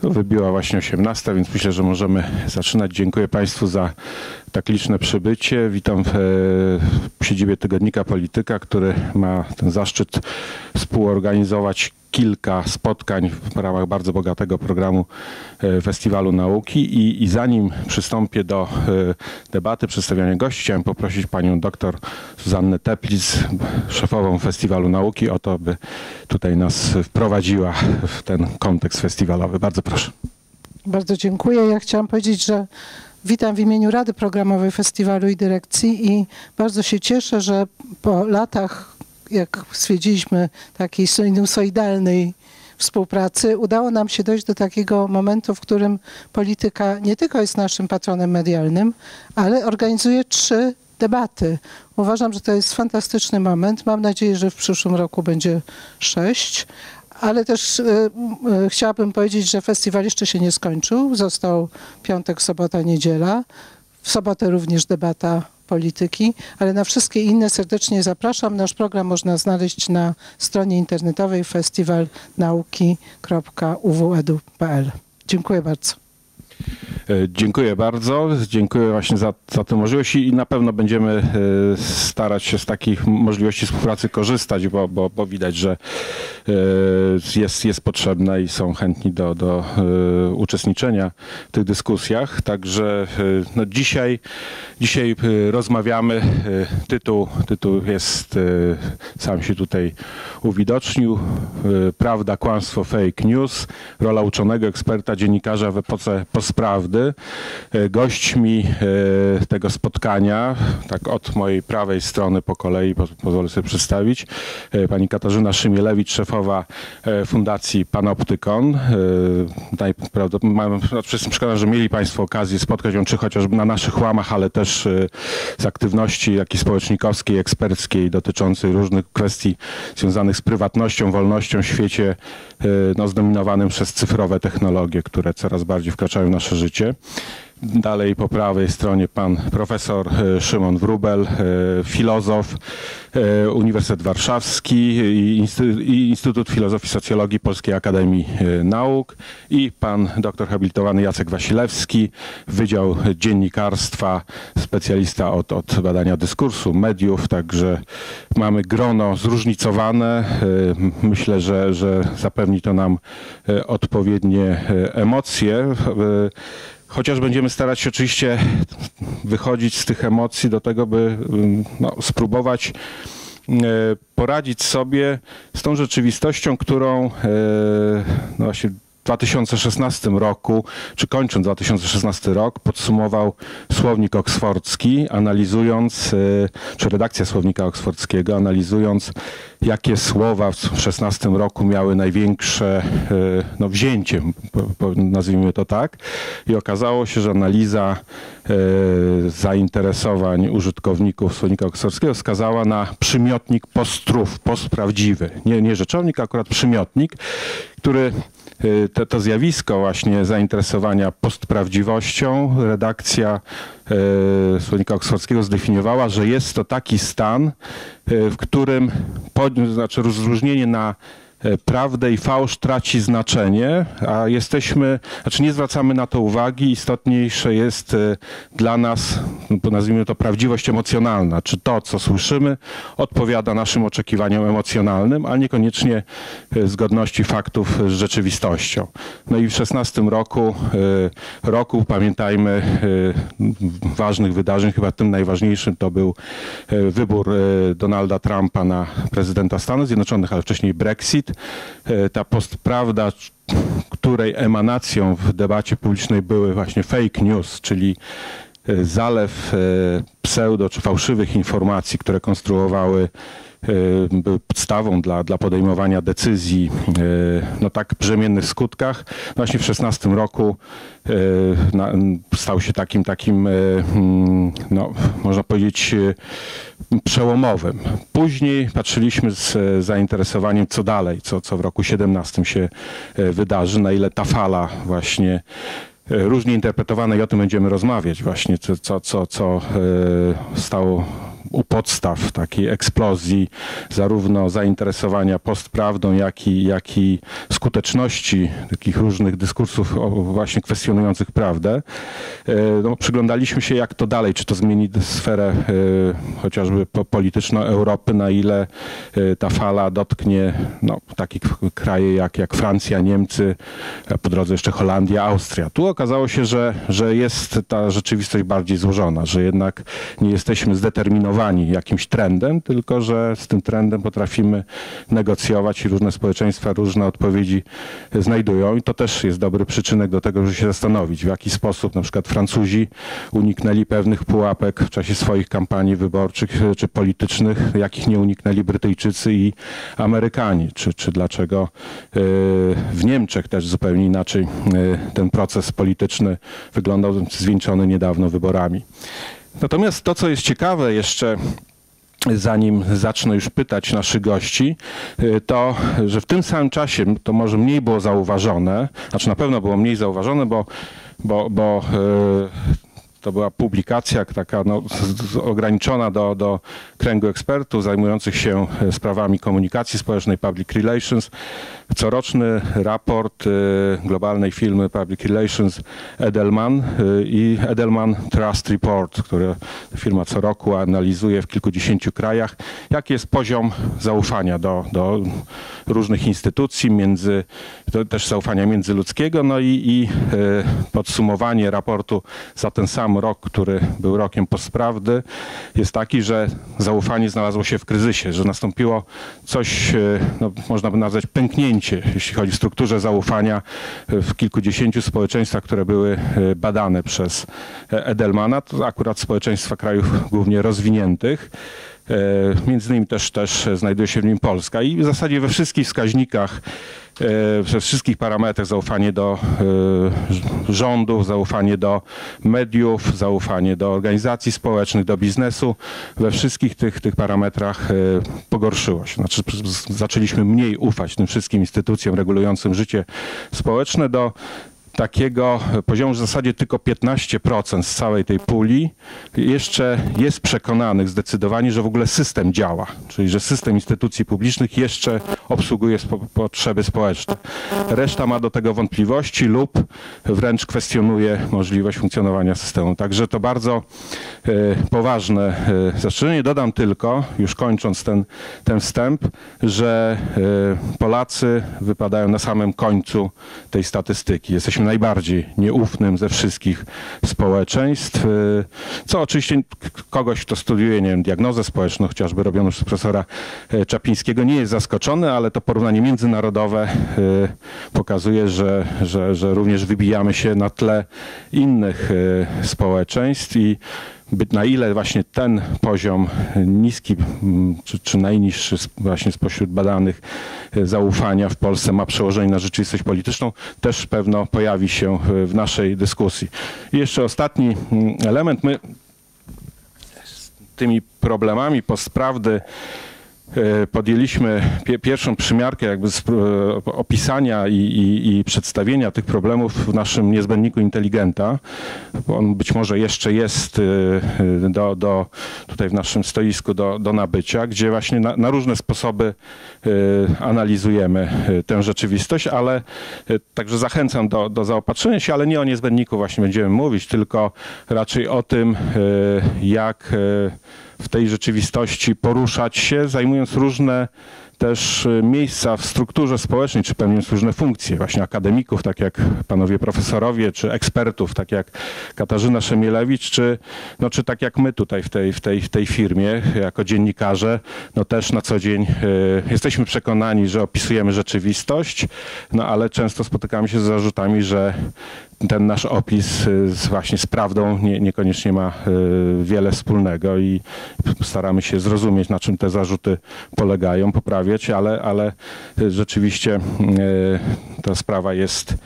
Wybiła właśnie 18, więc myślę, że możemy zaczynać. Dziękuję Państwu za tak liczne przybycie. Witam w siedzibie Tygodnika Polityka, który ma ten zaszczyt współorganizować kilka spotkań w ramach bardzo bogatego programu Festiwalu Nauki i zanim przystąpię do debaty, przedstawiania gości, chciałem poprosić panią doktor Zuzannę Teplitz, szefową Festiwalu Nauki, o to, by tutaj nas wprowadziła w ten kontekst festiwalowy. Bardzo proszę. Bardzo dziękuję. Ja chciałam powiedzieć, że witam w imieniu Rady Programowej Festiwalu i Dyrekcji i bardzo się cieszę, że po latach, jak stwierdziliśmy, takiej sinusoidalnej współpracy, udało nam się dojść do takiego momentu, w którym polityka nie tylko jest naszym patronem medialnym, ale organizuje 3 debaty. Uważam, że to jest fantastyczny moment. Mam nadzieję, że w przyszłym roku będzie 6. Ale też chciałabym powiedzieć, że festiwal jeszcze się nie skończył. Został piątek, sobota, niedziela. W sobotę również debata polityki, ale na wszystkie inne serdecznie zapraszam. Nasz program można znaleźć na stronie internetowej festiwalnauki.uwedu.pl. Dziękuję bardzo. Dziękuję bardzo. Dziękuję właśnie za tę możliwość i na pewno będziemy starać się z takich możliwości współpracy korzystać, bo widać, że jest potrzebna i są chętni do uczestniczenia w tych dyskusjach. Także no dzisiaj rozmawiamy. Tytuł jest, sam się tutaj uwidocznił. Prawda, kłamstwo, fake news. Rola uczonego, eksperta, dziennikarza w epoce postprawdy. Gośćmi tego spotkania, tak od mojej prawej strony po kolei, pozwolę sobie przedstawić, pani Katarzyna Szymielewicz, szefowa Fundacji Panoptykon. Jestem przekonany, że mieli Państwo okazję spotkać ją, czy chociażby na naszych łamach, ale też z aktywności jakiej społecznikowskiej, eksperckiej dotyczącej różnych kwestii związanych z prywatnością, wolnością w świecie zdominowanym przez cyfrowe technologie, które coraz bardziej wkraczają w nasze życie. Dalej po prawej stronie pan profesor Szymon Wróbel, filozof, Uniwersytet Warszawski i Instytut Filozofii i Socjologii Polskiej Akademii Nauk i pan doktor habilitowany Jacek Wasilewski, Wydział Dziennikarstwa, specjalista od badania dyskursu, mediów, także mamy grono zróżnicowane. Myślę, że zapewni to nam odpowiednie emocje. Chociaż będziemy starać się oczywiście wychodzić z tych emocji do tego, by spróbować poradzić sobie z tą rzeczywistością, którą właśnie w 2016 roku, czy kończąc 2016 rok, podsumował Słownik Oksfordzki, analizując, czy redakcja Słownika Oksfordzkiego, analizując, jakie słowa w 2016 roku miały największe wzięcie, nazwijmy to tak. I okazało się, że analiza zainteresowań użytkowników Słownika Oksfordzkiego wskazała na przymiotnik post-truth, postprawdziwy. Nie rzeczownik, akurat przymiotnik, który to zjawisko właśnie zainteresowania postprawdziwością redakcja Słownika Oksfordzkiego zdefiniowała, że jest to taki stan, w którym rozróżnienie na prawdę i fałsz traci znaczenie, a nie zwracamy na to uwagi. Istotniejsze jest dla nas, nazwijmy to, prawdziwość emocjonalna. Czy to, co słyszymy, odpowiada naszym oczekiwaniom emocjonalnym, a niekoniecznie zgodności faktów z rzeczywistością. No i w 2016 roku pamiętajmy ważnych wydarzeń, chyba tym najważniejszym to był wybór Donalda Trumpa na prezydenta Stanów Zjednoczonych, ale wcześniej Brexit. Ta postprawda, której emanacją w debacie publicznej były właśnie fake news, czyli zalew pseudo czy fałszywych informacji, które konstruowały, były podstawą dla podejmowania decyzji no tak brzemiennych skutkach. Właśnie w 2016 roku stał się takim można powiedzieć, przełomowym. Później patrzyliśmy z zainteresowaniem, co dalej, co w roku 2017 się wydarzy, na ile ta fala właśnie różnie interpretowane i o tym będziemy rozmawiać właśnie, co stało u podstaw takiej eksplozji zarówno zainteresowania postprawdą, jak i skuteczności takich różnych dyskursów właśnie kwestionujących prawdę. No, przyglądaliśmy się, jak to dalej, czy to zmieni sferę chociażby polityczną Europy, na ile ta fala dotknie takie kraje jak Francja, Niemcy, a po drodze jeszcze Holandia, Austria. Tu okazało się, że jest ta rzeczywistość bardziej złożona, że jednak nie jesteśmy zdeterminowani jakimś trendem, tylko że z tym trendem potrafimy negocjować i różne społeczeństwa różne odpowiedzi znajdują i to też jest dobry przyczynek do tego, żeby się zastanowić, w jaki sposób na przykład Francuzi uniknęli pewnych pułapek w czasie swoich kampanii wyborczych czy politycznych, jakich nie uniknęli Brytyjczycy i Amerykanie, czy dlaczego w Niemczech też zupełnie inaczej ten proces polityczny wyglądał, zwieńczony niedawno wyborami. Natomiast to, co jest ciekawe jeszcze, zanim zacznę już pytać naszych gości, to, że w tym samym czasie to może mniej było zauważone, znaczy na pewno było mniej zauważone, bo to była publikacja taka ograniczona do kręgu ekspertów zajmujących się sprawami komunikacji społecznej, public relations. Coroczny raport globalnej firmy Public Relations Edelman i Edelman Trust Report, który firma co roku analizuje w kilkudziesięciu krajach, jaki jest poziom zaufania do różnych instytucji, też zaufania międzyludzkiego, no i podsumowanie raportu za ten sam rok, który był rokiem postprawdy, jest taki, że zaufanie znalazło się w kryzysie, że nastąpiło coś, można by nazwać pęknięcie, jeśli chodzi o strukturze zaufania w kilkudziesięciu społeczeństwach, które były badane przez Edelmana, to akurat społeczeństwa krajów głównie rozwiniętych. Między innymi też znajduje się w nim Polska i w zasadzie we wszystkich wskaźnikach, we wszystkich parametrach zaufanie do rządów, zaufanie do mediów, zaufanie do organizacji społecznych, do biznesu, we wszystkich tych parametrach pogorszyło się. Znaczy zaczęliśmy mniej ufać tym wszystkim instytucjom regulującym życie społeczne do takiego poziomu, że w zasadzie tylko 15% z całej tej puli jeszcze jest przekonanych zdecydowanie, że w ogóle system działa, czyli że system instytucji publicznych jeszcze obsługuje potrzeby społeczne. Reszta ma do tego wątpliwości lub wręcz kwestionuje możliwość funkcjonowania systemu. Także to bardzo poważne zastrzeżenie. Dodam tylko, już kończąc ten wstęp, że Polacy wypadają na samym końcu tej statystyki. Jesteśmy najbardziej nieufnym ze wszystkich społeczeństw, co oczywiście kogoś, kto studiuje, nie wiem, diagnozę społeczną, chociażby robioną przez profesora Czaplińskiego, nie jest zaskoczony, ale to porównanie międzynarodowe pokazuje, że również wybijamy się na tle innych społeczeństw i na ile właśnie ten poziom niski, czy najniższy właśnie spośród badanych zaufania w Polsce ma przełożenie na rzeczywistość polityczną, też pewno pojawi się w naszej dyskusji. I jeszcze ostatni element. My z tymi problemami postprawdy podjęliśmy pierwszą przymiarkę jakby opisania i przedstawienia tych problemów w naszym niezbędniku inteligenta. On być może jeszcze jest tutaj w naszym stoisku do nabycia, gdzie właśnie na różne sposoby analizujemy tę rzeczywistość, ale także zachęcam do zaopatrzenia się, ale nie o niezbędniku właśnie będziemy mówić, tylko raczej o tym, jak w tej rzeczywistości poruszać się, zajmując różne też miejsca w strukturze społecznej, czy pełniąc różne funkcje, właśnie akademików, tak jak panowie profesorowie, czy ekspertów, tak jak Katarzyna Szemielewicz, czy tak jak my tutaj w tej firmie, jako dziennikarze, też na co dzień jesteśmy przekonani, że opisujemy rzeczywistość, ale często spotykamy się z zarzutami, że ten nasz opis właśnie z prawdą niekoniecznie ma wiele wspólnego i staramy się zrozumieć, na czym te zarzuty polegają, poprawiać, ale rzeczywiście ta sprawa jest,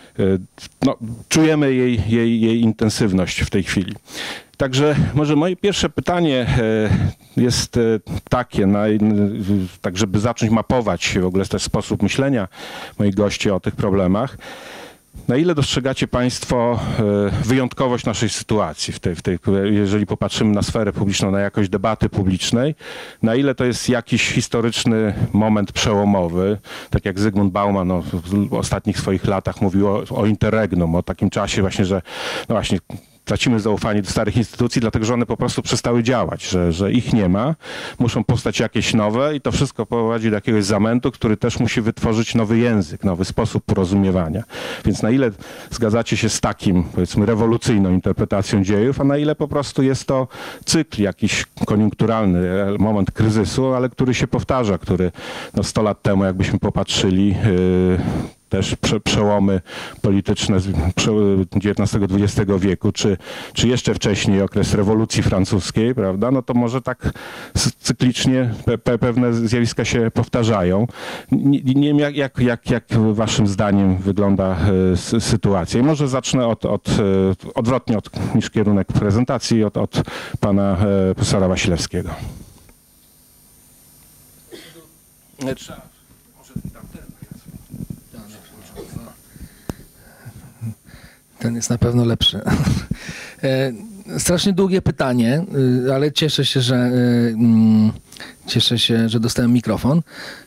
czujemy jej intensywność w tej chwili. Także może moje pierwsze pytanie jest takie, tak żeby zacząć mapować w ogóle też sposób myślenia moich gości o tych problemach. Na ile dostrzegacie Państwo wyjątkowość naszej sytuacji, jeżeli popatrzymy na sferę publiczną, na jakość debaty publicznej, na ile to jest jakiś historyczny moment przełomowy, tak jak Zygmunt Bauman w ostatnich swoich latach mówił o interregnum, o takim czasie właśnie, że no właśnie tracimy zaufanie do starych instytucji, dlatego że one po prostu przestały działać, że ich nie ma, muszą powstać jakieś nowe i to wszystko prowadzi do jakiegoś zamętu, który też musi wytworzyć nowy język, nowy sposób porozumiewania. Więc na ile zgadzacie się z takim, powiedzmy, rewolucyjną interpretacją dziejów, a na ile po prostu jest to cykl jakiś koniunkturalny, moment kryzysu, ale który się powtarza, który no 100 lat temu, jakbyśmy popatrzyli, też przełomy polityczne XIX-XX wieku, czy jeszcze wcześniej okres rewolucji francuskiej, prawda, no to może tak cyklicznie pewne zjawiska się powtarzają. Nie wiem, jak waszym zdaniem wygląda sytuacja. I może zacznę odwrotnie niż kierunek prezentacji, od pana profesora Wasilewskiego. Ten jest na pewno lepszy. Strasznie długie pytanie, ale cieszę się, że dostałem mikrofon.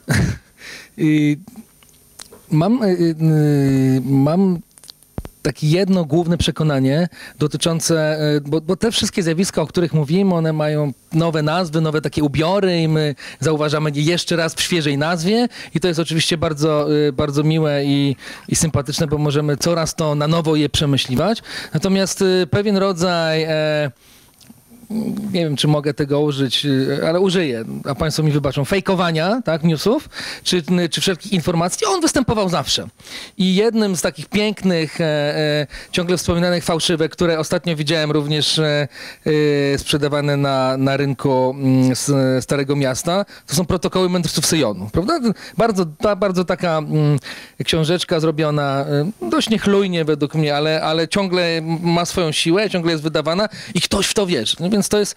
Mam takie jedno główne przekonanie dotyczące, bo te wszystkie zjawiska, o których mówimy, one mają nowe nazwy, nowe takie ubiory i my zauważamy je jeszcze raz w świeżej nazwie i to jest oczywiście bardzo, bardzo miłe i sympatyczne, bo możemy coraz to na nowo je przemyśliwać. Natomiast pewien rodzaj nie wiem, czy mogę tego użyć, ale użyję, a Państwo mi wybaczą, fejkowania, tak, newsów, czy wszelkich informacji, on występował zawsze. I jednym z takich pięknych, ciągle wspominanych fałszywek, które ostatnio widziałem również sprzedawane na rynku Starego Miasta, to są protokoły mędrców Syjonu, prawda? Bardzo taka książeczka zrobiona dość niechlujnie według mnie, ale ciągle ma swoją siłę, ciągle jest wydawana i ktoś w to wierzy. Więc to jest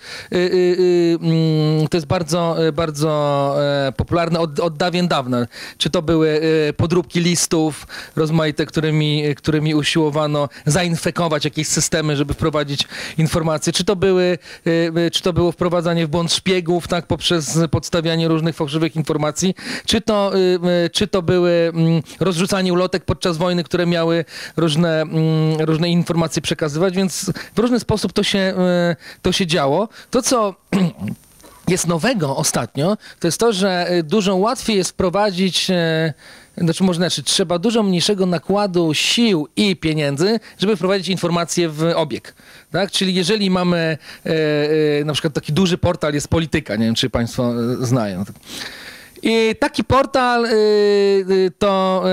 bardzo, bardzo popularne od dawien dawna. Czy to były podróbki listów rozmaite, którymi usiłowano zainfekować jakieś systemy, żeby wprowadzić informacje, czy to było wprowadzanie w błąd szpiegów, tak, poprzez podstawianie różnych fałszywych informacji, czy to były rozrzucanie ulotek podczas wojny, które miały różne informacje przekazywać, więc w różny sposób to się działo. To, co jest nowego ostatnio, to jest to, że dużo łatwiej jest wprowadzić, trzeba dużo mniejszego nakładu sił i pieniędzy, żeby wprowadzić informacje w obieg. Tak? Czyli jeżeli mamy na przykład taki duży portal jest Polityka, nie wiem, czy Państwo znają. I taki portal to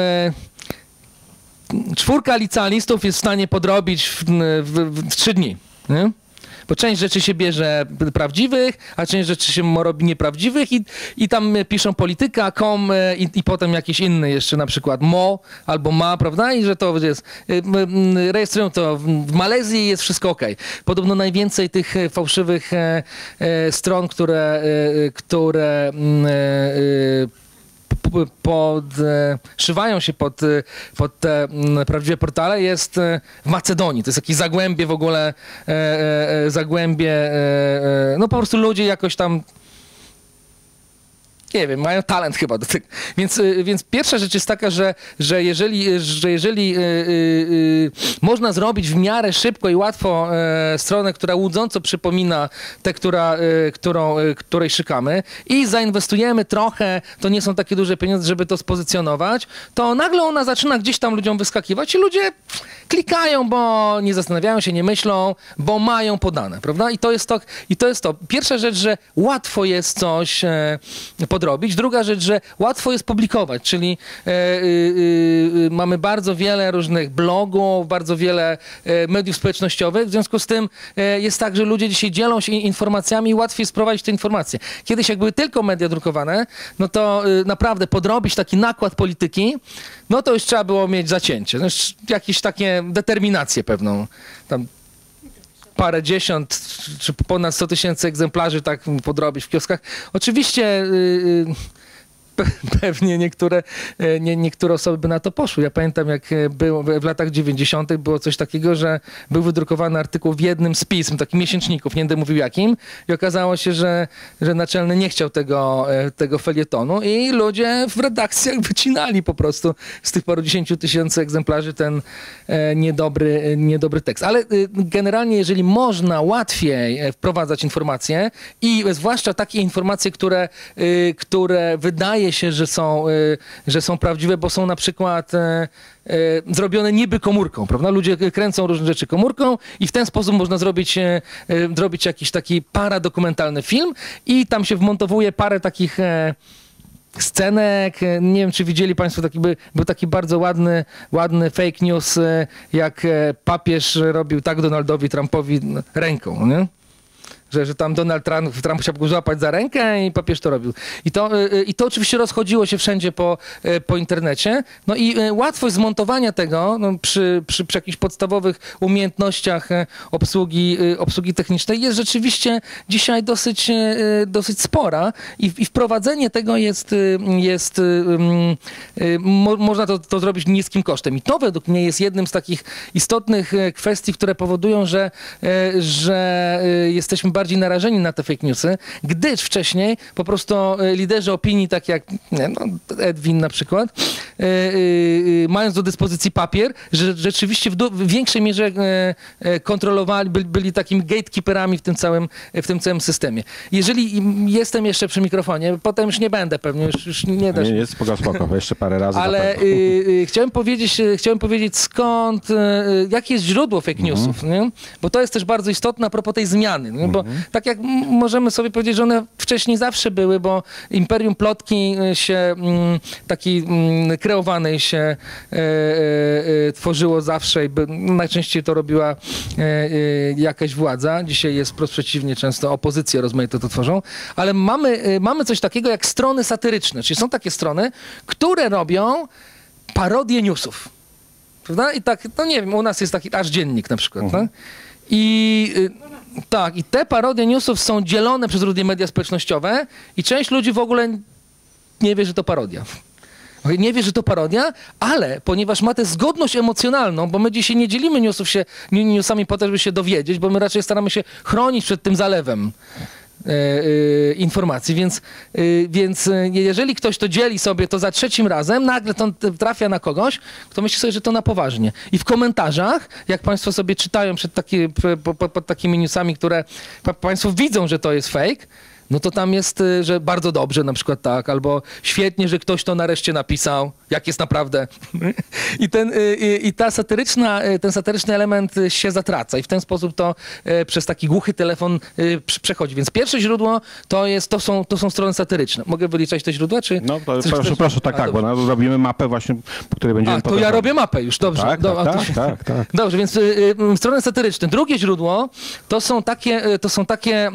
4 licealistów jest w stanie podrobić w 3 dni. Nie? Bo część rzeczy się bierze prawdziwych, a część rzeczy się robi nieprawdziwych i tam piszą Polityka, .com i potem jakiś inny jeszcze, na przykład MO albo MA, prawda? I że to jest, rejestrują to w Malezji i jest wszystko ok. Podobno najwięcej tych fałszywych stron, które podszywają się pod te prawdziwe portale, jest w Macedonii. To jest jakieś zagłębie w ogóle, no po prostu ludzie jakoś tam, nie wiem, mają talent chyba do tego. Więc pierwsza rzecz jest taka, że jeżeli można zrobić w miarę szybko i łatwo stronę, która łudząco przypomina tę, której szukamy i zainwestujemy trochę, to nie są takie duże pieniądze, żeby to spozycjonować, to nagle ona zaczyna gdzieś tam ludziom wyskakiwać i ludzie klikają, bo nie zastanawiają się, nie myślą, bo mają podane, prawda? I to jest to. Pierwsza rzecz, że łatwo jest coś podrobić. Druga rzecz, że łatwo jest publikować, czyli mamy bardzo wiele różnych blogów, bardzo wiele mediów społecznościowych, w związku z tym jest tak, że ludzie dzisiaj dzielą się informacjami i łatwiej jest sprowadzić te informacje. Kiedyś jak były tylko media drukowane, no to naprawdę podrobić taki nakład polityki, no to już trzeba było mieć zacięcie, no jakieś takie determinację pewną, tam parędziesiąt czy ponad 100 000 egzemplarzy tak podrobić w kioskach. Oczywiście pewnie niektóre osoby by na to poszły. Ja pamiętam, jak było w latach 90. było coś takiego, że był wydrukowany artykuł w jednym z pism, takich miesięczników, nie będę mówił jakim, i okazało się, że naczelny nie chciał tego felietonu i ludzie w redakcjach wycinali po prostu z tych paru 10 tysięcy egzemplarzy ten niedobry tekst. Ale generalnie, jeżeli można łatwiej wprowadzać informacje i zwłaszcza takie informacje, które wydaje się, że są prawdziwe, bo są na przykład zrobione niby komórką, prawda? Ludzie kręcą różne rzeczy komórką i w ten sposób można zrobić jakiś taki paradokumentalny film i tam się wmontowuje parę takich scenek. Nie wiem, czy widzieli Państwo, był taki bardzo ładny fake news, jak papież robił tak Donaldowi Trumpowi ręką, nie? Że tam Donald Trump chciał go złapać za rękę i papież to robił. I to oczywiście rozchodziło się wszędzie po internecie. No i łatwość zmontowania tego przy jakichś podstawowych umiejętnościach obsługi technicznej jest rzeczywiście dzisiaj dosyć spora i wprowadzenie tego można to zrobić niskim kosztem. I to według mnie jest jednym z takich istotnych kwestii, które powodują, że jesteśmy bardziej narażeni na te fake newsy, gdyż wcześniej po prostu liderzy opinii, tak jak Edwin na przykład, mając do dyspozycji papier, że rzeczywiście w większej mierze kontrolowali, byli takimi gatekeeperami w tym całym systemie. Jeżeli jestem jeszcze przy mikrofonie, potem już nie będę pewnie, już nie da się. Nie, spoko, jeszcze parę razy. Ale chciałem powiedzieć skąd, jakie jest źródło fake newsów, nie? Bo to jest też bardzo istotne a propos tej zmiany, nie? Bo tak jak możemy sobie powiedzieć, że one wcześniej zawsze były, bo imperium plotki się kreowanej się tworzyło zawsze i najczęściej to robiła jakaś władza. Dzisiaj jest wprost przeciwnie, często opozycje rozmaite to tworzą, ale mamy coś takiego jak strony satyryczne, czyli są takie strony, które robią parodię newsów. Prawda? I tak, no nie wiem, u nas jest taki Aż Dziennik na przykład. Tak? I te parodie newsów są dzielone przez różne media społecznościowe i część ludzi w ogóle nie wie, że to parodia. Nie wie, że to parodia, ale ponieważ ma tę zgodność emocjonalną, bo my dzisiaj nie dzielimy newsami po to, żeby się dowiedzieć, bo my raczej staramy się chronić przed tym zalewem informacji, więc jeżeli ktoś to dzieli sobie to za trzecim razem, nagle to trafia na kogoś, kto myśli sobie, że to na poważnie. I w komentarzach, jak Państwo sobie czytają pod takimi newsami, które Państwo widzą, że to jest fake, no to tam jest, że bardzo dobrze na przykład tak, albo świetnie, że ktoś to nareszcie napisał, jak jest naprawdę. I ten satyryczny element się zatraca i w ten sposób to przez taki głuchy telefon przechodzi. Więc pierwsze źródło to są strony satyryczne. Mogę wyliczać te źródła, czy... No to proszę, tak, bo robimy mapę właśnie, po której będziemy... to ja robię mapę już, dobrze. Tak. Dobrze, więc strony satyryczne. Drugie źródło to są takie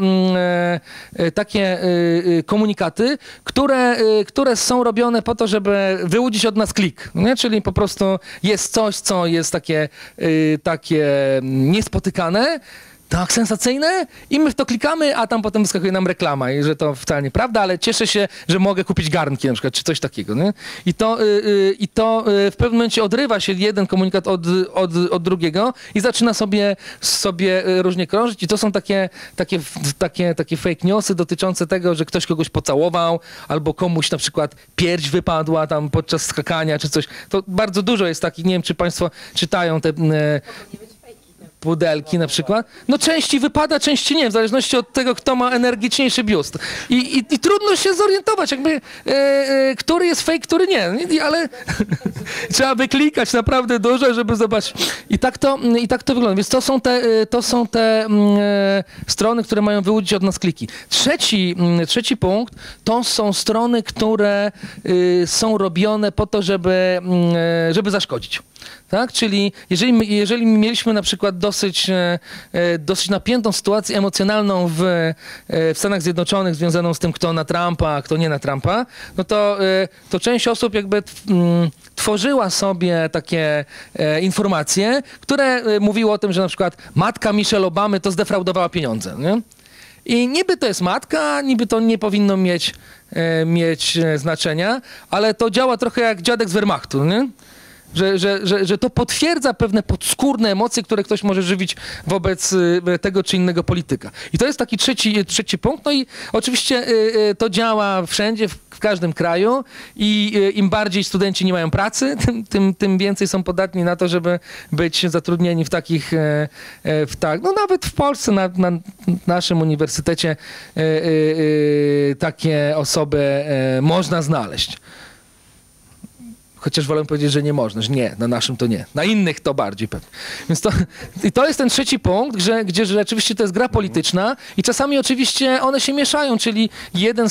komunikaty, które są robione po to, żeby wyłudzić od nas klik. Nie? Czyli po prostu jest coś, co jest takie niespotykane, tak sensacyjne i my w to klikamy, a tam potem wyskakuje nam reklama i że to wcale nieprawda, ale cieszę się, że mogę kupić garnki na przykład, czy coś takiego. Nie? I to w pewnym momencie odrywa się jeden komunikat od drugiego i zaczyna sobie różnie krążyć i to są takie fake newsy dotyczące tego, że ktoś kogoś pocałował albo komuś na przykład pierś wypadła tam podczas skakania czy coś. To bardzo dużo jest takich, nie wiem, czy Państwo czytają te... pudelki na przykład. No części wypada, części nie, w zależności od tego, kto ma energiczniejszy biust. I trudno się zorientować, jakby, który jest fake, który nie. Ale trzeba wyklikać naprawdę dużo, żeby zobaczyć. I tak to wygląda. Więc to są te strony, które mają wyłudzić od nas kliki. Trzeci punkt to są strony, które są robione po to, żeby zaszkodzić. Tak? Czyli jeżeli mieliśmy na przykład dosyć napiętą sytuację emocjonalną w Stanach Zjednoczonych związaną z tym, kto na Trumpa, a kto nie na Trumpa, no to część osób jakby tworzyła sobie takie informacje, które mówiły o tym, że na przykład matka Michelle Obamy to zdefraudowała pieniądze. Nie? I niby to jest matka, niby to nie powinno mieć znaczenia, ale to działa trochę jak dziadek z Wehrmachtu, nie? Że to potwierdza pewne podskórne emocje, które ktoś może żywić wobec tego czy innego polityka. I to jest taki trzeci punkt. No i oczywiście to działa wszędzie, w każdym kraju i im bardziej studenci nie mają pracy, tym więcej są podatni na to, żeby być zatrudnieni w takich, no nawet w Polsce, na naszym uniwersytecie takie osoby można znaleźć. Chociaż wolę powiedzieć, że nie można, że nie, na naszym to nie. Na innych to bardziej pewnie. Więc to jest ten trzeci punkt, gdzie rzeczywiście to jest gra polityczna i czasami oczywiście one się mieszają, czyli jedna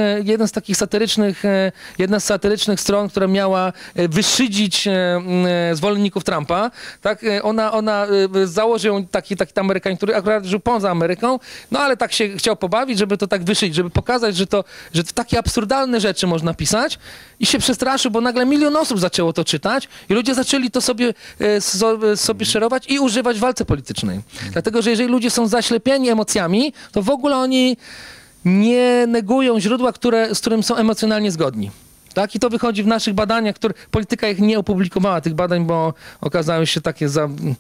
z satyrycznych stron, która miała wyszydzić zwolenników Trumpa, tak, ona założył taki Amerykanin, który akurat żył poza Ameryką, no ale tak się chciał pobawić, żeby to tak wyszydzić, żeby pokazać, że takie absurdalne rzeczy można pisać i się przestraszył, bo nagle milion osób zaczęło to czytać i ludzie zaczęli to sobie szerować i używać w walce politycznej. Dlatego, że jeżeli ludzie są zaślepieni emocjami, to w ogóle oni nie negują źródła, z którym są emocjonalnie zgodni. Tak? I to wychodzi w naszych badaniach, polityka ich nie opublikowała, tych badań, bo okazały się takie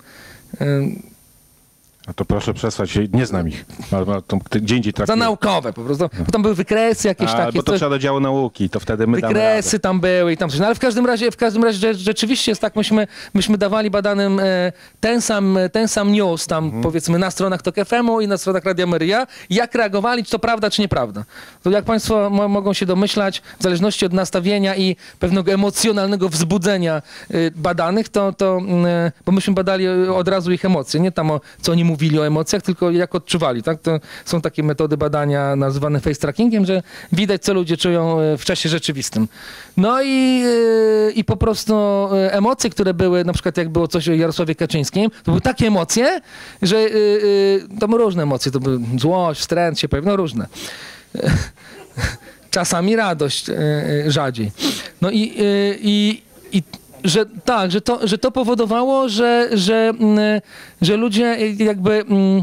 A to proszę przesłać, nie znam ich. Gdzie indziej za naukowe po prostu. Bo tam były wykresy jakieś takie. Bo to trzeba do działu nauki, to wtedy my damy wykresy radę. tam były i tam coś. No ale w każdym razie rzeczywiście jest tak, myśmy dawali badanym ten sam news tam powiedzmy na stronach TOK FM-u i na stronach Radia Maryja, jak reagowali, czy to prawda, czy nieprawda. To jak państwo mogą się domyślać, w zależności od nastawienia i pewnego emocjonalnego wzbudzenia badanych, bo myśmy badali od razu ich emocje, nie tam co oni mówili o emocjach, tylko jak odczuwali. Tak? To są takie metody badania nazywane face trackingiem, że widać, co ludzie czują w czasie rzeczywistym. No i po prostu emocje, które były, na przykład jak było coś o Jarosławie Kaczyńskim, to były takie emocje, że to były różne emocje, to były złość, wstręt się pojawił, no różne. Czasami radość, rzadziej. No że to powodowało, że ludzie jakby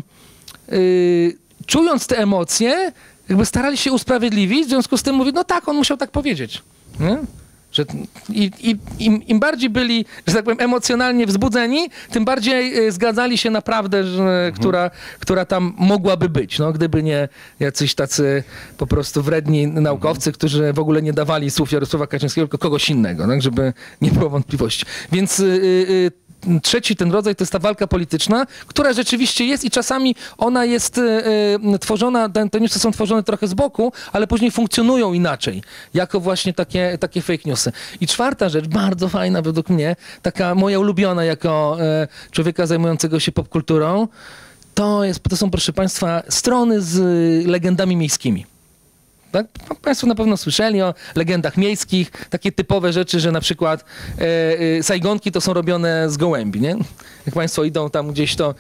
czując te emocje, jakby starali się usprawiedliwić, w związku z tym mówię, no tak, on musiał tak powiedzieć. Nie? Że im bardziej byli, że tak powiem, emocjonalnie wzbudzeni, tym bardziej zgadzali się na prawdę, która tam mogłaby być. No, gdyby nie jacyś tacy po prostu wredni naukowcy, którzy w ogóle nie dawali słów Jarosława Kaczyńskiego, tylko kogoś innego, tak, żeby nie było wątpliwości. Więc trzeci ten rodzaj to jest ta walka polityczna, która rzeczywiście jest i czasami ona jest tworzona, te newsy są tworzone trochę z boku, ale później funkcjonują inaczej, jako właśnie takie fake newsy. I czwarta rzecz, bardzo fajna według mnie, taka moja ulubiona jako człowieka zajmującego się popkulturą, to są, proszę państwa, strony z legendami miejskimi. Tak? Państwo na pewno słyszeli o legendach miejskich, takie typowe rzeczy, że na przykład sajgonki to są robione z gołębi, nie? Jak państwo idą tam gdzieś to...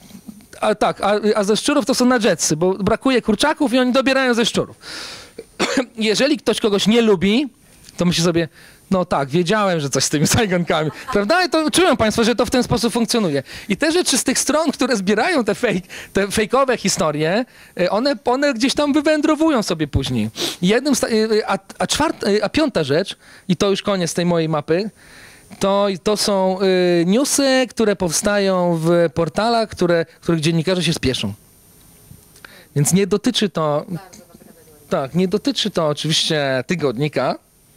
A ze szczurów to są nadżetsy, bo brakuje kurczaków i oni dobierają ze szczurów. Jeżeli ktoś kogoś nie lubi, to myśli sobie, no tak, wiedziałem, że coś z tymi sajgonkami, prawda? I to czują państwo, że to w ten sposób funkcjonuje. I te rzeczy z tych stron, które zbierają te fejkowe historie, one gdzieś tam wywędrowują sobie później. A piąta rzecz, i to już koniec tej mojej mapy, to są newsy, które powstają w portalach, których dziennikarze się spieszą. Więc nie dotyczy to... Tak, nie dotyczy to oczywiście tygodnika,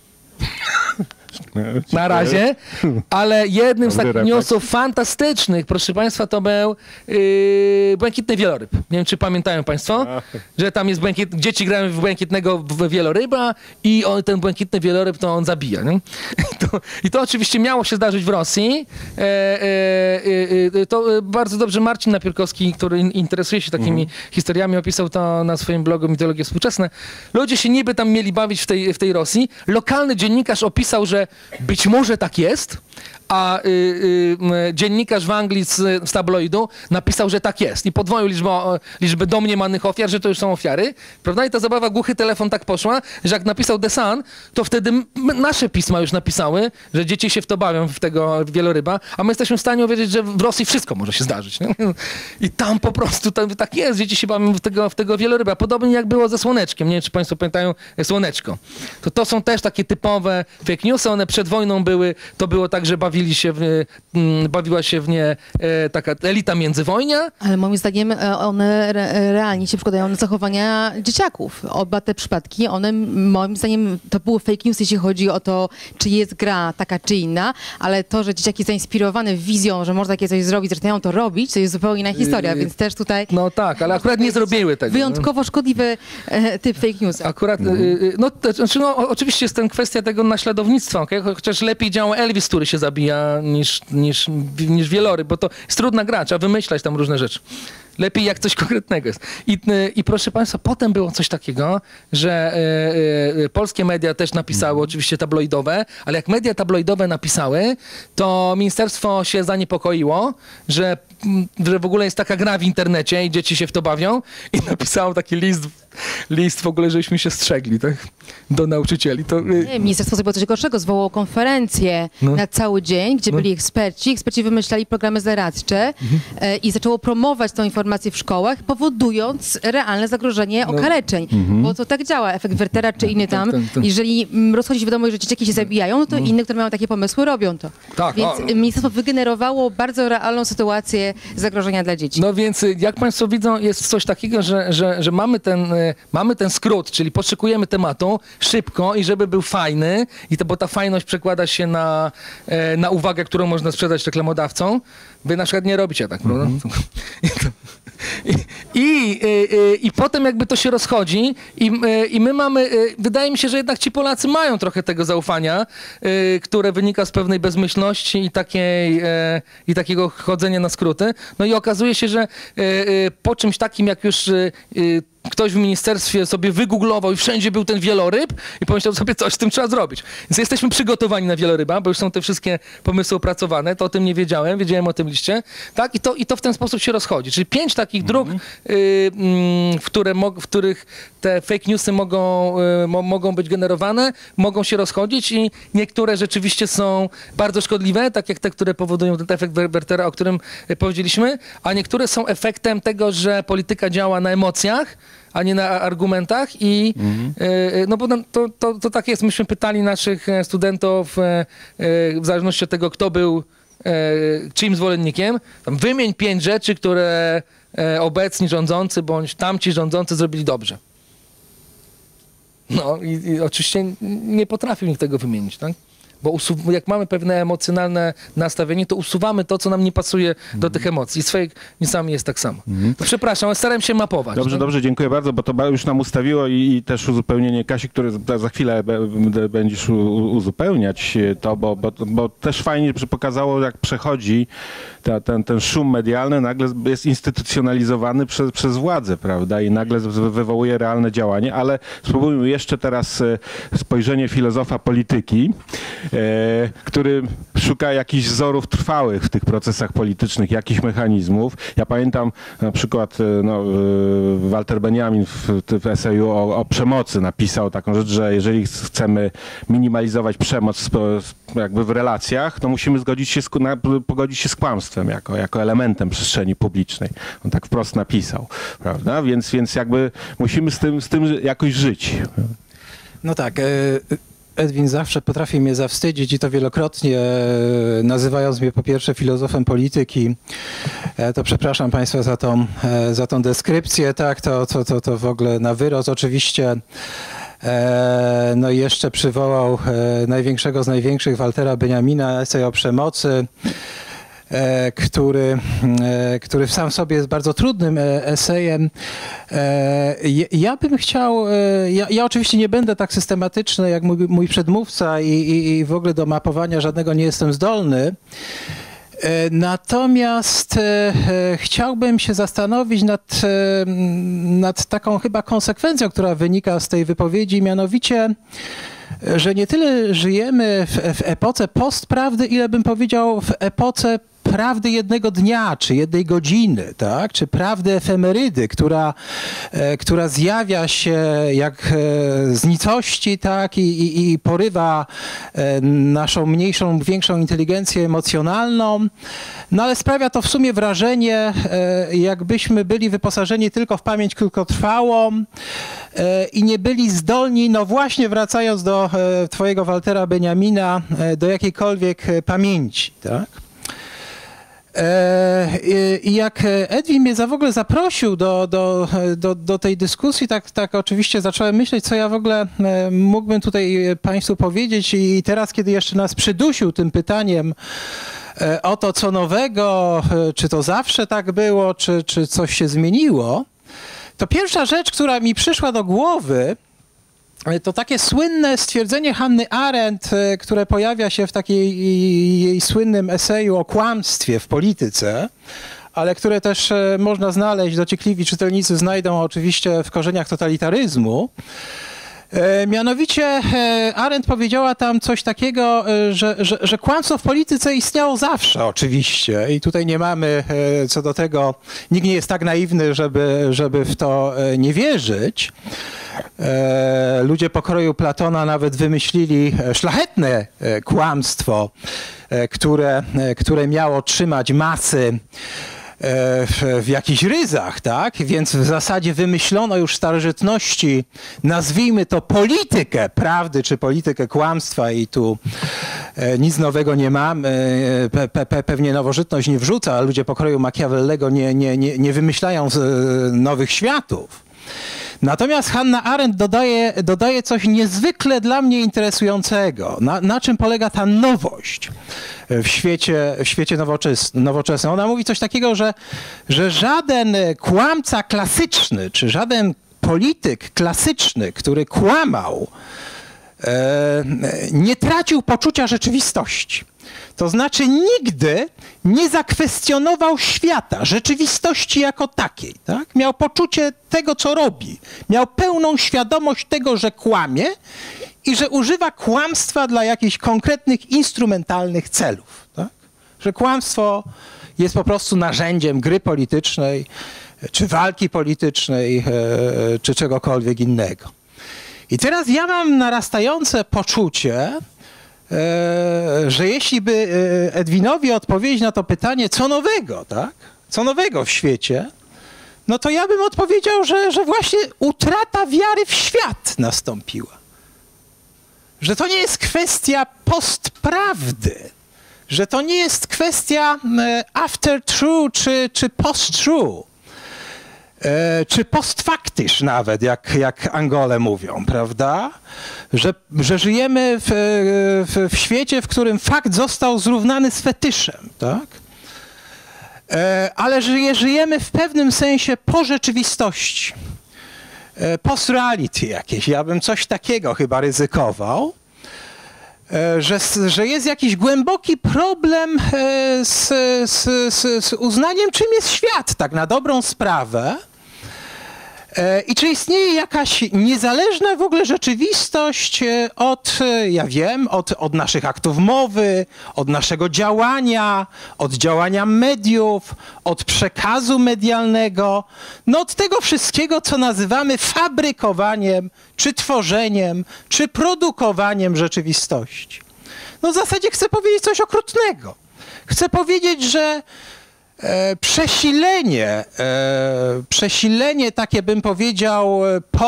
na razie, ale jednym z takich newsów fantastycznych, proszę państwa, to był błękitny wieloryb. Nie wiem, czy pamiętają państwo, że tam jest dzieci grają w błękitnego wieloryba i ten błękitny wieloryb to on zabija. Nie? I to oczywiście miało się zdarzyć w Rosji. To bardzo dobrze Marcin Napierkowski, który interesuje się takimi historiami, opisał to na swoim blogu Mitologie Współczesne. Ludzie się niby tam mieli bawić w tej Rosji. Lokalny dziennikarz opisał, że być może tak jest, a dziennikarz w Anglii z tabloidu napisał, że tak jest i podwoił liczbę domniemanych ofiar, że to już są ofiary, prawda? I ta zabawa głuchy telefon tak poszła, że jak napisał The Sun, to wtedy nasze pisma już napisały, że dzieci się w to bawią, w tego wieloryba, a my jesteśmy w stanie uwierzyć, że w Rosji wszystko może się zdarzyć. Nie? I tam po prostu tak jest, dzieci się bawią w tego wieloryba. Podobnie jak było ze Słoneczkiem. Nie wiem, czy państwo pamiętają Słoneczko. To są też takie typowe fake newsy, one przed wojną były, to było tak, że bawiła się w nie taka elita międzywojnia. Ale moim zdaniem one realnie się przekładają na zachowania dzieciaków. Oba te przypadki, one moim zdaniem to były fake news, jeśli chodzi o to, czy jest gra taka czy inna, ale to, że dzieciaki zainspirowane wizją, że można takie coś zrobić, zaczynają to robić, to jest zupełnie inna historia, więc też tutaj... No tak, ale akurat nie zrobiły tego. Wyjątkowo szkodliwy typ fake news. Akurat, oczywiście jest kwestia tego naśladownictwa, okay? Chociaż lepiej działa Elvis, który się zabija, niż wieloryb, bo to jest trudna gra, trzeba wymyślać tam różne rzeczy. Lepiej jak coś konkretnego jest. I proszę państwa, potem było coś takiego, że polskie media też napisały, oczywiście tabloidowe, ale jak media tabloidowe napisały, to ministerstwo się zaniepokoiło, że w ogóle jest taka gra w internecie i dzieci się w to bawią i napisało taki list w ogóle, żeśmy się strzegli, tak? Do nauczycieli. Nie, ministerstwo zrobiło coś gorszego, zwołało konferencję na cały dzień, gdzie byli eksperci wymyślali programy zaradcze i zaczęło promować tą informację w szkołach, powodując realne zagrożenie okaleczeń. Bo to tak działa, efekt Wertera czy inny tam. Jeżeli rozchodzi się wiadomość, że dzieciaki się zabijają, no to inne, które mają takie pomysły, robią to. Tak, więc ministerstwo wygenerowało bardzo realną sytuację zagrożenia dla dzieci. No więc jak państwo widzą, jest coś takiego, że mamy ten skrót, czyli poszukujemy tematu szybko i żeby był fajny, bo ta fajność przekłada się na uwagę, którą można sprzedać reklamodawcom. Wy na przykład nie robicie tak, prawda? I potem jakby to się rozchodzi i my mamy, wydaje mi się, że jednak ci Polacy mają trochę tego zaufania, które wynika z pewnej bezmyślności i takiego chodzenia na skróty. No i okazuje się, że po czymś takim, jak już ktoś w ministerstwie sobie wygooglował i wszędzie był ten wieloryb i pomyślał sobie, coś z tym trzeba zrobić. Więc jesteśmy przygotowani na wieloryba, bo już są te wszystkie pomysły opracowane, to o tym nie wiedziałem, wiedziałem o tym liście, tak? I to w ten sposób się rozchodzi. Czyli 5 takich dróg, w których te fake newsy mogą być generowane, mogą się rozchodzić i niektóre rzeczywiście są bardzo szkodliwe, tak jak te, które powodują ten efekt Wertera, o którym powiedzieliśmy, a niektóre są efektem tego, że polityka działa na emocjach, a nie na argumentach i no bo to tak jest. Myśmy pytali naszych studentów w zależności od tego, kto był czyim zwolennikiem, tam wymień 5 rzeczy, które obecni rządzący bądź tamci rządzący zrobili dobrze. No i oczywiście nie potrafił nikt tego wymienić, tak? Bo jak mamy pewne emocjonalne nastawienie, to usuwamy to, co nam nie pasuje do tych emocji. I z fake newsami jest tak samo. To przepraszam, ale starałem się mapować. Dobrze, dziękuję bardzo, bo to już nam ustawiło i też uzupełnienie Kasi, które za chwilę będziesz uzupełniać to, bo też fajnie, że pokazało, jak przechodzi ten szum medialny, nagle jest instytucjonalizowany przez władzę, prawda? I nagle wywołuje realne działanie, ale spróbujmy jeszcze teraz spojrzenie filozofa polityki, który szuka jakichś wzorów trwałych w tych procesach politycznych, jakichś mechanizmów. Ja pamiętam na przykład Walter Benjamin w eseju o przemocy napisał taką rzecz, że jeżeli chcemy minimalizować przemoc jakby w relacjach, to musimy pogodzić się z kłamstwem jako elementem przestrzeni publicznej. On tak wprost napisał, prawda? Więc jakby musimy z tym jakoś żyć. No tak. Edwin zawsze potrafi mnie zawstydzić i to wielokrotnie, nazywając mnie po pierwsze filozofem polityki. To przepraszam Państwa za tą deskrypcję, tak, to w ogóle na wyrost oczywiście. No i jeszcze przywołał największego z największych Waltera Benjamina, esej o przemocy, który sam sobie jest bardzo trudnym esejem. Ja bym chciał, ja oczywiście nie będę tak systematyczny jak mój przedmówca i w ogóle do mapowania żadnego nie jestem zdolny. Natomiast chciałbym się zastanowić nad taką chyba konsekwencją, która wynika z tej wypowiedzi, mianowicie że nie tyle żyjemy w epoce postprawdy, ile bym powiedział w epoce prawdy jednego dnia, czy jednej godziny, tak? Czy prawdy efemerydy, która zjawia się jak z nicości, tak? I porywa naszą mniejszą, większą inteligencję emocjonalną, no ale sprawia to w sumie wrażenie, jakbyśmy byli wyposażeni tylko w pamięć krótkotrwałą i nie byli zdolni, no właśnie wracając do twojego Waltera Benjamina, do jakiejkolwiek pamięci, tak? I jak Edwin mnie w ogóle zaprosił do tej dyskusji, tak oczywiście zacząłem myśleć, co ja w ogóle mógłbym tutaj Państwu powiedzieć i teraz, kiedy jeszcze nas przydusił tym pytaniem o to, co nowego, czy to zawsze tak było, czy coś się zmieniło, to pierwsza rzecz, która mi przyszła do głowy, to takie słynne stwierdzenie Hannah Arendt, które pojawia się w takiej jej słynnym eseju o kłamstwie w polityce, ale które też można znaleźć, dociekliwi czytelnicy znajdą oczywiście w korzeniach totalitaryzmu. Mianowicie Arendt powiedziała tam coś takiego, że kłamstwo w polityce istniało zawsze oczywiście i tutaj nie mamy co do tego, nikt nie jest tak naiwny, żeby w to nie wierzyć. Ludzie pokroju Platona nawet wymyślili szlachetne kłamstwo, które miało trzymać masy w jakichś ryzach, tak? Więc w zasadzie wymyślono już w starożytności, nazwijmy to politykę prawdy, czy politykę kłamstwa i tu nic nowego nie mam, pewnie nowożytność nie wrzuca, a ludzie pokroju Machiavellego nie wymyślają nowych światów. Natomiast Hannah Arendt dodaje coś niezwykle dla mnie interesującego. Na czym polega ta nowość w świecie nowoczesnym? Ona mówi coś takiego, że żaden kłamca klasyczny, czy żaden polityk klasyczny, który kłamał, nie tracił poczucia rzeczywistości. To znaczy nigdy nie zakwestionował świata, rzeczywistości jako takiej. Tak? Miał poczucie tego, co robi. Miał pełną świadomość tego, że kłamie i że używa kłamstwa dla jakichś konkretnych, instrumentalnych celów. Tak? Że kłamstwo jest po prostu narzędziem gry politycznej, czy walki politycznej, czy czegokolwiek innego. I teraz ja mam narastające poczucie, że jeśli by Edwinowi odpowiedzieć na to pytanie, co nowego, tak? Co nowego w świecie, no to ja bym odpowiedział, że właśnie utrata wiary w świat nastąpiła. Że to nie jest kwestia postprawdy, że to nie jest kwestia after true czy post-true, czy postfaktysz nawet, jak Angole mówią, prawda? Że żyjemy w świecie, w którym fakt został zrównany z fetyszem, tak? Ale żyjemy w pewnym sensie po rzeczywistości. Post-reality jakieś, ja bym coś takiego chyba ryzykował, że jest jakiś głęboki problem z uznaniem, czym jest świat, tak na dobrą sprawę. I czy istnieje jakaś niezależna w ogóle rzeczywistość od naszych aktów mowy, od naszego działania, od działania mediów, od przekazu medialnego, no od tego wszystkiego, co nazywamy fabrykowaniem, czy tworzeniem, czy produkowaniem rzeczywistości. No w zasadzie chcę powiedzieć coś okrutnego. Chcę powiedzieć, że przesilenie takie bym powiedział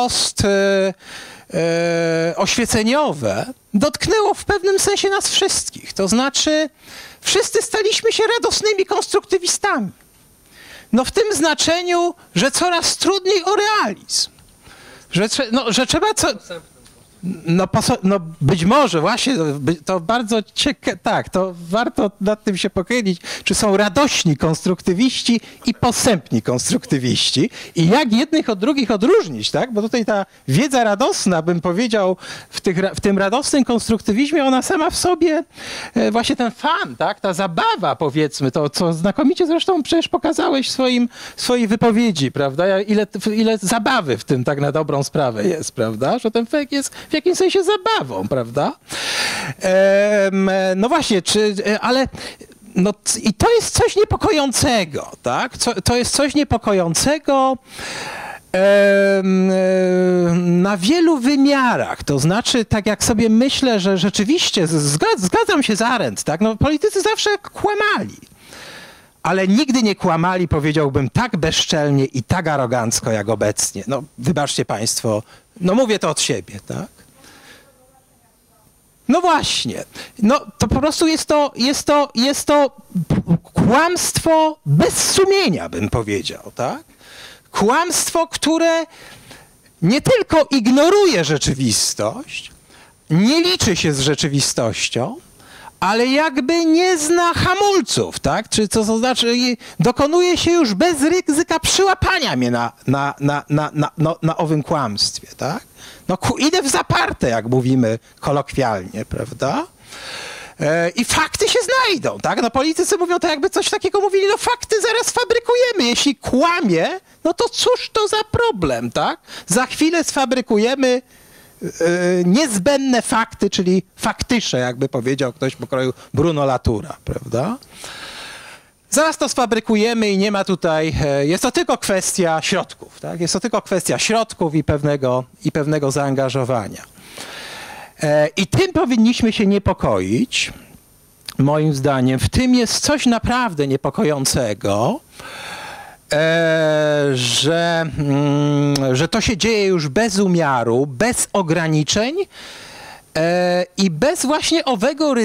oświeceniowe dotknęło w pewnym sensie nas wszystkich. To znaczy wszyscy staliśmy się radosnymi konstruktywistami. No w tym znaczeniu, że coraz trudniej o realizm. Że trzeba No być może właśnie, to bardzo ciekawe, tak, to warto nad tym się pochylić, czy są radośni konstruktywiści i posępni konstruktywiści i jak jednych od drugich odróżnić, tak? Bo tutaj ta wiedza radosna, bym powiedział, w tym radosnym konstruktywizmie, ona sama w sobie, właśnie ten fan, tak? Ta zabawa, powiedzmy, to co znakomicie zresztą przecież pokazałeś w swojej wypowiedzi, prawda? Ile zabawy w tym tak na dobrą sprawę jest, prawda? Że ten fake jest w jakimś sensie zabawą, prawda? No właśnie, ale no i to jest coś niepokojącego, tak? To jest coś niepokojącego na wielu wymiarach. To znaczy, tak jak sobie myślę, że rzeczywiście zgadzam się z Arendt, tak? No, politycy zawsze kłamali. Ale nigdy nie kłamali, powiedziałbym, tak bezczelnie i tak arogancko jak obecnie. No, wybaczcie państwo, no mówię to od siebie, tak? No właśnie. No, to po prostu jest to kłamstwo bez sumienia, bym powiedział, tak? Kłamstwo, które nie tylko ignoruje rzeczywistość, nie liczy się z rzeczywistością, ale jakby nie zna hamulców, tak? Czy co to znaczy, dokonuje się już bez ryzyka przyłapania mnie na owym kłamstwie, tak? No idę w zaparte, jak mówimy kolokwialnie, prawda? I fakty się znajdą, tak? No politycy mówią to jakby coś takiego mówili, no fakty zaraz fabrykujemy. Jeśli kłamie, no to cóż to za problem, tak? Za chwilę sfabrykujemy niezbędne fakty, czyli faktysze, jakby powiedział ktoś pokroju Bruno Latoura, prawda? Zaraz to sfabrykujemy i nie ma tutaj, jest to tylko kwestia środków, tak? Jest to tylko kwestia środków i pewnego zaangażowania. I tym powinniśmy się niepokoić, moim zdaniem. W tym jest coś naprawdę niepokojącego, że to się dzieje już bez umiaru, bez ograniczeń i bez właśnie owego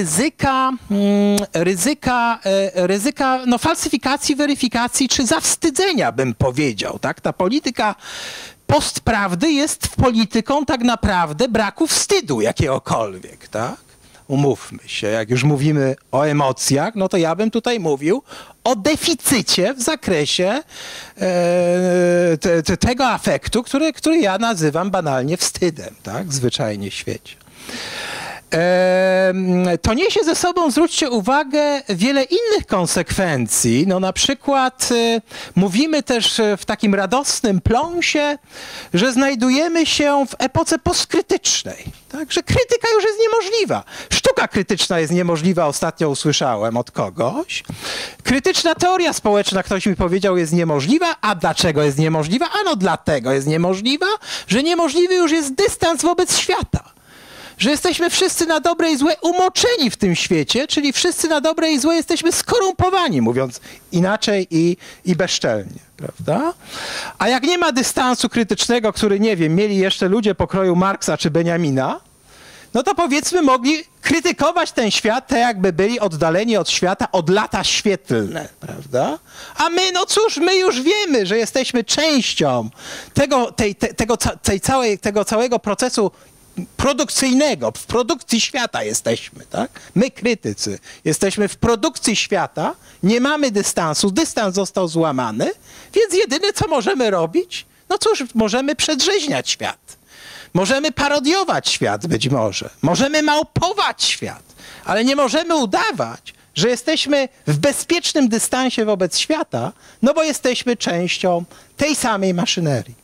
ryzyka no, falsyfikacji, weryfikacji czy zawstydzenia, bym powiedział. Tak? Ta polityka postprawdy jest polityką tak naprawdę braku wstydu jakiegokolwiek. Tak? Umówmy się, jak już mówimy o emocjach, no to ja bym tutaj mówił o deficycie w zakresie tego afektu, który ja nazywam banalnie wstydem, tak, zwyczajnie w świecie. To niesie ze sobą, zwróćcie uwagę, wiele innych konsekwencji. No na przykład mówimy też w takim radosnym pląsie, że znajdujemy się w epoce postkrytycznej. Tak? Że krytyka już jest niemożliwa. Sztuka krytyczna jest niemożliwa, ostatnio usłyszałem od kogoś. Krytyczna teoria społeczna, ktoś mi powiedział, jest niemożliwa. A dlaczego jest niemożliwa? Ano dlatego jest niemożliwa, że niemożliwy już jest dystans wobec świata. Że jesteśmy wszyscy na dobre i złe umoczeni w tym świecie, czyli wszyscy na dobre i złe jesteśmy skorumpowani, mówiąc inaczej i bezczelnie, prawda? A jak nie ma dystansu krytycznego, który, nie wiem, mieli jeszcze ludzie pokroju Marksa czy Beniamina, no to powiedzmy mogli krytykować ten świat, tak jakby byli oddaleni od świata od lata świetlne, prawda? A my, no cóż, my już wiemy, że jesteśmy częścią tego całego procesu produkcyjnego, w produkcji świata jesteśmy, tak? My krytycy jesteśmy w produkcji świata, nie mamy dystansu, dystans został złamany, więc jedyne co możemy robić, no cóż, możemy przedrzeźniać świat. Możemy parodiować świat być może, możemy małpować świat, ale nie możemy udawać, że jesteśmy w bezpiecznym dystansie wobec świata, no bo jesteśmy częścią tej samej maszynerii.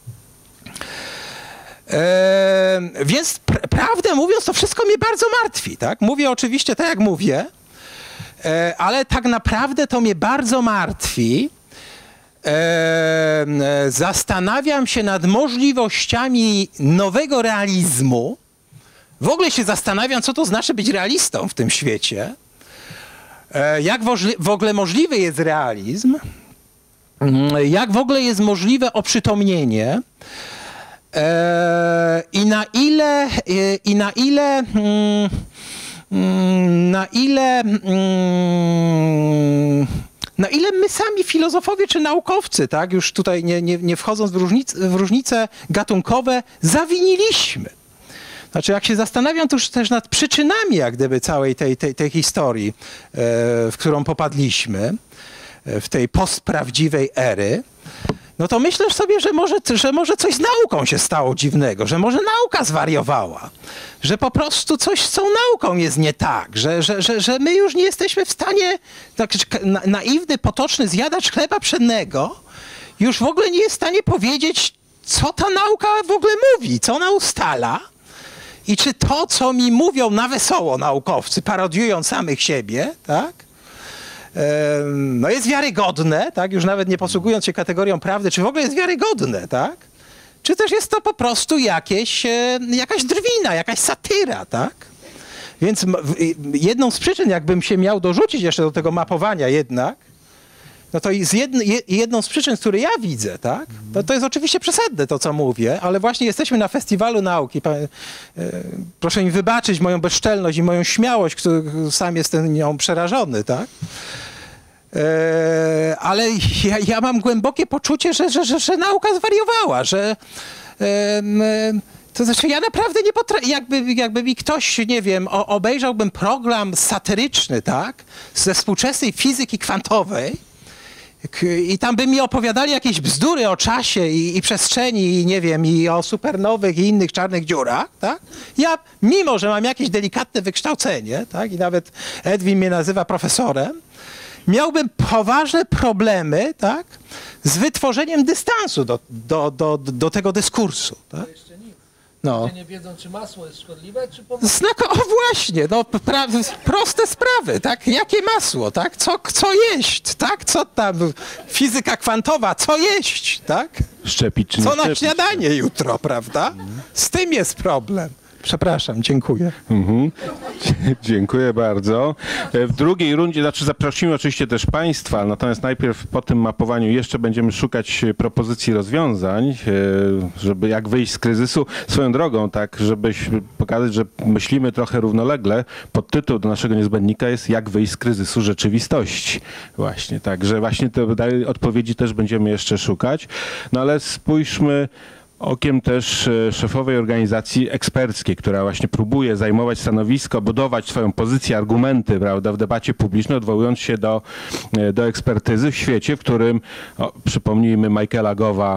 Więc prawdę mówiąc, to wszystko mnie bardzo martwi, tak? Mówię oczywiście tak, jak mówię, ale tak naprawdę to mnie bardzo martwi. Zastanawiam się nad możliwościami nowego realizmu. W ogóle się zastanawiam, co to znaczy być realistą w tym świecie. Jak w ogóle możliwy jest realizm. Jak w ogóle jest możliwe oprzytomnienie. I na ile my sami filozofowie czy naukowcy, tak, już tutaj nie wchodząc w różnice gatunkowe, zawiniliśmy. Znaczy, jak się zastanawiam też nad przyczynami jak gdyby całej tej historii, w którą popadliśmy, w tej postprawdziwej ery, no to myślę sobie, że może coś z nauką się stało dziwnego, że może nauka zwariowała, że po prostu coś z tą nauką jest nie tak, że my już nie jesteśmy w stanie, tak, naiwny, potoczny zjadacz chleba pszennego już w ogóle nie jest w stanie powiedzieć, co ta nauka w ogóle mówi, co ona ustala, I czy to, co mi mówią na wesoło naukowcy, parodiując samych siebie, tak, no jest wiarygodne, tak, już nawet nie posługując się kategorią prawdy, czy w ogóle jest wiarygodne, tak, czy też jest to po prostu jakaś drwina, jakaś satyra, tak. Więc jedną z przyczyn, jakbym się miał dorzucić jeszcze do tego mapowania jednak, no to jedną z przyczyn, które ja widzę, tak, to jest oczywiście przesadne to, co mówię, ale właśnie jesteśmy na Festiwalu Nauki. Proszę mi wybaczyć moją bezczelność i moją śmiałość, sam jestem nią przerażony, tak. Ale ja mam głębokie poczucie, że nauka zwariowała, że... To znaczy, ja naprawdę nie potrafię, jakby mi ktoś, nie wiem, obejrzałbym program satyryczny, tak, ze współczesnej fizyki kwantowej i tam by mi opowiadali jakieś bzdury o czasie i przestrzeni, i nie wiem, i o supernowych i innych czarnych dziurach, tak, ja, mimo że mam jakieś delikatne wykształcenie, tak, i nawet Edwin mnie nazywa profesorem, miałbym poważne problemy, tak, z wytworzeniem dystansu do tego dyskursu, tak. No. Nie wiedzą, czy masło jest szkodliwe, czy pomocne. O właśnie, no proste sprawy, tak? Jakie masło, tak? Co jeść, tak? Co tam, fizyka kwantowa, co jeść, tak? Szczepić czy nie co na szczepić? śniadanie jutro, prawda? Z tym jest problem. Przepraszam, dziękuję. Dziękuję bardzo. W drugiej rundzie, znaczy zaprosimy oczywiście też Państwa, natomiast najpierw po tym mapowaniu jeszcze będziemy szukać propozycji rozwiązań, żeby jak wyjść z kryzysu. Swoją drogą, tak, żeby pokazać, że myślimy trochę równolegle, podtytuł do naszego niezbędnika jest Jak wyjść z kryzysu rzeczywistości. Właśnie, także właśnie te odpowiedzi też będziemy jeszcze szukać. No ale spójrzmy okiem też szefowej organizacji eksperckiej, która właśnie próbuje zajmować stanowisko, budować swoją pozycję, argumenty, prawda, w debacie publicznej, odwołując się do ekspertyzy w świecie, w którym, przypomnijmy Michaela Gove'a,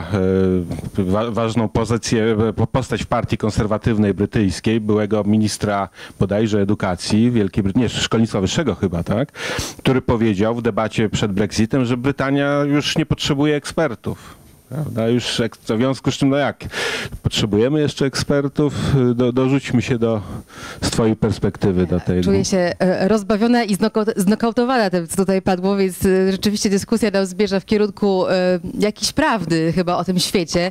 ważną postać w partii konserwatywnej brytyjskiej, byłego ministra bodajże edukacji Wielkiej Brytanii, szkolnictwa wyższego chyba, tak, który powiedział w debacie przed Brexitem, że Brytania już nie potrzebuje ekspertów. Prawda? Już w związku z czym, no jak, potrzebujemy jeszcze ekspertów? Dorzućmy się z twojej perspektywy do tej... Czuję się rozbawiona i znokautowana tym, co tutaj padło, więc rzeczywiście dyskusja nam zmierza w kierunku jakiejś prawdy chyba o tym świecie.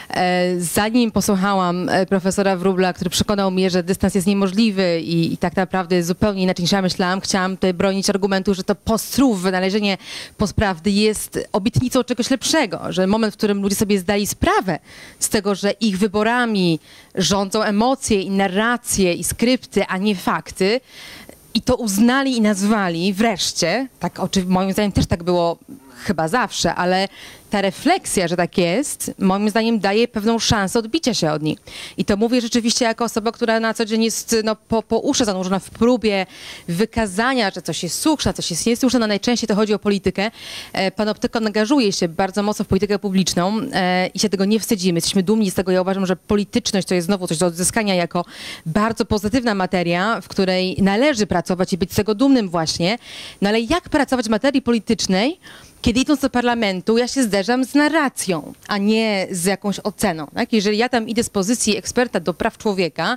Zanim posłuchałam profesora Wróbla, który przekonał mnie, że dystans jest niemożliwy i tak naprawdę zupełnie inaczej niż ja myślałam, chciałam tutaj bronić argumentu, że to post-truth, wynalezienie postprawdy jest obietnicą czegoś lepszego, że moment, w którym ludzie sobie zdali sprawę z tego, że ich wyborami rządzą emocje i narracje i skrypty, a nie fakty, i to uznali i nazwali wreszcie, tak moim zdaniem też tak było chyba zawsze, ale ta refleksja, że tak jest, moim zdaniem daje pewną szansę odbicia się od nich. I to mówię rzeczywiście jako osoba, która na co dzień jest po uszy zanurzona w próbie wykazania, że coś jest słuszne, coś jest niesłuszne. No najczęściej to chodzi o politykę. Panoptykon angażuje się bardzo mocno w politykę publiczną i się tego nie wstydzimy. Jesteśmy dumni z tego. Ja uważam, że polityczność to jest znowu coś do odzyskania jako bardzo pozytywna materia, w której należy pracować i być z tego dumnym właśnie. No ale jak pracować w materii politycznej, kiedy idąc do parlamentu, ja się zderzam z narracją, a nie z jakąś oceną. Tak? Jeżeli ja tam idę z pozycji eksperta do praw człowieka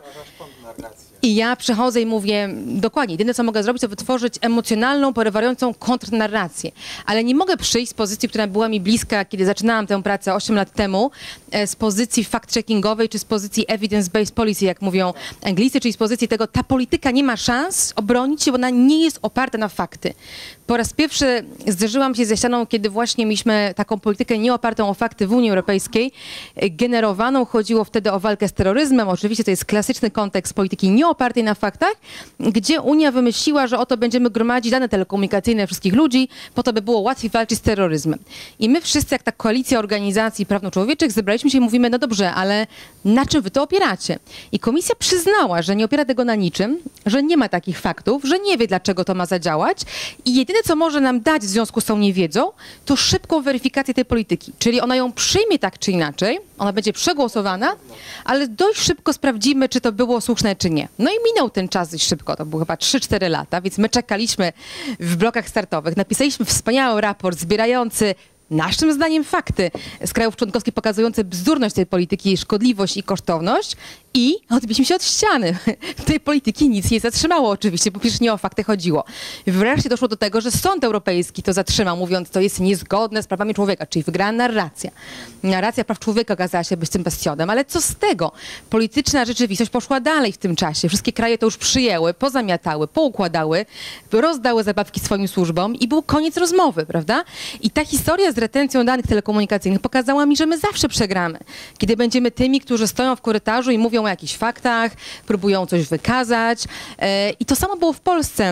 i ja przychodzę i mówię, dokładnie, jedyne co mogę zrobić, to wytworzyć emocjonalną, porywającą kontrnarrację. Ale nie mogę przyjść z pozycji, która była mi bliska, kiedy zaczynałam tę pracę 8 lat temu, z pozycji fact-checkingowej, czy z pozycji evidence-based policy, jak mówią Anglicy, czyli z pozycji tego, ta polityka nie ma szans obronić się, bo ona nie jest oparta na fakty. Po raz pierwszy zderzyłam się ze ścianą, kiedy właśnie mieliśmy taką politykę nieopartą o fakty w Unii Europejskiej, generowaną, chodziło wtedy o walkę z terroryzmem, oczywiście to jest klasyczny kontekst polityki nieopartej na faktach, gdzie Unia wymyśliła, że oto będziemy gromadzić dane telekomunikacyjne wszystkich ludzi, po to by było łatwiej walczyć z terroryzmem. I my wszyscy, jak ta koalicja organizacji prawno-człowieczych, zebraliśmy się i mówimy, no dobrze, ale na czym wy to opieracie? I komisja przyznała, że nie opiera tego na niczym, że nie ma takich faktów, że nie wie, dlaczego to ma zadziałać i jedyne, co może nam dać w związku z tą niewiedzą, to szybką weryfikację tej polityki. Czyli ona ją przyjmie tak czy inaczej, ona będzie przegłosowana, ale dość szybko sprawdzimy, czy to było słuszne, czy nie. No i minął ten czas dość szybko, to było chyba 3-4 lata, więc my czekaliśmy w blokach startowych, napisaliśmy wspaniały raport zbierający naszym zdaniem fakty z krajów członkowskich pokazujące bzdurność tej polityki, jej szkodliwość i kosztowność i odbiliśmy się od ściany. Tej polityki nic nie zatrzymało oczywiście, bo przecież nie o fakty chodziło. Wreszcie doszło do tego, że Sąd Europejski to zatrzymał, mówiąc, to jest niezgodne z prawami człowieka, czyli wygrała narracja. Narracja praw człowieka okazała się być tym bastionem, ale co z tego? Polityczna rzeczywistość poszła dalej w tym czasie. Wszystkie kraje to już przyjęły, pozamiatały, poukładały, rozdały zabawki swoim służbom i był koniec rozmowy, prawda? I ta historia z retencją danych telekomunikacyjnych pokazała mi, że my zawsze przegramy. Kiedy będziemy tymi, którzy stoją w korytarzu i mówią o jakichś faktach, próbują coś wykazać. I to samo było w Polsce.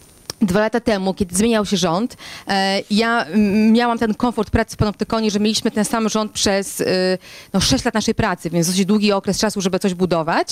2 lata temu, kiedy zmieniał się rząd, ja miałam ten komfort pracy w Panoptykonie, że mieliśmy ten sam rząd przez 6 lat naszej pracy, więc dosyć długi okres czasu, żeby coś budować.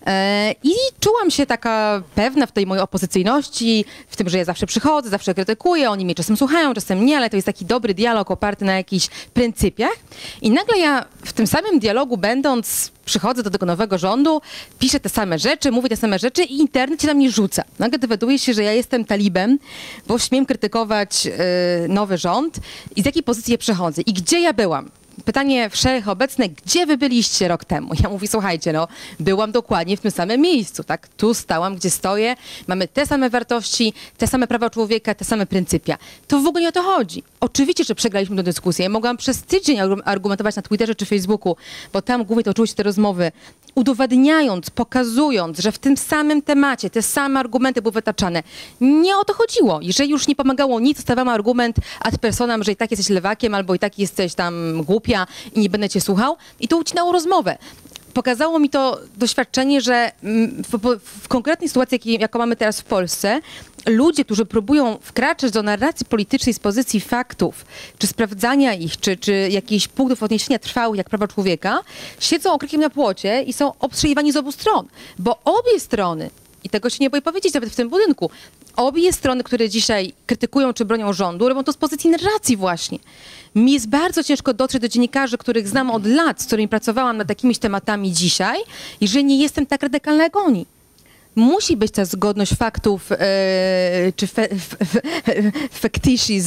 I czułam się taka pewna w tej mojej opozycyjności, w tym, że ja zawsze przychodzę, zawsze krytykuję, oni mnie czasem słuchają, czasem nie, ale to jest taki dobry dialog oparty na jakichś pryncypiach. I nagle ja w tym samym dialogu będąc, przychodzę do tego nowego rządu, piszę te same rzeczy, mówię te same rzeczy i internet się na mnie rzuca. Nagle dowiaduje się, że ja jestem talibem, bo śmiem krytykować nowy rząd i z jakiej pozycji przechodzę i gdzie ja byłam. Pytanie wszechobecne, gdzie wy byliście rok temu? Ja mówię, słuchajcie, no, byłam dokładnie w tym samym miejscu, tak? Tu stałam, gdzie stoję, mamy te same wartości, te same prawa człowieka, te same pryncypia. To w ogóle nie o to chodzi. Oczywiście, że przegraliśmy tę dyskusję. Ja mogłam przez tydzień argumentować na Twitterze czy Facebooku, bo tam głównie toczyły się te rozmowy, udowadniając, pokazując, że w tym samym temacie te same argumenty były wytaczane. Nie o to chodziło. Jeżeli już nie pomagało nic, stawałam argument ad personam, że i tak jesteś lewakiem, albo i tak jesteś tam głupia i nie będę cię słuchał. I to ucinało rozmowę. Pokazało mi to doświadczenie, że w konkretnej sytuacji, jaką mamy teraz w Polsce, ludzie, którzy próbują wkraczać do narracji politycznej z pozycji faktów, czy sprawdzania ich, czy jakichś punktów odniesienia trwałych, jak prawa człowieka, siedzą okrykiem na płocie i są obstrzeliwani z obu stron. Bo obie strony, i tego się nie boję powiedzieć nawet w tym budynku, obie strony, które dzisiaj krytykują czy bronią rządu, robią to z pozycji narracji właśnie. Mi jest bardzo ciężko dotrzeć do dziennikarzy, których znam od lat, z którymi pracowałam nad takimiś tematami dzisiaj, jeżeli nie jestem tak radykalna jak oni. Musi być ta zgodność faktów czy faktyszy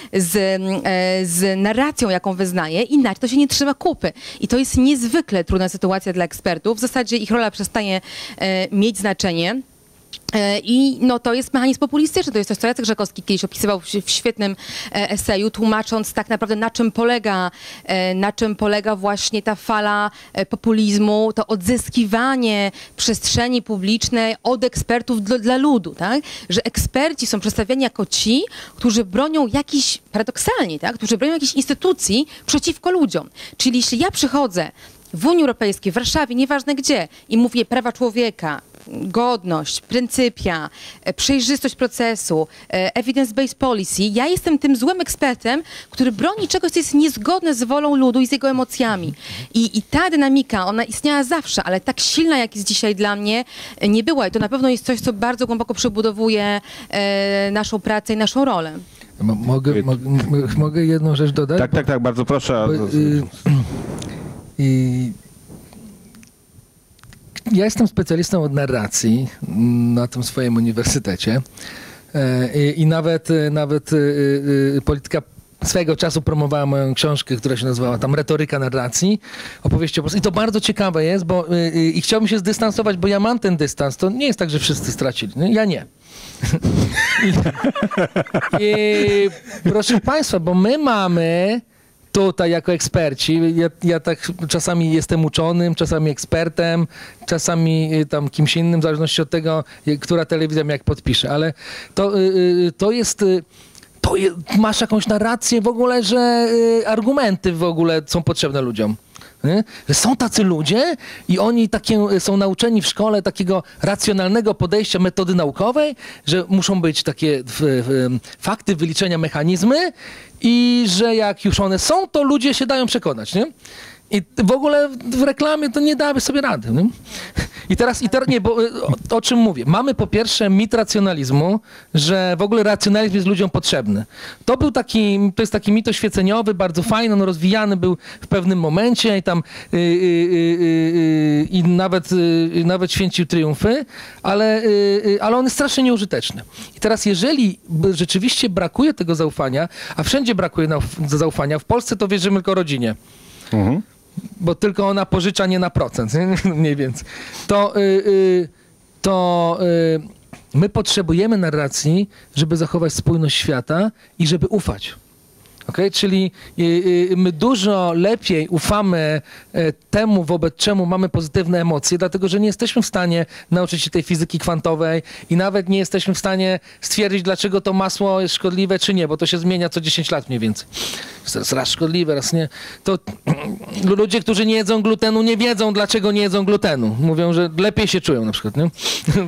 z narracją, jaką wyznaje, inaczej to się nie trzyma kupy. I to jest niezwykle trudna sytuacja dla ekspertów. W zasadzie ich rola przestaje mieć znaczenie. I no, to jest mechanizm populistyczny, to jest coś, co Jacek Żakowski kiedyś opisywał w świetnym eseju, tłumacząc tak naprawdę na czym polega właśnie ta fala populizmu, to odzyskiwanie przestrzeni publicznej od ekspertów dla ludu, tak? Że eksperci są przedstawiani jako ci, którzy bronią jakichś, paradoksalnie, tak? Którzy bronią jakichś instytucji przeciwko ludziom. Czyli jeśli ja przychodzę w Unii Europejskiej, w Warszawie, nieważne gdzie, i mówię prawa człowieka, godność, pryncypia, przejrzystość procesu, evidence-based policy. Ja jestem tym złym ekspertem, który broni czegoś, co jest niezgodne z wolą ludu i z jego emocjami. I ta dynamika, ona istniała zawsze, ale tak silna, jak jest dzisiaj dla mnie, nie była. I to na pewno jest coś, co bardzo głęboko przebudowuje naszą pracę i naszą rolę. Mogę jedną rzecz dodać? Tak, bardzo proszę. Ja jestem specjalistą od narracji na tym swoim uniwersytecie i nawet polityka swego czasu promowała moją książkę, która się nazywała tam Retoryka narracji, opowieści o Polsce. I to bardzo ciekawe jest, bo i chciałbym się zdystansować, bo ja mam ten dystans. To nie jest tak, że wszyscy stracili. Ja nie. I proszę Państwa, bo my mamy tutaj jako eksperci, ja tak czasami jestem uczonym, czasami ekspertem, czasami tam kimś innym, w zależności od tego, która telewizja mnie jak podpisze, ale masz jakąś narrację w ogóle, że argumenty w ogóle są potrzebne ludziom. Nie? Że są tacy ludzie i oni są nauczeni w szkole takiego racjonalnego podejścia metody naukowej, że muszą być takie fakty, wyliczenia, mechanizmy i że jak już one są, to ludzie się dają przekonać. Nie? I w ogóle w reklamie to nie dałaby sobie rady. Nie? I teraz nie, bo o czym mówię? Mamy po pierwsze mit racjonalizmu, że w ogóle racjonalizm jest ludziom potrzebny. To jest taki mit oświeceniowy, bardzo fajny, on rozwijany był w pewnym momencie i tam i nawet święcił triumfy, ale on jest strasznie nieużyteczny. I teraz jeżeli rzeczywiście brakuje tego zaufania, a wszędzie brakuje zaufania, w Polsce to wierzymy tylko rodzinie. Mhm. Bo tylko ona pożycza nie na procent, mniej więcej. My potrzebujemy narracji, żeby zachować spójność świata i żeby ufać. Okay? Czyli my dużo lepiej ufamy temu, wobec czemu mamy pozytywne emocje, dlatego że nie jesteśmy w stanie nauczyć się tej fizyki kwantowej i nawet nie jesteśmy w stanie stwierdzić, dlaczego to masło jest szkodliwe, czy nie, bo to się zmienia co 10 lat mniej więcej. Raz szkodliwe, raz nie. To ludzie, którzy nie jedzą glutenu, nie wiedzą, dlaczego nie jedzą glutenu. Mówią, że lepiej się czują na przykład, nie?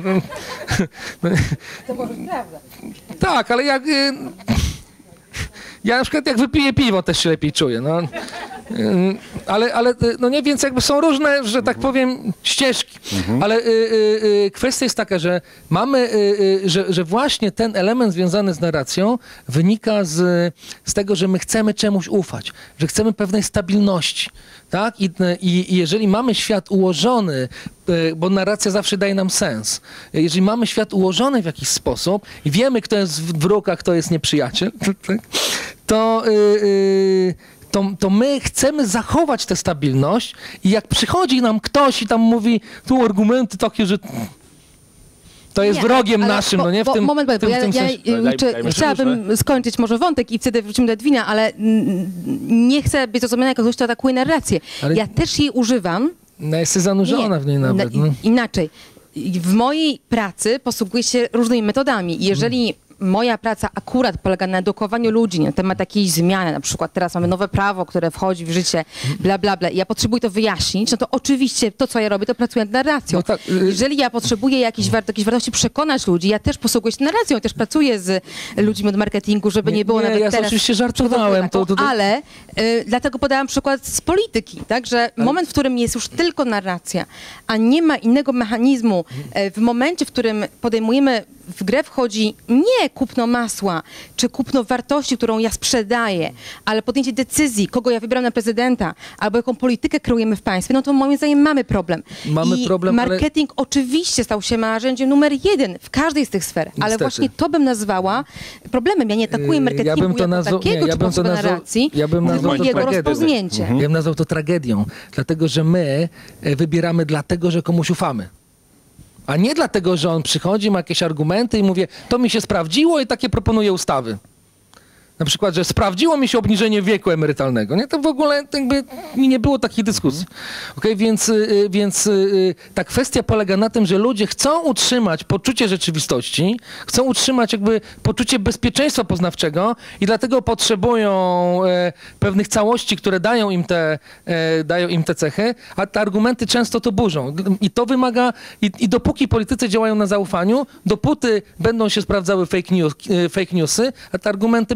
To może być prawda. Tak, ale ja na przykład jak wypiję piwo, też się lepiej czuję. No. Ale no nie, więc jakby są różne, że tak powiem, ścieżki. Ale kwestia jest taka, że mamy, że właśnie ten element związany z narracją wynika z tego, że my chcemy czemuś ufać, że chcemy pewnej stabilności. Tak? I jeżeli mamy świat ułożony, bo narracja zawsze daje nam sens, jeżeli mamy świat ułożony w jakiś sposób i wiemy, kto jest wróg, a kto jest nieprzyjaciel, to my chcemy zachować tę stabilność i jak przychodzi nam ktoś i tam mówi tu argumenty takie, że to jest wrogiem naszym, no nie? Moment, bo chciałabym skończyć może wątek i wtedy wrócimy do Edwina, ale nie chcę być zrozumiana jako ktoś, kto atakuje narrację. Ale ja też jej używam. No jesteś zanurzona w niej nawet. No. Inaczej. W mojej pracy posługuję się różnymi metodami. Jeżeli moja praca akurat polega na edukowaniu ludzi na temat jakiejś zmiany, na przykład teraz mamy nowe prawo, które wchodzi w życie, bla, bla, bla, i ja potrzebuję to wyjaśnić, no to oczywiście to, co ja robię, to pracuję nad narracją. No tak, jeżeli ja potrzebuję jakiejś wartości przekonać ludzi, ja też posługuję się narracją, też pracuję z ludźmi od marketingu, żeby nie było nawet ja teraz... oczywiście żartowałem. Ale dlatego podałam przykład z polityki, tak, że moment, w którym jest już tylko narracja, a nie ma innego mechanizmu, w momencie, w którym podejmujemy, w grę wchodzi nie kupno masła, czy kupno wartości, którą ja sprzedaję, ale podjęcie decyzji, kogo ja wybieram na prezydenta, albo jaką politykę kreujemy w państwie, no to moim zdaniem mamy problem. Marketing oczywiście stał się narzędziem numer 1 w każdej z tych sfer, ale właśnie to bym nazwała problemem. Ja nie atakuję marketingu takiego, czy potrzeby narracji, tylko jego rozpoznęcie. Ja bym nazwał to tragedią, dlatego że my wybieramy dlatego, że komuś ufamy. A nie dlatego, że on przychodzi, ma jakieś argumenty i mówi, to mi się sprawdziło i takie proponuje ustawy. Na przykład, że sprawdziło mi się obniżenie wieku emerytalnego. Nie? To w ogóle jakby nie było takiej dyskusji. Okay? Więc ta kwestia polega na tym, że ludzie chcą utrzymać poczucie rzeczywistości, chcą utrzymać jakby poczucie bezpieczeństwa poznawczego i dlatego potrzebują pewnych całości, które dają im te cechy, a te argumenty często to burzą. I to wymaga, i dopóki politycy działają na zaufaniu, dopóty będą się sprawdzały fake newsy, a te argumenty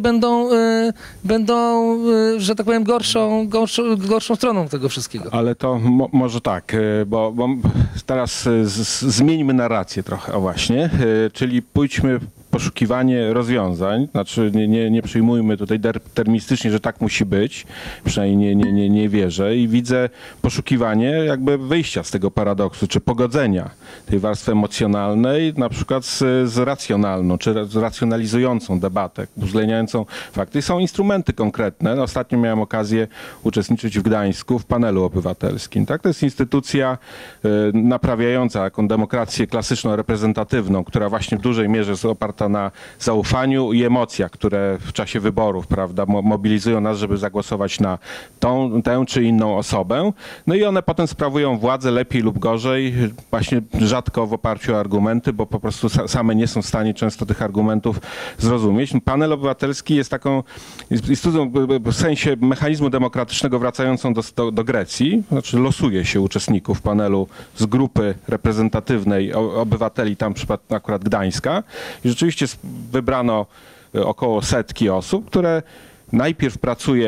będą, że tak powiem, gorszą stroną tego wszystkiego. Ale to może tak, bo teraz zmieńmy narrację trochę, o właśnie, czyli pójdźmy poszukiwanie rozwiązań, znaczy nie przyjmujmy tutaj deterministycznie, że tak musi być, przynajmniej nie wierzę i widzę poszukiwanie jakby wyjścia z tego paradoksu, czy pogodzenia tej warstwy emocjonalnej na przykład z racjonalną, czy z racjonalizującą debatę, uwzględniającą fakty. Są instrumenty konkretne. Ostatnio miałem okazję uczestniczyć w Gdańsku w panelu obywatelskim. Tak? To jest instytucja naprawiająca taką demokrację klasyczną, reprezentatywną, która właśnie w dużej mierze jest oparta na zaufaniu i emocjach, które w czasie wyborów, prawda, mobilizują nas, żeby zagłosować na tę czy inną osobę. No i one potem sprawują władzę lepiej lub gorzej, właśnie rzadko w oparciu o argumenty, bo po prostu same nie są w stanie często tych argumentów zrozumieć. Panel obywatelski jest taką instytucją w sensie mechanizmu demokratycznego wracającą do Grecji, znaczy losuje się uczestników panelu z grupy reprezentatywnej obywateli, tam w przypadku akurat Gdańska. I rzeczywiście wybrano około 100 osób, które najpierw pracuje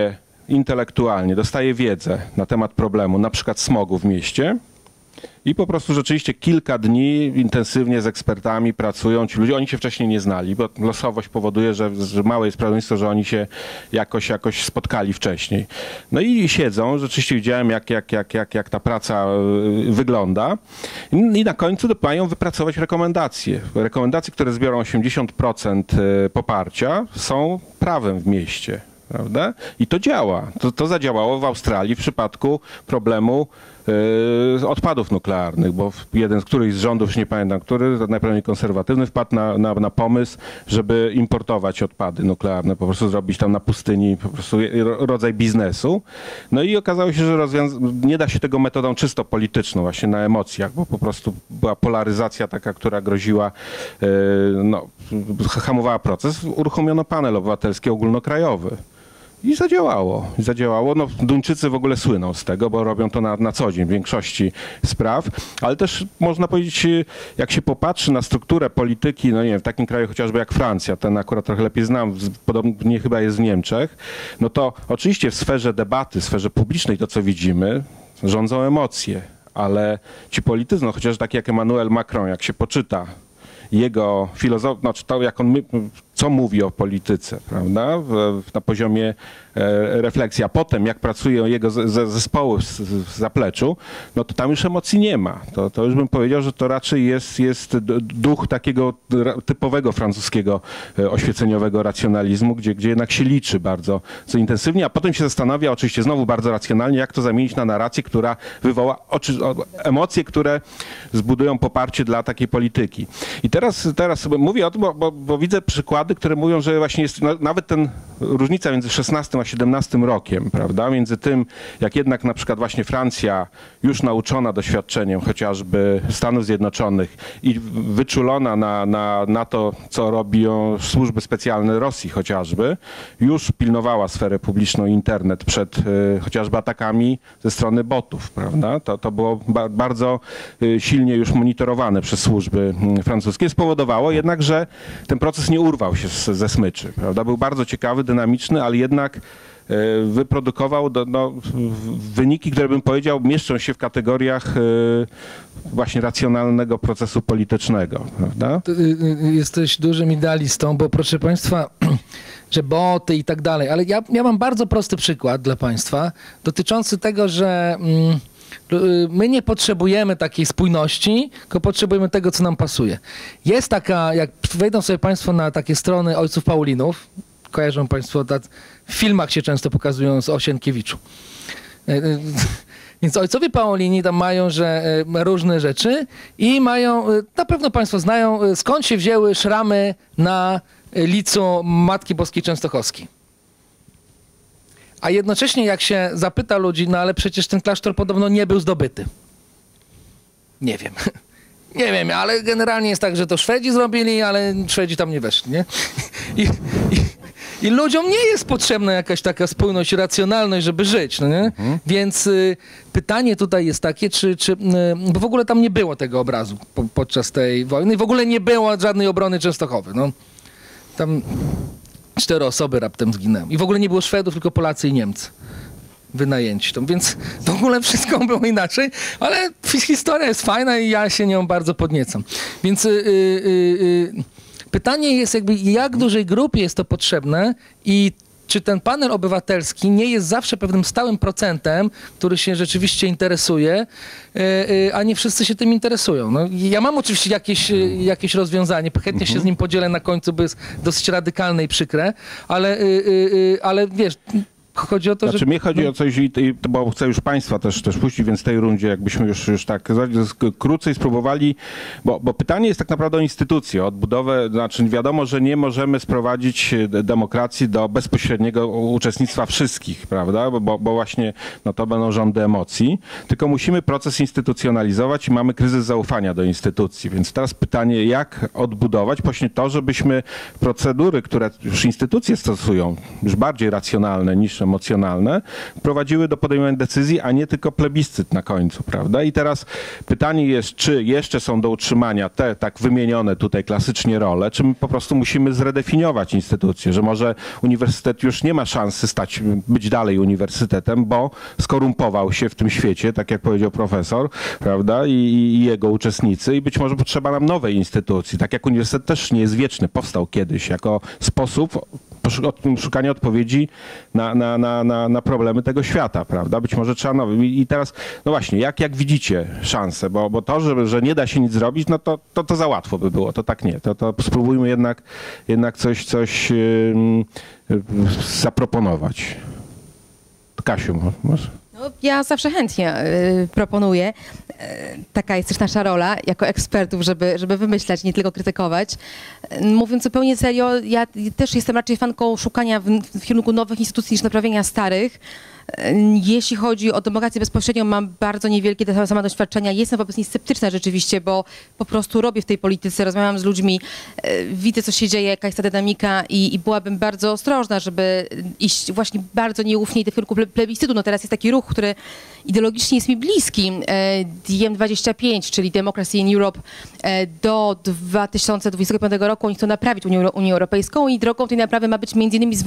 intelektualnie, dostaje wiedzę na temat problemu, na przykład smogu w mieście, i po prostu rzeczywiście kilka dni intensywnie z ekspertami pracują. Ci ludzie, oni się wcześniej nie znali, bo losowość powoduje, że małe jest prawdopodobieństwo, że oni się jakoś spotkali wcześniej. No i siedzą, rzeczywiście widziałem, jak ta praca wygląda. I na końcu mają wypracować rekomendacje. Rekomendacje, które zbiorą 80% poparcia, są prawem w mieście. Prawda? I to działa. To zadziałało w Australii w przypadku problemu odpadów nuklearnych, bo jeden z którychś z rządów, już nie pamiętam który, najprawdopodobniej konserwatywny, wpadł na pomysł, żeby importować odpady nuklearne, po prostu zrobić tam na pustyni po prostu rodzaj biznesu. No i okazało się, że nie da się tego metodą czysto polityczną, właśnie na emocjach, bo po prostu była polaryzacja taka, która groziła, hamowała proces. Uruchomiono panel obywatelski ogólnokrajowy. I zadziałało. No, Duńczycy w ogóle słyną z tego, bo robią to na co dzień w większości spraw, ale też można powiedzieć, jak się popatrzy na strukturę polityki, no nie wiem, w takim kraju chociażby jak Francja, ten akurat trochę lepiej znam, podobnie chyba jest w Niemczech, no to oczywiście w sferze debaty, w sferze publicznej to, co widzimy, rządzą emocje, ale ci politycy, no chociaż taki jak Emmanuel Macron, jak się poczyta jego filozofię, znaczy to, jak on co mówi o polityce, prawda, na poziomie refleksji, a potem jak pracują jego zespoły w zapleczu, no to tam już emocji nie ma. To już bym powiedział, że to raczej jest duch takiego typowego francuskiego oświeceniowego racjonalizmu, gdzie jednak się liczy bardzo co intensywnie, a potem się zastanawia oczywiście znowu bardzo racjonalnie, jak to zamienić na narrację, która wywoła emocje, które zbudują poparcie dla takiej polityki. I teraz sobie mówię o tym, bo widzę przykłady, które mówią, że właśnie jest nawet różnica między 16 a 17 rokiem, prawda? Między tym, jak jednak na przykład właśnie Francja, już nauczona doświadczeniem chociażby Stanów Zjednoczonych i wyczulona na to, co robią służby specjalne Rosji chociażby, już pilnowała sferę publiczną i internet przed chociażby atakami ze strony botów, prawda? To było bardzo silnie już monitorowane przez służby francuskie. Spowodowało jednak, że ten proces nie urwał się ze smyczy, prawda? Był bardzo ciekawy, dynamiczny, ale jednak wyprodukował wyniki, które bym powiedział mieszczą się w kategoriach właśnie racjonalnego procesu politycznego, prawda? Jesteś dużym idealistą, bo proszę Państwa, że boty i tak dalej, ale ja mam bardzo prosty przykład dla Państwa dotyczący tego, że my nie potrzebujemy takiej spójności, tylko potrzebujemy tego, co nam pasuje. Jest taka, jak wejdą sobie Państwo na takie strony Ojców Paulinów, kojarzą Państwo, w filmach się często pokazują z Osienkiewiczu. Więc ojcowie Paulini tam mają różne rzeczy i mają, na pewno Państwo znają, skąd się wzięły szramy na licu Matki Boskiej Częstochowskiej. A jednocześnie jak się zapyta ludzi, no ale przecież ten klasztor podobno nie był zdobyty. Nie wiem. Nie wiem, ale generalnie jest tak, że to Szwedzi zrobili, ale Szwedzi tam nie weszli, nie? I ludziom nie jest potrzebna jakaś taka spójność, racjonalność, żeby żyć, no nie? Więc pytanie tutaj jest takie, bo w ogóle tam nie było tego obrazu podczas tej wojny i w ogóle nie było żadnej obrony Częstochowy, no. Tam 4 osoby raptem zginęły. I w ogóle nie było Szwedów, tylko Polacy i Niemcy wynajęci. Więc w ogóle wszystko było inaczej, ale historia jest fajna i ja się nią bardzo podniecam. Więc pytanie jest jakby, jak dużej grupie jest to potrzebne i czy ten panel obywatelski nie jest zawsze pewnym stałym procentem, który się rzeczywiście interesuje, a nie wszyscy się tym interesują. No, ja mam oczywiście jakieś rozwiązanie, chętnie się z nim podzielę na końcu, bo jest dosyć radykalne i przykre, ale wiesz... Chodzi o to, znaczy, mnie chodzi o coś, bo chcę już Państwa też puścić, więc w tej rundzie jakbyśmy już tak krócej spróbowali, bo pytanie jest tak naprawdę o instytucję, o odbudowę, znaczy wiadomo, że nie możemy sprowadzić demokracji do bezpośredniego uczestnictwa wszystkich, prawda, bo właśnie no to będą rządy emocji, tylko musimy proces instytucjonalizować i mamy kryzys zaufania do instytucji, więc teraz pytanie, jak odbudować właśnie to, żebyśmy procedury, które już instytucje stosują, już bardziej racjonalne niż emocjonalne, prowadziły do podejmowania decyzji, a nie tylko plebiscyt na końcu, prawda? I teraz pytanie jest, czy jeszcze są do utrzymania te tak wymienione tutaj klasycznie role, czy my po prostu musimy zredefiniować instytucje, że może uniwersytet już nie ma szansy być dalej uniwersytetem, bo skorumpował się w tym świecie, tak jak powiedział profesor, prawda, i jego uczestnicy, i być może potrzeba nam nowej instytucji. Tak jak uniwersytet też nie jest wieczny, powstał kiedyś jako sposób szukania odpowiedzi na problemy tego świata, prawda? Być może trzeba nowy. I teraz, no właśnie, jak widzicie szansę? Bo to, że nie da się nic zrobić, no to za łatwo by było, to tak nie. To spróbujmy jednak coś zaproponować. Kasiu, może? No, ja zawsze chętnie proponuję. Taka jest też nasza rola jako ekspertów, żeby wymyślać, nie tylko krytykować. Mówiąc zupełnie serio, ja też jestem raczej fanką szukania w kierunku nowych instytucji niż naprawienia starych. Jeśli chodzi o demokrację bezpośrednią, mam bardzo niewielkie sama doświadczenia. Jestem wobec niej sceptyczna rzeczywiście, bo po prostu robię w tej polityce, rozmawiam z ludźmi, widzę, co się dzieje, jaka jest ta dynamika i byłabym bardzo ostrożna, żeby iść właśnie bardzo nieufnie w kierunku plebiscytu. No teraz jest taki ruch, który ideologicznie jest mi bliski, DiEM25, czyli Democracy in Europe, do 2025 roku. Oni chcą naprawić Unię Europejską i drogą tej naprawy ma być między innymi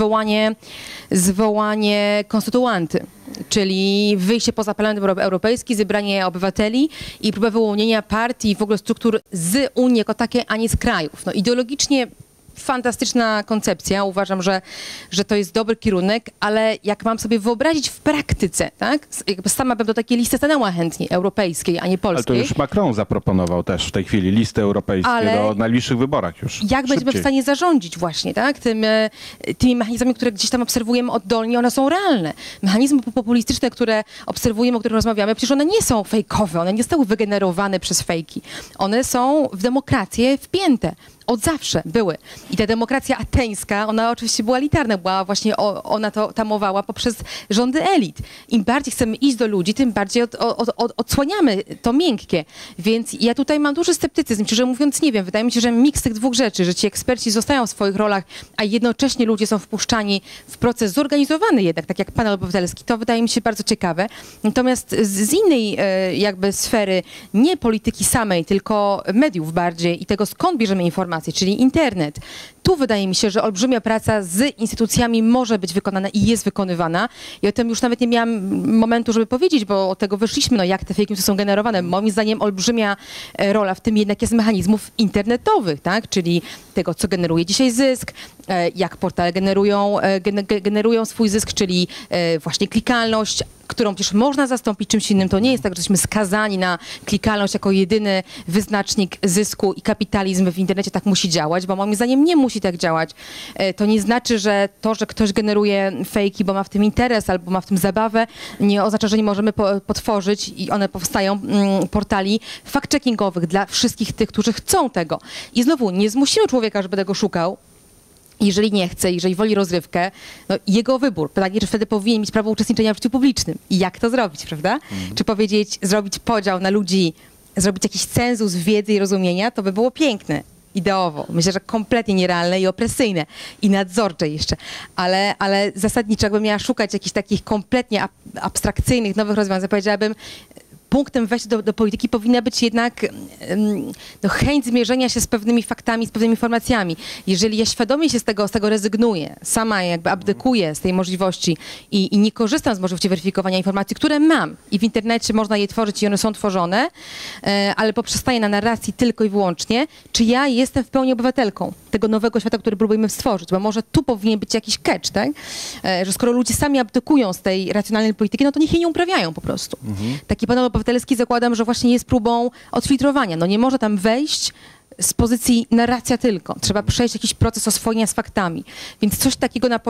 zwołanie konstytuanty, czyli wyjście poza Parlament Europejski, zebranie obywateli i próbę wyłonienia partii i w ogóle struktur z Unii jako takie, a nie z krajów. No, ideologicznie fantastyczna koncepcja. Uważam, że to jest dobry kierunek, ale jak mam sobie wyobrazić w praktyce, tak? Jakby sama bym do takiej listy stanęła chętnie, europejskiej, a nie polskiej. Ale to już Macron zaproponował też w tej chwili listy europejskie do najbliższych wyborach już. Jak będziemy w stanie zarządzić właśnie, tak? Tymi mechanizmami, które gdzieś tam obserwujemy oddolnie, one są realne. Mechanizmy populistyczne, które obserwujemy, o których rozmawiamy, przecież one nie są fejkowe, one nie zostały wygenerowane przez fejki. One są w demokrację wpięte. Od zawsze były. I ta demokracja ateńska, ona oczywiście była elitarna, była właśnie, ona to tamowała poprzez rządy elit. Im bardziej chcemy iść do ludzi, tym bardziej odsłaniamy to miękkie. Więc ja tutaj mam duży sceptycyzm, szczerze mówiąc nie wiem, wydaje mi się, że miks tych dwóch rzeczy, że ci eksperci zostają w swoich rolach, a jednocześnie ludzie są wpuszczani w proces zorganizowany jednak, tak jak panel obywatelski, to wydaje mi się bardzo ciekawe. Natomiast z innej jakby sfery, nie polityki samej, tylko mediów bardziej i tego, skąd bierzemy informacje, czyli internet. Tu wydaje mi się, że olbrzymia praca z instytucjami może być wykonana i jest wykonywana. I o tym już nawet nie miałam momentu, żeby powiedzieć, bo od tego wyszliśmy, no jak te fake newsy są generowane. Moim zdaniem olbrzymia rola w tym jednak jest mechanizmów internetowych, tak? Czyli tego, co generuje dzisiaj zysk, jak portale generują swój zysk, czyli właśnie klikalność, którą przecież można zastąpić czymś innym. To nie jest tak, że jesteśmy skazani na klikalność jako jedyny wyznacznik zysku i kapitalizm w internecie tak musi działać, bo moim zdaniem nie musi tak działać. To nie znaczy, że to, że ktoś generuje fejki, bo ma w tym interes albo ma w tym zabawę, nie oznacza, że nie możemy potworzyć i one powstają portali fact-checkingowych dla wszystkich tych, którzy chcą tego. I znowu, nie zmusimy człowieka, żeby tego szukał. Jeżeli nie chce, jeżeli woli rozrywkę, no jego wybór. Pytanie, czy wtedy powinien mieć prawo uczestniczenia w życiu publicznym. I jak to zrobić, prawda? Czy powiedzieć, zrobić podział na ludzi, zrobić jakiś cenzus wiedzy i rozumienia, to by było piękne. Ideowo. Myślę, że kompletnie nierealne i opresyjne. I nadzorcze jeszcze. Ale zasadniczo, jakbym miała szukać jakichś takich kompletnie abstrakcyjnych, nowych rozwiązań, powiedziałabym, punktem wejścia do polityki powinna być jednak chęć zmierzenia się z pewnymi faktami, z pewnymi informacjami. Jeżeli ja świadomie się z tego rezygnuję, sama jakby abdykuję z tej możliwości i nie korzystam z możliwości weryfikowania informacji, które mam i w internecie można je tworzyć i one są tworzone, ale poprzestaję na narracji tylko i wyłącznie, czy ja jestem w pełni obywatelką tego nowego świata, który próbujemy stworzyć, bo może tu powinien być jakiś catch, tak? Że skoro ludzie sami abdykują z tej racjonalnej polityki, no to niech jej nie uprawiają po prostu. Taki panel obywatelski zakładam, że właśnie jest próbą odfiltrowania. No nie może tam wejść z pozycji narracja tylko. Trzeba przejść jakiś proces oswojenia z faktami. Więc coś takiego na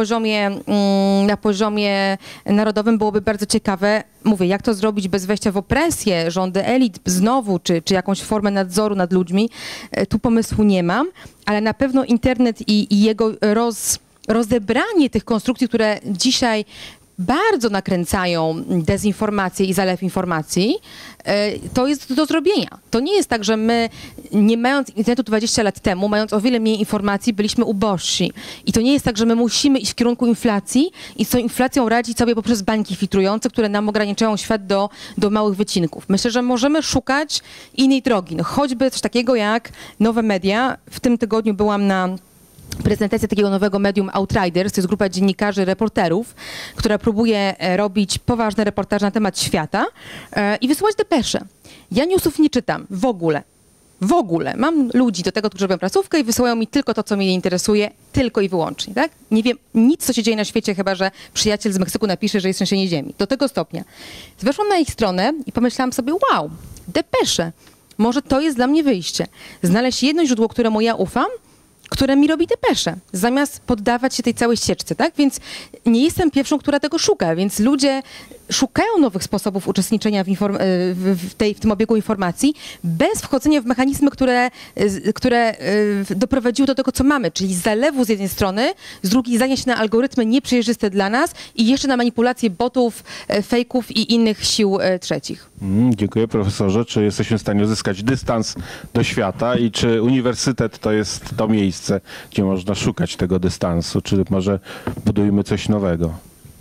poziomie narodowym byłoby bardzo ciekawe. Mówię, jak to zrobić bez wejścia w opresję, rządy elit znowu, czy jakąś formę nadzoru nad ludźmi. Tu pomysłu nie mam, ale na pewno internet i jego rozebranie tych konstrukcji, które dzisiaj bardzo nakręcają dezinformację i zalew informacji, to jest do zrobienia. To nie jest tak, że my, nie mając internetu 20 lat temu, mając o wiele mniej informacji, byliśmy ubożsi. I to nie jest tak, że my musimy iść w kierunku inflacji i z tą inflacją radzić sobie poprzez bańki filtrujące, które nam ograniczają świat do małych wycinków. Myślę, że możemy szukać innej drogi. No, choćby coś takiego jak nowe media. W tym tygodniu byłam na prezentacja takiego nowego medium Outriders, to jest grupa dziennikarzy, reporterów, która próbuje robić poważne reportaże na temat świata i wysyłać depesze. Ja newsów nie czytam w ogóle. W ogóle. Mam ludzi do tego, którzy robią prasówkę i wysyłają mi tylko to, co mnie interesuje, tylko i wyłącznie, tak? Nie wiem nic, co się dzieje na świecie, chyba że przyjaciel z Meksyku napisze, że jest trzęsienie ziemi. Do tego stopnia. Weszłam na ich stronę i pomyślałam sobie, wow, depesze. Może to jest dla mnie wyjście. Znaleźć jedno źródło, któremu ja ufam, które mi robi depesze, zamiast poddawać się tej całej ścieżce, tak? Więc nie jestem pierwszą, która tego szuka, więc ludzie szukają nowych sposobów uczestniczenia w tym obiegu informacji, bez wchodzenia w mechanizmy, które doprowadziły do tego, co mamy, czyli zalewu z jednej strony, z drugiej zdania się na algorytmy nieprzejrzyste dla nas i jeszcze na manipulacje botów, fejków i innych sił trzecich. Dziękuję, profesorze. Czy jesteśmy w stanie uzyskać dystans do świata i czy uniwersytet to jest to miejsce, gdzie można szukać tego dystansu? Czy może budujmy coś nowego?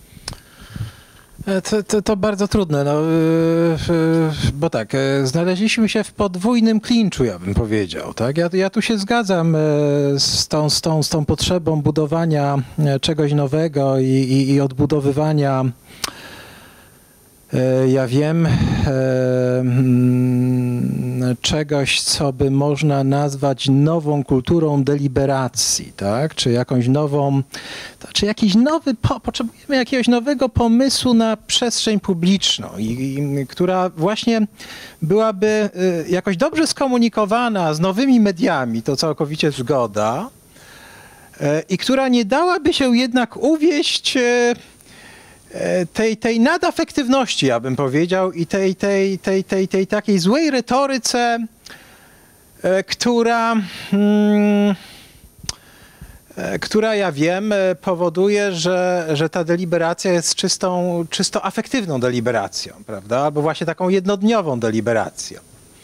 To bardzo trudne, no, bo tak, znaleźliśmy się w podwójnym klinczu, ja bym powiedział. Tak? Ja tu się zgadzam z tą potrzebą budowania czegoś nowego i odbudowywania, ja wiem, czegoś, co by można nazwać nową kulturą deliberacji, tak? Czy jakąś nową, czy jakiś nowy, potrzebujemy jakiegoś nowego pomysłu na przestrzeń publiczną, która właśnie byłaby jakoś dobrze skomunikowana z nowymi mediami, to całkowicie zgoda, i która nie dałaby się jednak uwieść tej nadafektywności, ja bym powiedział, i tej takiej złej retoryce, która ja wiem, powoduje, że ta deliberacja jest czysto afektywną deliberacją, prawda? Albo właśnie taką jednodniową deliberacją.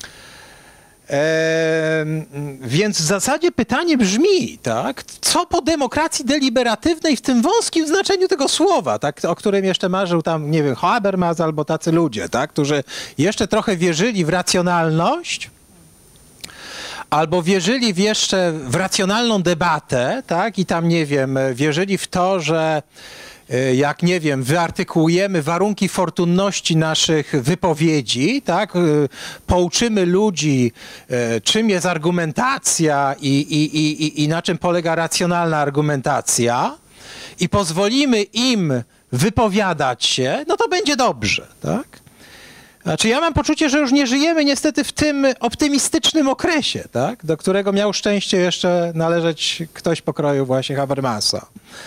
Więc w zasadzie pytanie brzmi, tak, co po demokracji deliberatywnej w tym wąskim znaczeniu tego słowa, tak, o którym jeszcze marzył tam, nie wiem, Habermas albo tacy ludzie, tak, którzy jeszcze trochę wierzyli w racjonalność, albo wierzyli jeszcze w racjonalną debatę, tak, i tam, nie wiem, wierzyli w to, że jak, nie wiem, wyartykułujemy warunki fortunności naszych wypowiedzi, tak, pouczymy ludzi, czym jest argumentacja i na czym polega racjonalna argumentacja i pozwolimy im wypowiadać się, no to będzie dobrze, tak? Znaczy ja mam poczucie, że już nie żyjemy niestety w tym optymistycznym okresie, tak, do którego miał szczęście jeszcze należeć ktoś pokroju właśnie Habermasa.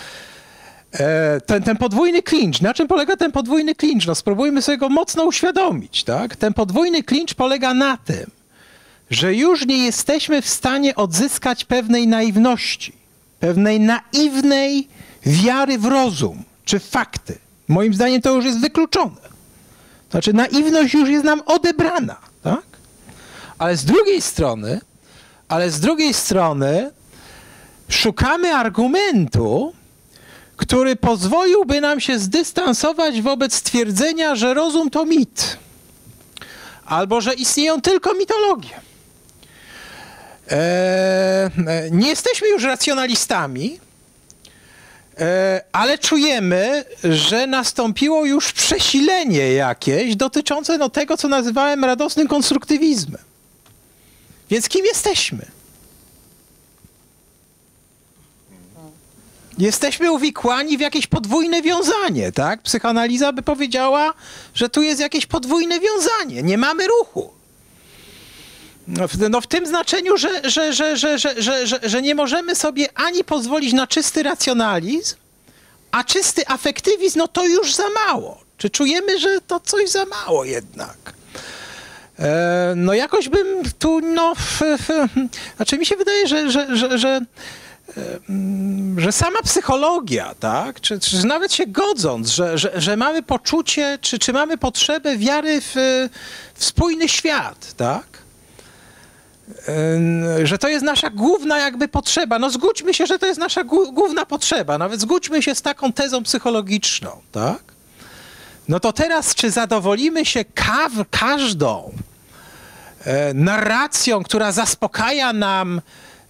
Ten podwójny klincz, na czym polega ten podwójny klincz? No spróbujmy sobie go mocno uświadomić, tak? Ten podwójny klincz polega na tym, że już nie jesteśmy w stanie odzyskać pewnej naiwności, pewnej naiwnej wiary w rozum czy w fakty. Moim zdaniem to już jest wykluczone. Znaczy naiwność już jest nam odebrana, tak? Ale z drugiej strony szukamy argumentu, który pozwoliłby nam się zdystansować wobec stwierdzenia, że rozum to mit, albo że istnieją tylko mitologie. Nie jesteśmy już racjonalistami, ale czujemy, że nastąpiło już przesilenie jakieś dotyczące no, tego, co nazywałem radosnym konstruktywizmem. Więc kim jesteśmy? Jesteśmy uwikłani w jakieś podwójne wiązanie, tak? Psychoanaliza by powiedziała, że tu jest jakieś podwójne wiązanie, nie mamy ruchu. No w tym znaczeniu, że nie możemy sobie ani pozwolić na czysty racjonalizm, a czysty afektywizm, no to już za mało. Czy czujemy, że to coś za mało jednak? No jakoś bym tu, no... Znaczy mi się wydaje, że że sama psychologia, tak, czy nawet się godząc, że mamy poczucie, czy mamy potrzebę wiary w spójny świat, tak, że to jest nasza główna jakby potrzeba. No zgódźmy się, że to jest nasza główna potrzeba. Nawet zgódźmy się z taką tezą psychologiczną, tak? No to teraz, czy zadowolimy się każdą narracją, która zaspokaja nam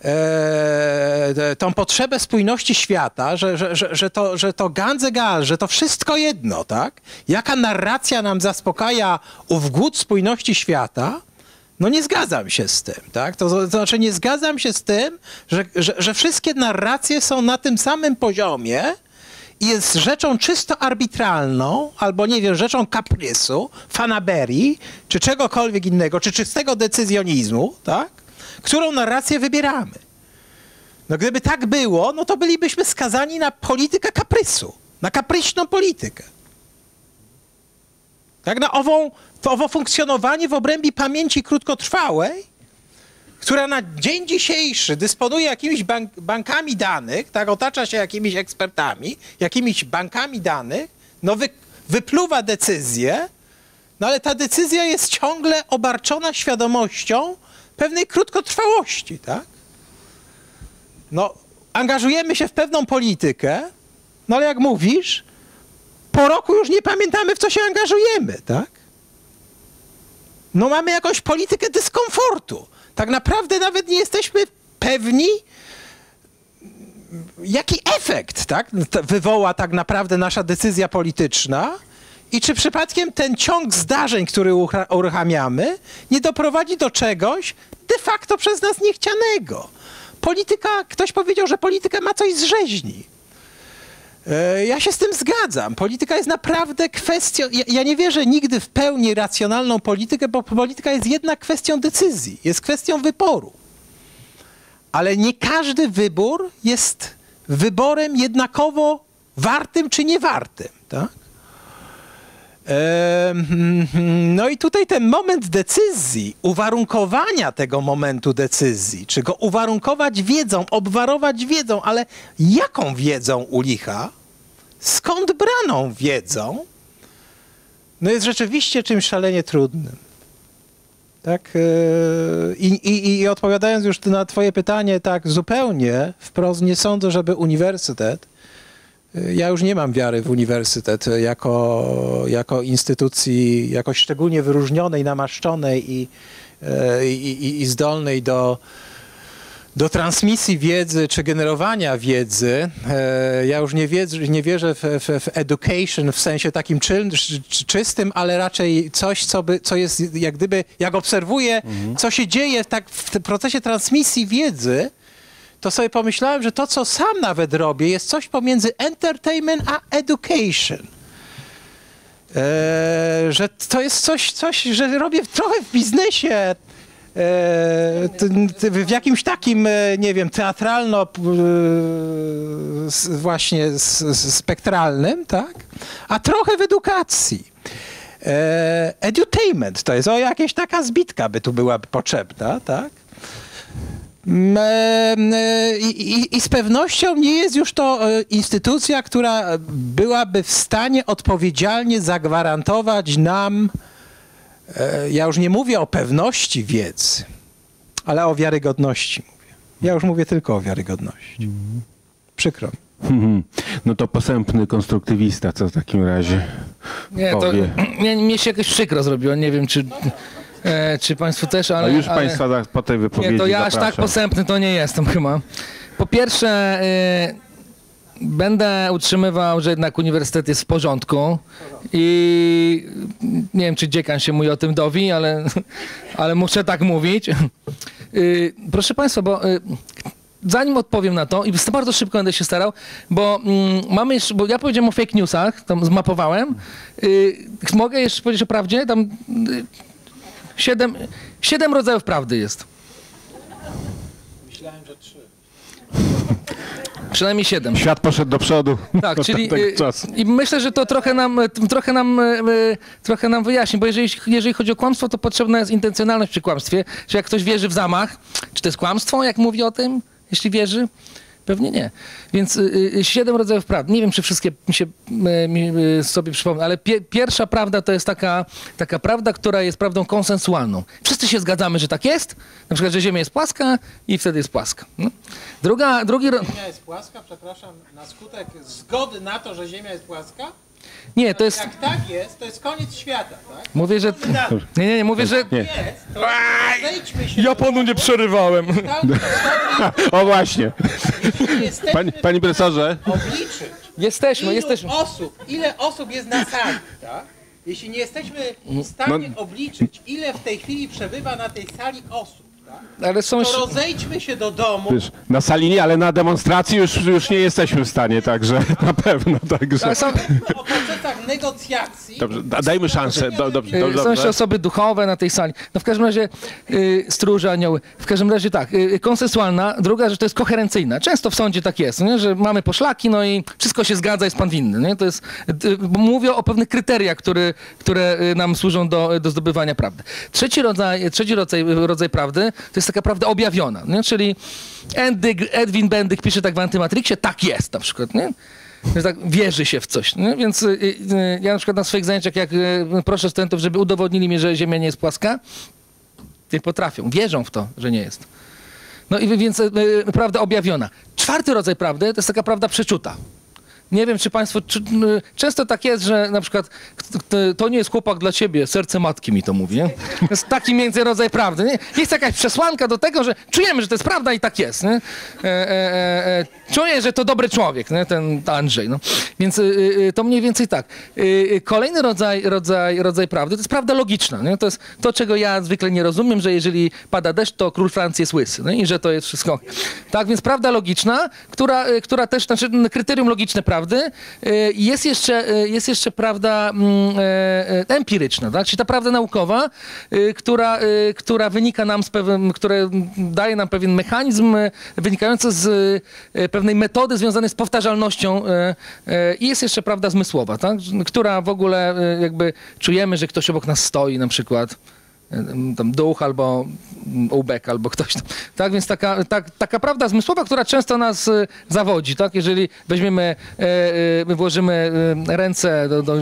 tą potrzebę spójności świata, że to ganz egal, że to wszystko jedno, tak? Jaka narracja nam zaspokaja ów głód spójności świata? No nie zgadzam się z tym, tak? To znaczy nie zgadzam się z tym, że wszystkie narracje są na tym samym poziomie i jest rzeczą czysto arbitralną, albo nie wiem, rzeczą kaprysu, fanaberii, czy czegokolwiek innego, czy czystego decyzjonizmu, tak? Którą narrację wybieramy. No gdyby tak było, no to bylibyśmy skazani na politykę kaprysu, na kapryśną politykę. Tak, na owo funkcjonowanie w obrębie pamięci krótkotrwałej, która na dzień dzisiejszy dysponuje jakimiś bankami danych, tak, otacza się jakimiś ekspertami, jakimiś bankami danych, no wypluwa decyzję, no ale ta decyzja jest ciągle obarczona świadomością pewnej krótkotrwałości, tak? No, angażujemy się w pewną politykę, no ale jak mówisz, po roku już nie pamiętamy, w co się angażujemy, tak? No mamy jakąś politykę dyskomfortu. Tak naprawdę nawet nie jesteśmy pewni, jaki efekt, tak, wywoła tak naprawdę nasza decyzja polityczna i czy przypadkiem ten ciąg zdarzeń, który uruchamiamy, nie doprowadzi do czegoś de facto przez nas niechcianego. Polityka, ktoś powiedział, że polityka ma coś z rzeźni. Ja się z tym zgadzam. Polityka jest naprawdę kwestią... Ja nie wierzę nigdy w pełni racjonalną politykę, bo polityka jest jednak kwestią decyzji, jest kwestią wyboru. Ale nie każdy wybór jest wyborem jednakowo wartym czy niewartym, tak? No i tutaj ten moment decyzji, uwarunkowania tego momentu decyzji, czy go uwarunkować wiedzą, obwarować wiedzą, ale jaką wiedzą u licha? Skąd braną wiedzą? No jest rzeczywiście czymś szalenie trudnym. Tak? I odpowiadając już na twoje pytanie tak zupełnie wprost, nie sądzę, żeby uniwersytet, ja już nie mam wiary w uniwersytet jako instytucji jakoś szczególnie wyróżnionej, namaszczonej i zdolnej do transmisji wiedzy czy generowania wiedzy. Ja już nie wierzę w education w sensie takim czystym, ale raczej coś, co jest jak gdyby, jak obserwuję, co się dzieje w tym procesie transmisji wiedzy, to sobie pomyślałem, że to, co sam nawet robię, jest coś pomiędzy entertainment a education. Że to jest coś, że robię trochę w biznesie, w jakimś takim, nie wiem, teatralno właśnie spektralnym, tak? A trochę w edukacji. Edutainment to jest, jakaś taka zbitka by tu była potrzebna, tak? I z pewnością nie jest już to instytucja, która byłaby w stanie odpowiedzialnie zagwarantować nam, ja już nie mówię o pewności wiedzy, ale o wiarygodności mówię. Ja już mówię tylko o wiarygodności. Przykro mi. No to posępny konstruktywista, co w takim razie powie? Mnie się jakoś przykro zrobiło, nie wiem czy państwu też, ale... A już państwa po tej wypowiedzi nie, to ja zapraszam. aż tak posępny to nie jestem chyba. Po pierwsze, będę utrzymywał, że jednak uniwersytet jest w porządku i nie wiem, czy dziekan się mój o tym dowi, ale muszę tak mówić. Proszę państwa, bo zanim odpowiem na to, i bardzo szybko będę się starał, bo mamy jeszcze, bo ja powiedziałem o fake newsach, tam zmapowałem. Mogę jeszcze powiedzieć o prawdzie? Tam 7 rodzajów prawdy jest. Myślałem, że 3. Przynajmniej 7. Świat poszedł do przodu. Tak, czyli i myślę, że to trochę nam wyjaśni, bo jeżeli chodzi o kłamstwo, to potrzebna jest intencjonalność przy kłamstwie. Czy jak ktoś wierzy w zamach, czy to jest kłamstwo, jak mówi o tym, jeśli wierzy? Pewnie nie. Więc 7 rodzajów prawdy. Nie wiem, czy wszystkie mi sobie przypomnę, ale pierwsza prawda to jest taka prawda, która jest prawdą konsensualną. Wszyscy się zgadzamy, że tak jest. Na przykład, że Ziemia jest płaska i wtedy jest płaska. No. Ziemia jest płaska, przepraszam, na skutek zgody na to, że Ziemia jest płaska? Nie, to jest... Jak tak jest, to jest koniec świata, tak? Mówię, że... Nie, mówię, że... Nie. Jest, to zejdźmy się Ja panu nie przerywałem. O właśnie. Jesteśmy Panie profesorze. obliczyć, Jesteśmy. ile osób jest na sali, tak? Jeśli nie jesteśmy w stanie obliczyć, ile w tej chwili przebywa na tej sali osób, tak? Ale są... To rozejdźmy się do domu. Wiesz, na sali nie, ale na demonstracji już nie jesteśmy w stanie, także na pewno. Także. Ale są... O procesach negocjacji. Dobrze, dajmy szansę. Są jeszcze osoby duchowe na tej sali. No w każdym razie stróże, anioły. W każdym razie tak, konsensualna. Druga rzecz to jest koherencyjna. Często w sądzie tak jest, nie? Że mamy poszlaki, no i wszystko się zgadza, jest pan winny. Nie? To jest, mówię o pewnych kryteriach, które nam służą do zdobywania prawdy. Trzeci rodzaj prawdy to jest taka prawda objawiona, nie? Czyli Edwin Bendyk pisze tak w Antymatrixie, tak jest na przykład, nie? Że tak wierzy się w coś. Nie? Więc ja na przykład na swoich zajęciach, jak proszę studentów, żeby udowodnili mi, że Ziemia nie jest płaska, nie potrafią. Wierzą w to, że nie jest. No i więc prawda objawiona. Czwarty rodzaj prawdy to jest taka prawda przeczuta. Nie wiem, czy państwo... często tak jest, że na przykład to nie jest chłopak dla ciebie, serce matki mi to mówi. Nie? To jest taki między rodzaj prawdy. Nie? Jest jakaś przesłanka do tego, że czujemy, że to jest prawda i tak jest. Nie? Czuję, że to dobry człowiek, nie? Ten Andrzej. No. Więc to mniej więcej tak. Kolejny rodzaj prawdy to jest prawda logiczna. Nie? To jest to, czego ja zwykle nie rozumiem, że jeżeli pada deszcz, to król Francji jest łysy. Nie? I że to jest wszystko. Tak, więc prawda logiczna, która też, znaczy kryterium logiczne prawdy, jest jeszcze prawda empiryczna, tak? Czyli ta prawda naukowa, która wynika nam która daje nam pewien mechanizm wynikający z pewnej metody związanej z powtarzalnością i jest jeszcze prawda zmysłowa, tak? Która w ogóle jakby czujemy, że ktoś obok nas stoi na przykład. Tam duch albo ubek, albo ktoś tam. Tak, więc taka prawda zmysłowa, która często nas zawodzi, tak? Jeżeli weźmiemy, włożymy ręce do...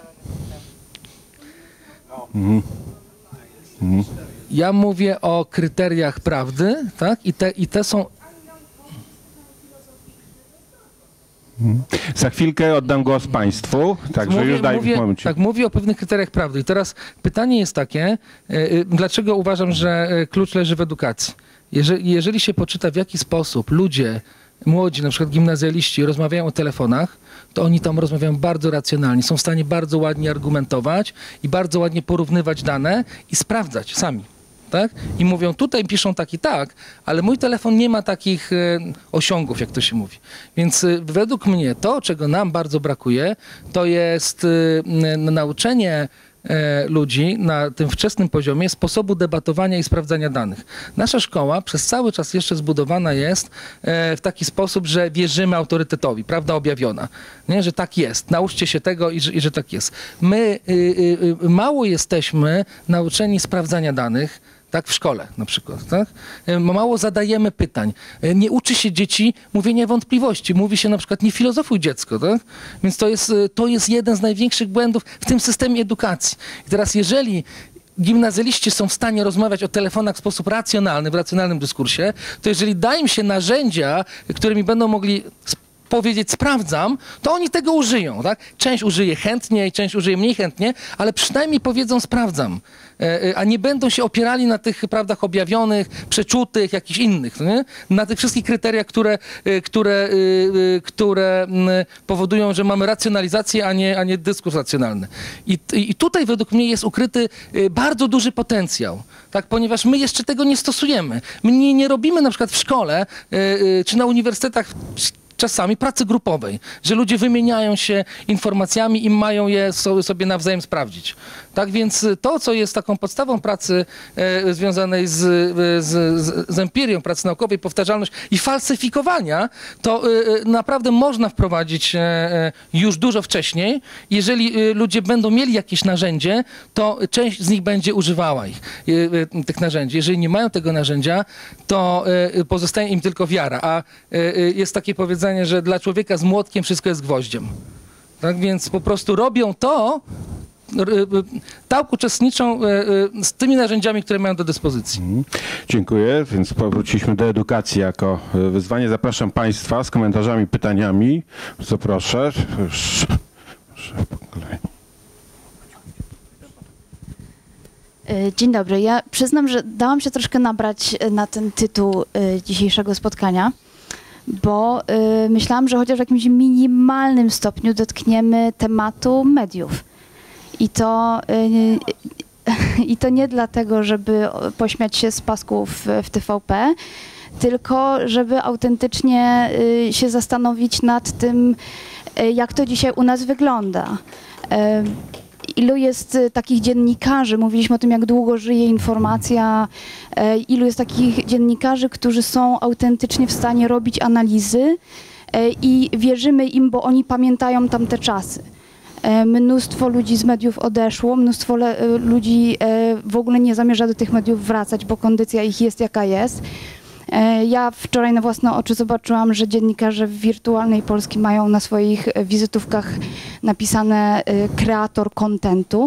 Ja mówię o kryteriach prawdy, tak? I te są... Za chwilkę oddam głos państwu, także już daj mi momencie. Tak, mówię o pewnych kryteriach prawdy. I teraz pytanie jest takie, dlaczego uważam, że klucz leży w edukacji? Jeżeli się poczyta, w jaki sposób ludzie, młodzi, na przykład gimnazjaliści, rozmawiają o telefonach, to oni tam rozmawiają bardzo racjonalnie, są w stanie bardzo ładnie argumentować i bardzo ładnie porównywać dane i sprawdzać sami. Tak? I mówią, tutaj piszą tak i tak, ale mój telefon nie ma takich osiągów, jak to się mówi. Więc według mnie to, czego nam bardzo brakuje, to jest nauczenie ludzi na tym wczesnym poziomie sposobu debatowania i sprawdzania danych. Nasza szkoła przez cały czas jeszcze zbudowana jest w taki sposób, że wierzymy autorytetowi, prawda objawiona, nie? Że tak jest, nauczcie się tego i że tak jest. My mało jesteśmy nauczeni sprawdzania danych, tak, w szkole na przykład, tak? Mało zadajemy pytań. Nie uczy się dzieci mówienia wątpliwości. Mówi się na przykład nie filozofuj dziecko, tak? Więc to jest jeden z największych błędów w tym systemie edukacji. I teraz jeżeli gimnazjaliści są w stanie rozmawiać o telefonach w sposób racjonalny, w racjonalnym dyskursie, to jeżeli da im się narzędzia, którymi będą mogli powiedzieć sprawdzam, to oni tego użyją, tak? Część użyje chętnie, część użyje mniej chętnie, ale przynajmniej powiedzą sprawdzam, a nie będą się opierali na tych prawdach objawionych, przeczutych, jakichś innych, nie? Na tych wszystkich kryteriach, które powodują, że mamy racjonalizację, a nie dyskurs racjonalny. I tutaj według mnie jest ukryty bardzo duży potencjał, tak? Ponieważ my jeszcze tego nie stosujemy. My nie robimy na przykład w szkole czy na uniwersytetach czasami pracy grupowej, że ludzie wymieniają się informacjami i mają je sobie nawzajem sprawdzić. Tak więc to, co jest taką podstawą pracy związanej z empirią, pracy naukowej, powtarzalność i falsyfikowania, to naprawdę można wprowadzić już dużo wcześniej. Jeżeli ludzie będą mieli jakieś narzędzie, to część z nich będzie używała tych narzędzi. Jeżeli nie mają tego narzędzia, to pozostaje im tylko wiara. A jest takie powiedzenie, że dla człowieka z młotkiem wszystko jest gwoździem. Tak więc po prostu robią to, tak uczestniczą z tymi narzędziami, które mają do dyspozycji. Dziękuję, więc powróciliśmy do edukacji jako wyzwanie. Zapraszam Państwa z komentarzami, pytaniami. Bardzo proszę. Dzień dobry. Ja przyznam, że dałam się troszkę nabrać na ten tytuł dzisiejszego spotkania, bo myślałam, że chociaż w jakimś minimalnym stopniu dotkniemy tematu mediów. I to nie dlatego, żeby pośmiać się z pasków w TVP, tylko żeby autentycznie się zastanowić nad tym, jak to dzisiaj u nas wygląda. Ilu jest takich dziennikarzy, mówiliśmy o tym, jak długo żyje informacja, ilu jest takich dziennikarzy, którzy są autentycznie w stanie robić analizy i wierzymy im, bo oni pamiętają tamte czasy. Mnóstwo ludzi z mediów odeszło, mnóstwo ludzi w ogóle nie zamierza do tych mediów wracać, bo kondycja ich jest jaka jest. Ja wczoraj na własne oczy zobaczyłam, że dziennikarze w wirtualnej Polski mają na swoich wizytówkach napisane kreator kontentu.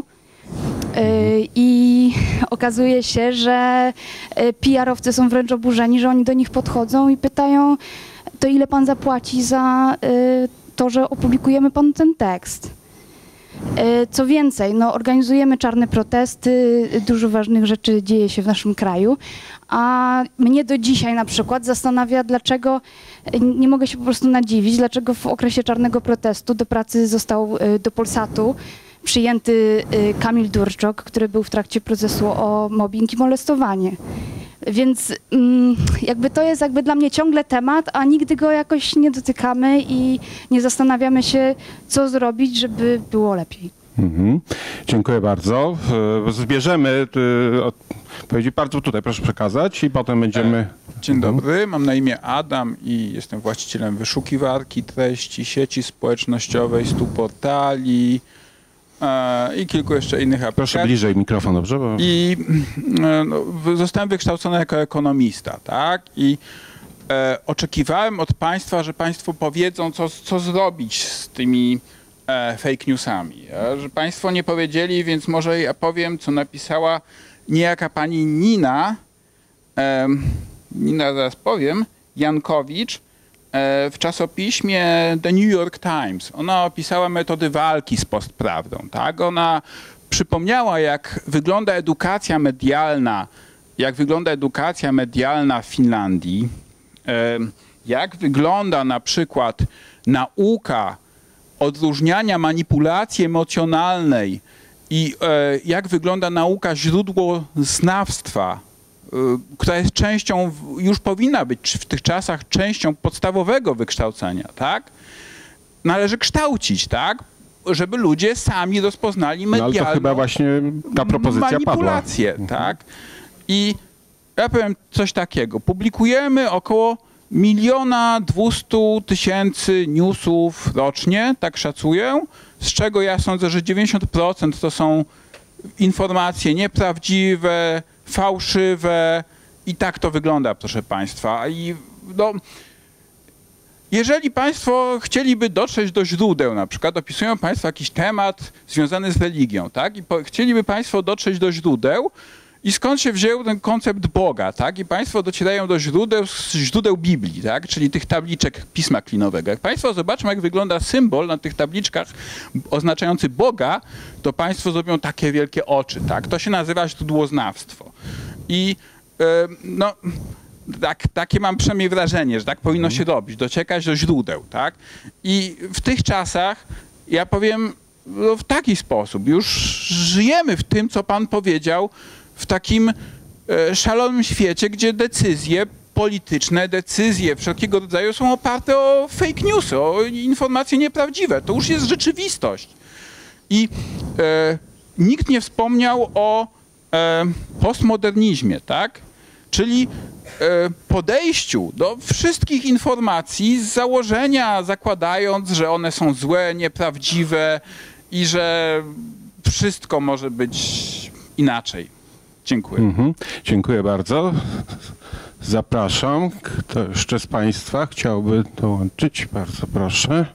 I okazuje się, że PR-owcy są wręcz oburzeni, że oni do nich podchodzą i pytają, to ile pan zapłaci za to, że opublikujemy panu ten tekst. Co więcej, no, organizujemy czarne protesty, dużo ważnych rzeczy dzieje się w naszym kraju, a mnie do dzisiaj na przykład zastanawia, dlaczego, nie mogę się po prostu nadziwić, dlaczego w okresie czarnego protestu do pracy został do Polsatu przyjęty Kamil Durczok, który był w trakcie procesu o mobbing i molestowanie. Więc jakby to jest jakby dla mnie ciągle temat, a nigdy go jakoś nie dotykamy i nie zastanawiamy się, co zrobić, żeby było lepiej. Dziękuję bardzo. Zbierzemy odpowiedzi. Bardzo tutaj proszę przekazać i potem będziemy... Dzień dobry, mam na imię Adam i jestem właścicielem wyszukiwarki treści, sieci społecznościowej, 100 portali i kilku jeszcze innych aplikacji. Proszę bliżej mikrofon, dobrze? Bo... I zostałem wykształcony jako ekonomista, tak? I oczekiwałem od państwa, że państwo powiedzą, co zrobić z tymi fake newsami. Że państwo nie powiedzieli, więc może ja powiem, co napisała niejaka pani Nina, zaraz powiem, Jankowicz, w czasopiśmie The New York Times. Ona opisała metody walki z postprawdą. Tak? Ona przypomniała, jak wygląda edukacja medialna w Finlandii, jak wygląda na przykład nauka odróżniania manipulacji emocjonalnej i jak wygląda nauka źródłoznawstwa, która jest częścią, już powinna być w tych czasach częścią podstawowego wykształcenia, tak? Należy kształcić, tak? Żeby ludzie sami rozpoznali medialną ale to chyba właśnie ta propozycja manipulację, padła. tak? I ja powiem coś takiego. Publikujemy około 1 200 000 newsów rocznie, tak szacuję, z czego ja sądzę, że 90% to są informacje nieprawdziwe, fałszywe i tak to wygląda, proszę państwa. I no, jeżeli państwo chcieliby dotrzeć do źródeł, na przykład opisują państwo jakiś temat związany z religią, tak? I chcieliby państwo dotrzeć do źródeł i skąd się wziął ten koncept Boga, tak? I państwo docierają do źródeł Biblii, tak? Czyli tych tabliczek Pisma Klinowego. Jak państwo zobaczą, jak wygląda symbol na tych tabliczkach oznaczający Boga, to państwo zrobią takie wielkie oczy, tak? To się nazywa źródłoznawstwo. I no, takie mam przynajmniej wrażenie, że tak powinno się robić, dociekać do źródeł, tak? I w tych czasach, ja powiem no, w taki sposób, już żyjemy w tym, co pan powiedział, w takim szalonym świecie, gdzie decyzje polityczne decyzje wszelkiego rodzaju są oparte o fake newsy, o informacje nieprawdziwe. To już jest rzeczywistość. I nikt nie wspomniał o postmodernizmie, tak? Czyli podejściu do wszystkich informacji z założenia, zakładając, że one są złe, nieprawdziwe i że wszystko może być inaczej. Dziękuję. Dziękuję bardzo. Zapraszam. Kto jeszcze z Państwa chciałby dołączyć? Bardzo proszę.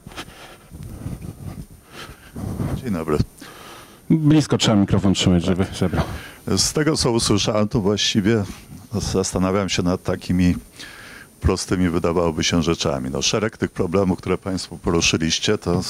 Dzień dobry. Blisko trzeba mikrofon trzymać, żeby zebrał. Z tego, co usłyszałem, to właściwie zastanawiam się nad takimi prostymi, wydawałoby się, rzeczami. No, szereg tych problemów, które Państwo poruszyliście, to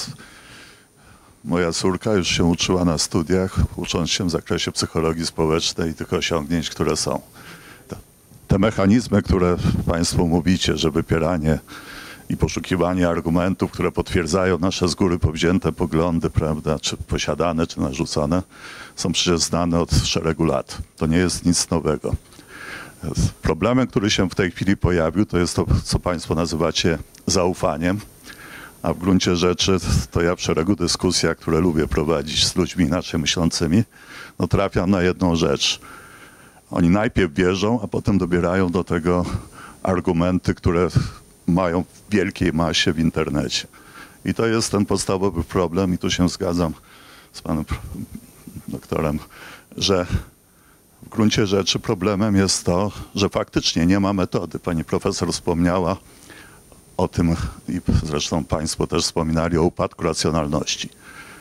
moja córka już się uczyła na studiach, ucząc się w zakresie psychologii społecznej i tych osiągnięć, które są. Te mechanizmy, które Państwo mówicie, że wypieranie i poszukiwanie argumentów, które potwierdzają nasze z góry powzięte poglądy, prawda, czy posiadane, czy narzucone, są przecież znane od szeregu lat. To nie jest nic nowego. Problemem, który się w tej chwili pojawił, to jest to, co Państwo nazywacie zaufaniem, a w gruncie rzeczy to ja w szeregu dyskusjach, które lubię prowadzić z ludźmi inaczej myślącymi, no trafiam na jedną rzecz. Oni najpierw wierzą, a potem dobierają do tego argumenty, które mają w wielkiej masie w internecie. I to jest ten podstawowy problem i tu się zgadzam z panem doktorem, że w gruncie rzeczy problemem jest to, że faktycznie nie ma metody. Pani profesor wspomniała o tym i zresztą Państwo też wspominali o upadku racjonalności.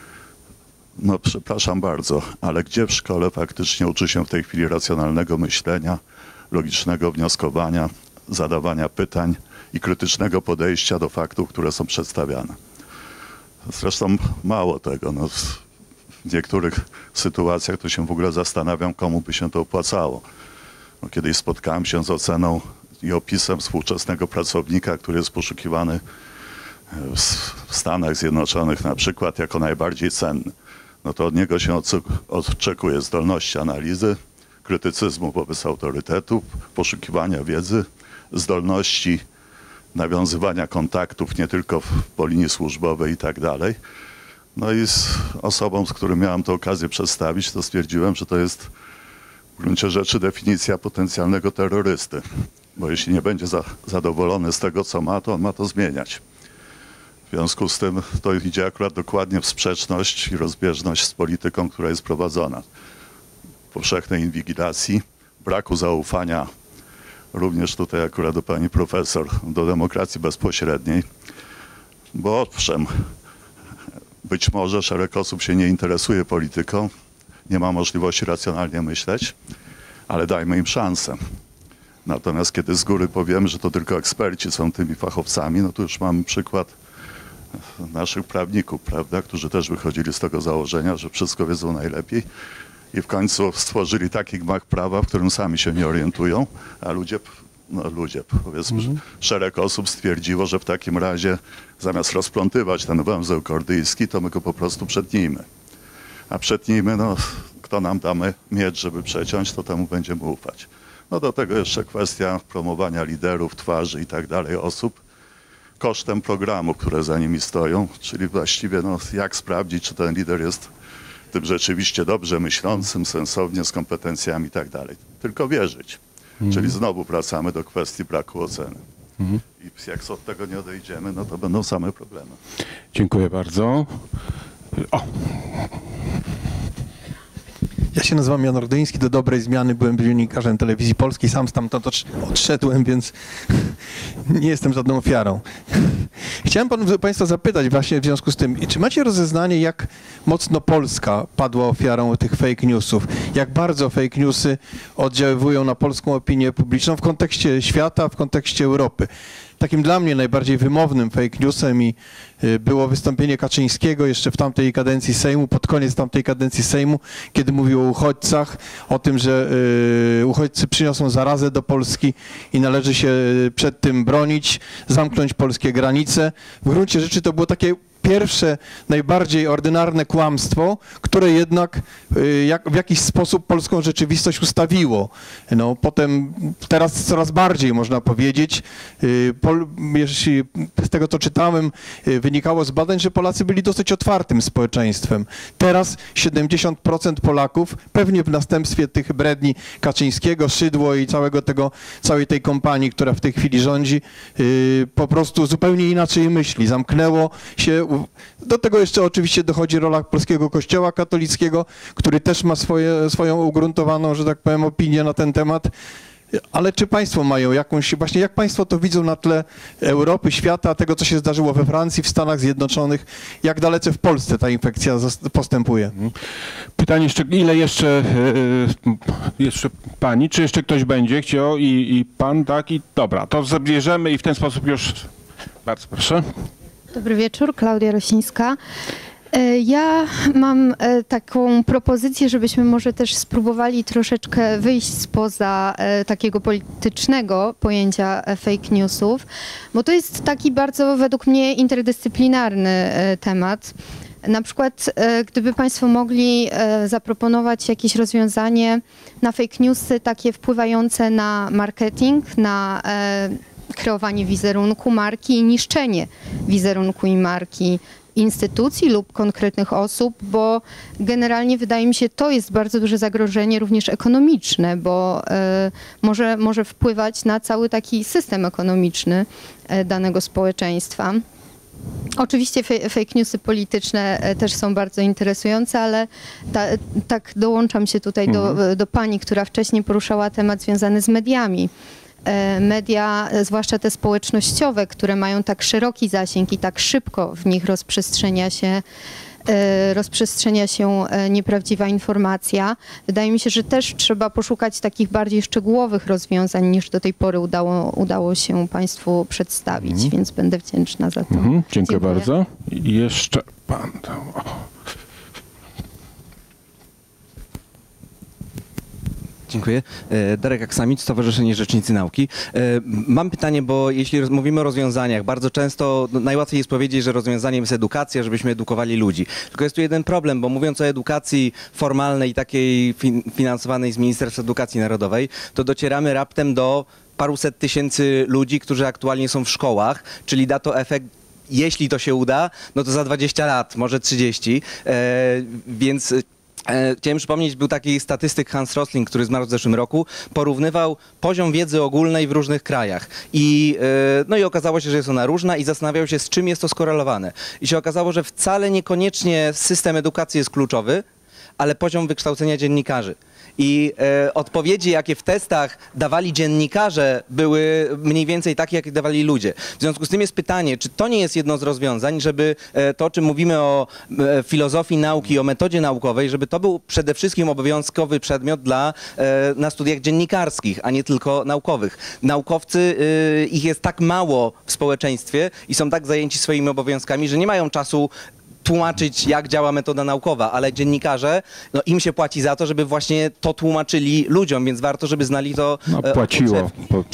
No przepraszam bardzo, ale gdzie w szkole faktycznie uczy się w tej chwili racjonalnego myślenia, logicznego wnioskowania, zadawania pytań i krytycznego podejścia do faktów, które są przedstawiane? Zresztą mało tego. No, w niektórych sytuacjach to się w ogóle zastanawiam, komu by się to opłacało. No, kiedyś spotkałem się z oceną i opisem współczesnego pracownika, który jest poszukiwany w Stanach Zjednoczonych na przykład jako najbardziej cenny. No to od niego się oczekuje zdolności analizy, krytycyzmu wobec autorytetów, poszukiwania wiedzy, zdolności nawiązywania kontaktów nie tylko po linii służbowej i tak dalej. No i z osobą, z którą miałem tę okazję przedstawić, to stwierdziłem, że to jest w gruncie rzeczy definicja potencjalnego terrorysty. Bo jeśli nie będzie zadowolony z tego, co ma, to on ma to zmieniać. W związku z tym to idzie akurat dokładnie w sprzeczność i rozbieżność z polityką, która jest prowadzona. Powszechnej inwigilacji, braku zaufania, również tutaj akurat do pani profesor, do demokracji bezpośredniej. Bo owszem, być może szereg osób się nie interesuje polityką, nie ma możliwości racjonalnie myśleć, ale dajmy im szansę. Natomiast kiedy z góry powiemy, że to tylko eksperci są tymi fachowcami, no to już mamy przykład naszych prawników, prawda, którzy też wychodzili z tego założenia, że wszystko wiedzą najlepiej i w końcu stworzyli taki gmach prawa, w którym sami się nie orientują, a ludzie, powiedzmy, że szereg osób stwierdziło, że w takim razie zamiast rozplątywać ten węzeł kordyjski, to my go po prostu przetnijmy. A przetnijmy, no kto nam damy miecz, żeby przeciąć, to temu będziemy ufać. No do tego jeszcze kwestia promowania liderów, twarzy i tak dalej osób kosztem programów, które za nimi stoją, czyli właściwie no, jak sprawdzić, czy ten lider jest tym rzeczywiście dobrze myślącym, sensownie, z kompetencjami i tak dalej. Tylko wierzyć. Czyli znowu wracamy do kwestii braku oceny. I jak od tego nie odejdziemy, no to będą same problemy. Dziękuję bardzo. O. Ja się nazywam Jan Ordyński, do dobrej zmiany byłem dziennikarzem Telewizji Polskiej, sam stamtąd odszedłem, więc nie jestem żadną ofiarą. Chciałem Państwa zapytać właśnie w związku z tym, czy macie rozeznanie, jak mocno Polska padła ofiarą tych fake newsów? Jak bardzo fake newsy oddziaływują na polską opinię publiczną w kontekście świata, w kontekście Europy? Takim dla mnie najbardziej wymownym fake newsem było wystąpienie Kaczyńskiego jeszcze w tamtej kadencji Sejmu, pod koniec tamtej kadencji Sejmu, kiedy mówił o uchodźcach, o tym, że uchodźcy przyniosą zarazę do Polski i należy się przed tym bronić, zamknąć polskie granice. W gruncie rzeczy to było takie pierwsze, najbardziej ordynarne kłamstwo, które jednak w jakiś sposób polską rzeczywistość ustawiło. No, potem, teraz coraz bardziej można powiedzieć, jeśli z tego co czytałem, wynikało z badań, że Polacy byli dosyć otwartym społeczeństwem. Teraz 70% Polaków, pewnie w następstwie tych bredni Kaczyńskiego, Szydło i całej tej kompanii, która w tej chwili rządzi, po prostu zupełnie inaczej myśli. Zamknęło się. Do tego jeszcze oczywiście dochodzi rola polskiego Kościoła katolickiego, który też ma swoją ugruntowaną, że tak powiem, opinię na ten temat. Ale czy państwo mają jakąś, właśnie jak państwo to widzą na tle Europy, świata, tego co się zdarzyło we Francji, w Stanach Zjednoczonych, jak dalece w Polsce ta infekcja postępuje? Pytanie jeszcze, ile jeszcze pani, czy jeszcze ktoś będzie chciał i pan, tak? I dobra, to zabierzemy i w ten sposób już, bardzo proszę. Dobry wieczór, Klaudia Rosińska. Ja mam taką propozycję, żebyśmy może też spróbowali troszeczkę wyjść spoza takiego politycznego pojęcia fake newsów, bo to jest taki bardzo według mnie interdyscyplinarny temat. Na przykład gdyby Państwo mogli zaproponować jakieś rozwiązanie na fake newsy takie wpływające na marketing, na kreowanie wizerunku marki i niszczenie wizerunku i marki instytucji lub konkretnych osób, bo generalnie wydaje mi się, to jest bardzo duże zagrożenie również ekonomiczne, bo może wpływać na cały taki system ekonomiczny danego społeczeństwa. Oczywiście fake newsy polityczne też są bardzo interesujące, ale tak dołączam się tutaj do pani, która wcześniej poruszała temat związany z mediami. Media, zwłaszcza te społecznościowe, które mają tak szeroki zasięg i tak szybko w nich rozprzestrzenia się nieprawdziwa informacja. Wydaje mi się, że też trzeba poszukać takich bardziej szczegółowych rozwiązań, niż do tej pory udało się Państwu przedstawić, więc będę wdzięczna za to. Dziękuję bardzo. I jeszcze pan. Dziękuję. Darek Aksamit, Stowarzyszenie Rzecznicy Nauki. Mam pytanie, bo jeśli mówimy o rozwiązaniach, bardzo często najłatwiej jest powiedzieć, że rozwiązaniem jest edukacja, żebyśmy edukowali ludzi. Tylko jest tu jeden problem, bo mówiąc o edukacji formalnej, takiej finansowanej z Ministerstwa Edukacji Narodowej, to docieramy raptem do paruset tysięcy ludzi, którzy aktualnie są w szkołach, czyli da to efekt, jeśli to się uda, no to za 20 lat, może 30, więc... Chciałem przypomnieć, był taki statystyk Hans Rosling, który zmarł w zeszłym roku, porównywał poziom wiedzy ogólnej w różnych krajach no i okazało się, że jest ona różna i zastanawiał się, z czym jest to skorelowane. I się okazało, że wcale niekoniecznie system edukacji jest kluczowy, ale poziom wykształcenia dziennikarzy. I odpowiedzi, jakie w testach dawali dziennikarze, były mniej więcej takie, jakie dawali ludzie. W związku z tym jest pytanie, czy to nie jest jedno z rozwiązań, żeby to, o czym mówimy o filozofii nauki, o metodzie naukowej, żeby to był przede wszystkim obowiązkowy przedmiot na studiach dziennikarskich, a nie tylko naukowych. Naukowcy, ich jest tak mało w społeczeństwie i są tak zajęci swoimi obowiązkami, że nie mają czasu tłumaczyć, jak działa metoda naukowa, ale dziennikarze, no im się płaci za to, żeby właśnie to tłumaczyli ludziom, więc warto, żeby znali to. No płaciło.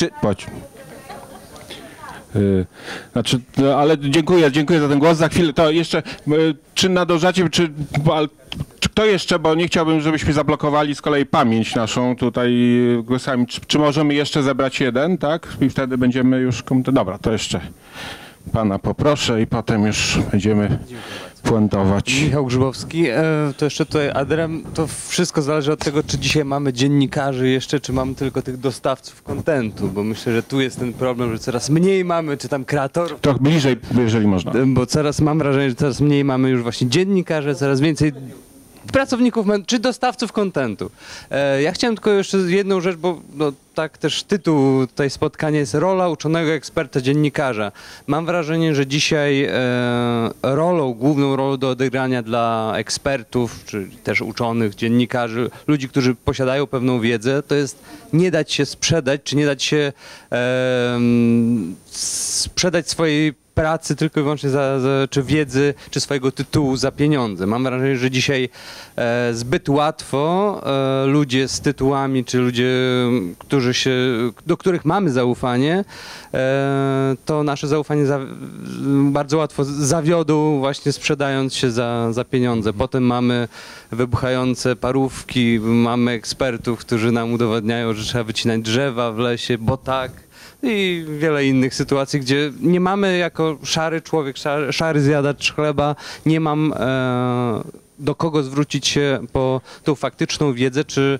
Znaczy, no, ale dziękuję za ten głos. Za chwilę to jeszcze, czy nadążacie, czy kto jeszcze, bo nie chciałbym, żebyśmy zablokowali z kolei pamięć naszą tutaj głosami. Czy możemy jeszcze zebrać jeden, tak? I wtedy będziemy już... Dobra, to jeszcze pana poproszę i potem już będziemy puentować. Michał Grzybowski, to jeszcze tutaj Adrem, to wszystko zależy od tego, czy dzisiaj mamy dziennikarzy jeszcze, czy mamy tylko tych dostawców kontentu, bo myślę, że tu jest ten problem, że coraz mniej mamy, czy tam kreatorów. Trochę bliżej, jeżeli można. Bo mam wrażenie, że coraz mniej mamy już właśnie dziennikarzy, coraz więcej pracowników, czy dostawców kontentu. Ja chciałem tylko jeszcze jedną rzecz, bo no, tak też tytuł tutaj spotkania jest rola uczonego eksperta dziennikarza. Mam wrażenie, że dzisiaj główną rolą do odegrania dla ekspertów, czy też uczonych, dziennikarzy, ludzi, którzy posiadają pewną wiedzę, to jest nie dać się sprzedać, czy nie dać się sprzedać swojej pracy tylko i wyłącznie czy wiedzy, czy swojego tytułu za pieniądze. Mam wrażenie, że dzisiaj zbyt łatwo ludzie z tytułami, czy ludzie, do których mamy zaufanie, to nasze zaufanie bardzo łatwo zawiodą, właśnie sprzedając się za pieniądze. Potem mamy wybuchające parówki, mamy ekspertów, którzy nam udowadniają, że trzeba wycinać drzewa w lesie, bo tak. I wiele innych sytuacji, gdzie nie mamy jako szary człowiek, szary zjadacz chleba, nie mam do kogo zwrócić się po tą faktyczną wiedzę, czy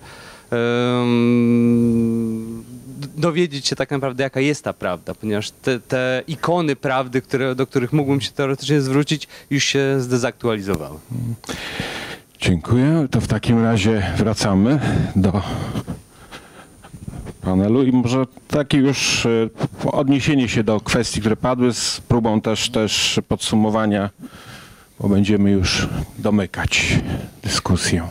dowiedzieć się tak naprawdę, jaka jest ta prawda, ponieważ te ikony prawdy, do których mógłbym się teoretycznie zwrócić, już się zdezaktualizowały. Dziękuję. To w takim razie wracamy do panelu i może takie już odniesienie się do kwestii, które padły, z próbą też podsumowania, bo będziemy już domykać dyskusję.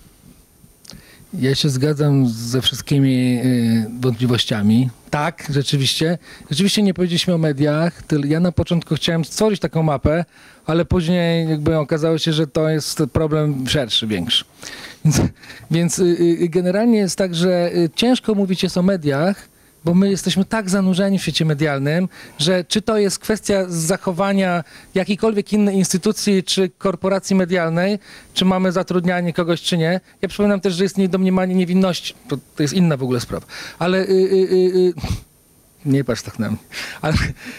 Ja się zgadzam ze wszystkimi wątpliwościami. Tak, rzeczywiście. Rzeczywiście nie powiedzieliśmy o mediach. Ja na początku chciałem stworzyć taką mapę, ale później jakby okazało się, że to jest problem szerszy, większy. Więc generalnie jest tak, że ciężko mówić jest o mediach, bo my jesteśmy tak zanurzeni w świecie medialnym, że czy to jest kwestia zachowania jakiejkolwiek innej instytucji czy korporacji medialnej, czy mamy zatrudnianie kogoś, czy nie. Ja przypominam też, że jest domniemanie niewinności. To jest inna w ogóle sprawa. Ale nie patrz tak na mnie. Ale,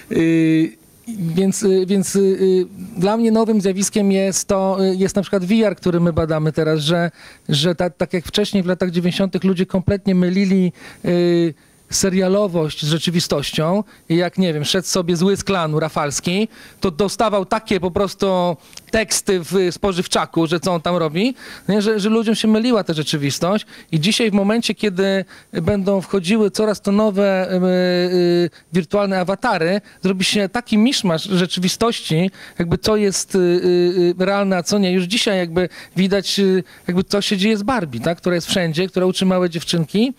Więc dla mnie nowym zjawiskiem jest na przykład VR, który my badamy teraz, że tak jak wcześniej w latach 90. ludzie kompletnie mylili serialowość z rzeczywistością i jak, nie wiem, szedł sobie zły z klanu Rafalski, to dostawał takie po prostu teksty w spożywczaku, że co on tam robi, nie? Że ludziom się myliła ta rzeczywistość i dzisiaj w momencie, kiedy będą wchodziły coraz to nowe wirtualne awatary, zrobi się taki miszmasz rzeczywistości, jakby co jest realne, a co nie. Już dzisiaj jakby widać, jakby co się dzieje z Barbie, tak? Która jest wszędzie, która uczy małe dziewczynki.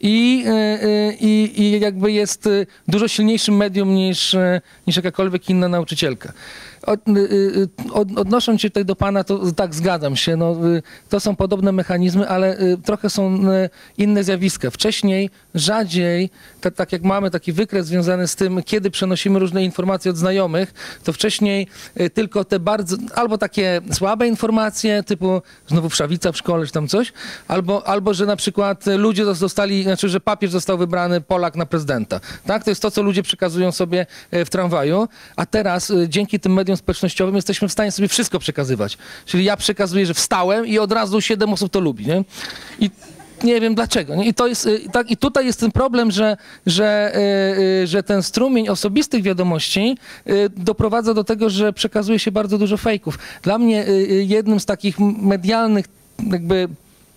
I jakby jest dużo silniejszym medium niż jakakolwiek inna nauczycielka. Odnosząc się tutaj do pana, to tak, zgadzam się. No, to są podobne mechanizmy, ale trochę są inne zjawiska. Wcześniej rzadziej, tak jak mamy taki wykres związany z tym, kiedy przenosimy różne informacje od znajomych, to wcześniej tylko te bardzo, albo takie słabe informacje, typu znowu wszawica w szkole, czy tam coś, albo że na przykład ludzie dostali, znaczy, że papież został wybrany Polak na prezydenta. Tak? To jest to, co ludzie przekazują sobie w tramwaju, a teraz dzięki tym mediom społecznościowym jesteśmy w stanie sobie wszystko przekazywać. Czyli ja przekazuję, że wstałem i od razu 7 osób to lubi. Nie? I nie wiem dlaczego. Nie? I to jest, tak, i tutaj jest ten problem, że ten strumień osobistych wiadomości doprowadza do tego, że przekazuje się bardzo dużo fejków. Dla mnie jednym z takich medialnych jakby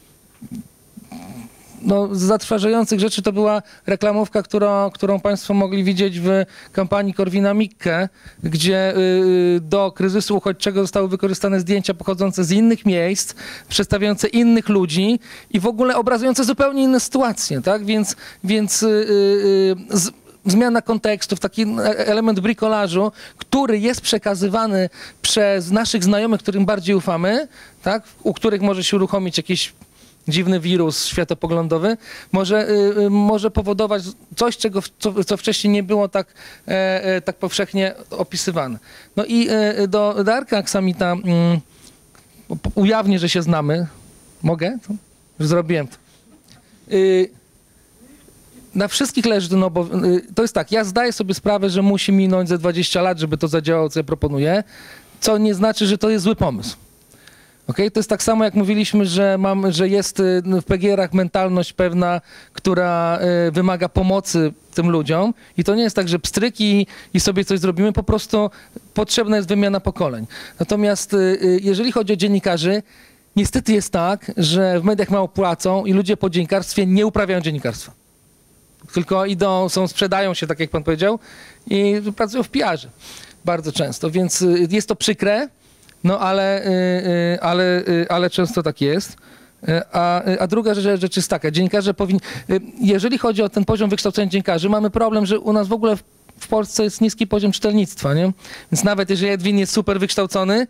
zatrważających rzeczy to była reklamówka, którą państwo mogli widzieć w kampanii Korwina-Mikke, gdzie do kryzysu uchodźczego zostały wykorzystane zdjęcia pochodzące z innych miejsc, przedstawiające innych ludzi i w ogóle obrazujące zupełnie inne sytuacje, tak? Więc zmiana kontekstów, taki element bricolażu, który jest przekazywany przez naszych znajomych, którym bardziej ufamy, tak? U których może się uruchomić jakiś dziwny wirus światopoglądowy, może powodować coś, co wcześniej nie było tak powszechnie opisywane. No i do Darka Aksamita ujawnię, że się znamy. Mogę? Już zrobiłem to. Na wszystkich leży ten to jest tak, ja zdaję sobie sprawę, że musi minąć ze 20 lat, żeby to zadziałało, co ja proponuję, co nie znaczy, że to jest zły pomysł. Okay? To jest tak samo, jak mówiliśmy, że jest w PGR-ach mentalność pewna, która wymaga pomocy tym ludziom i to nie jest tak, że pstryki i sobie coś zrobimy, po prostu potrzebna jest wymiana pokoleń. Natomiast jeżeli chodzi o dziennikarzy, niestety jest tak, że w mediach mało płacą i ludzie po dziennikarstwie nie uprawiają dziennikarstwa. Tylko idą, sprzedają się, tak jak pan powiedział, i pracują w PR-ze bardzo często, więc jest to przykre. No ale często tak jest. A druga rzecz jest taka, dziennikarze powinni, jeżeli chodzi o ten poziom wykształcenia dziennikarzy, mamy problem, że u nas w ogóle w Polsce jest niski poziom czytelnictwa, nie? Więc nawet jeżeli Edwin jest super wykształcony,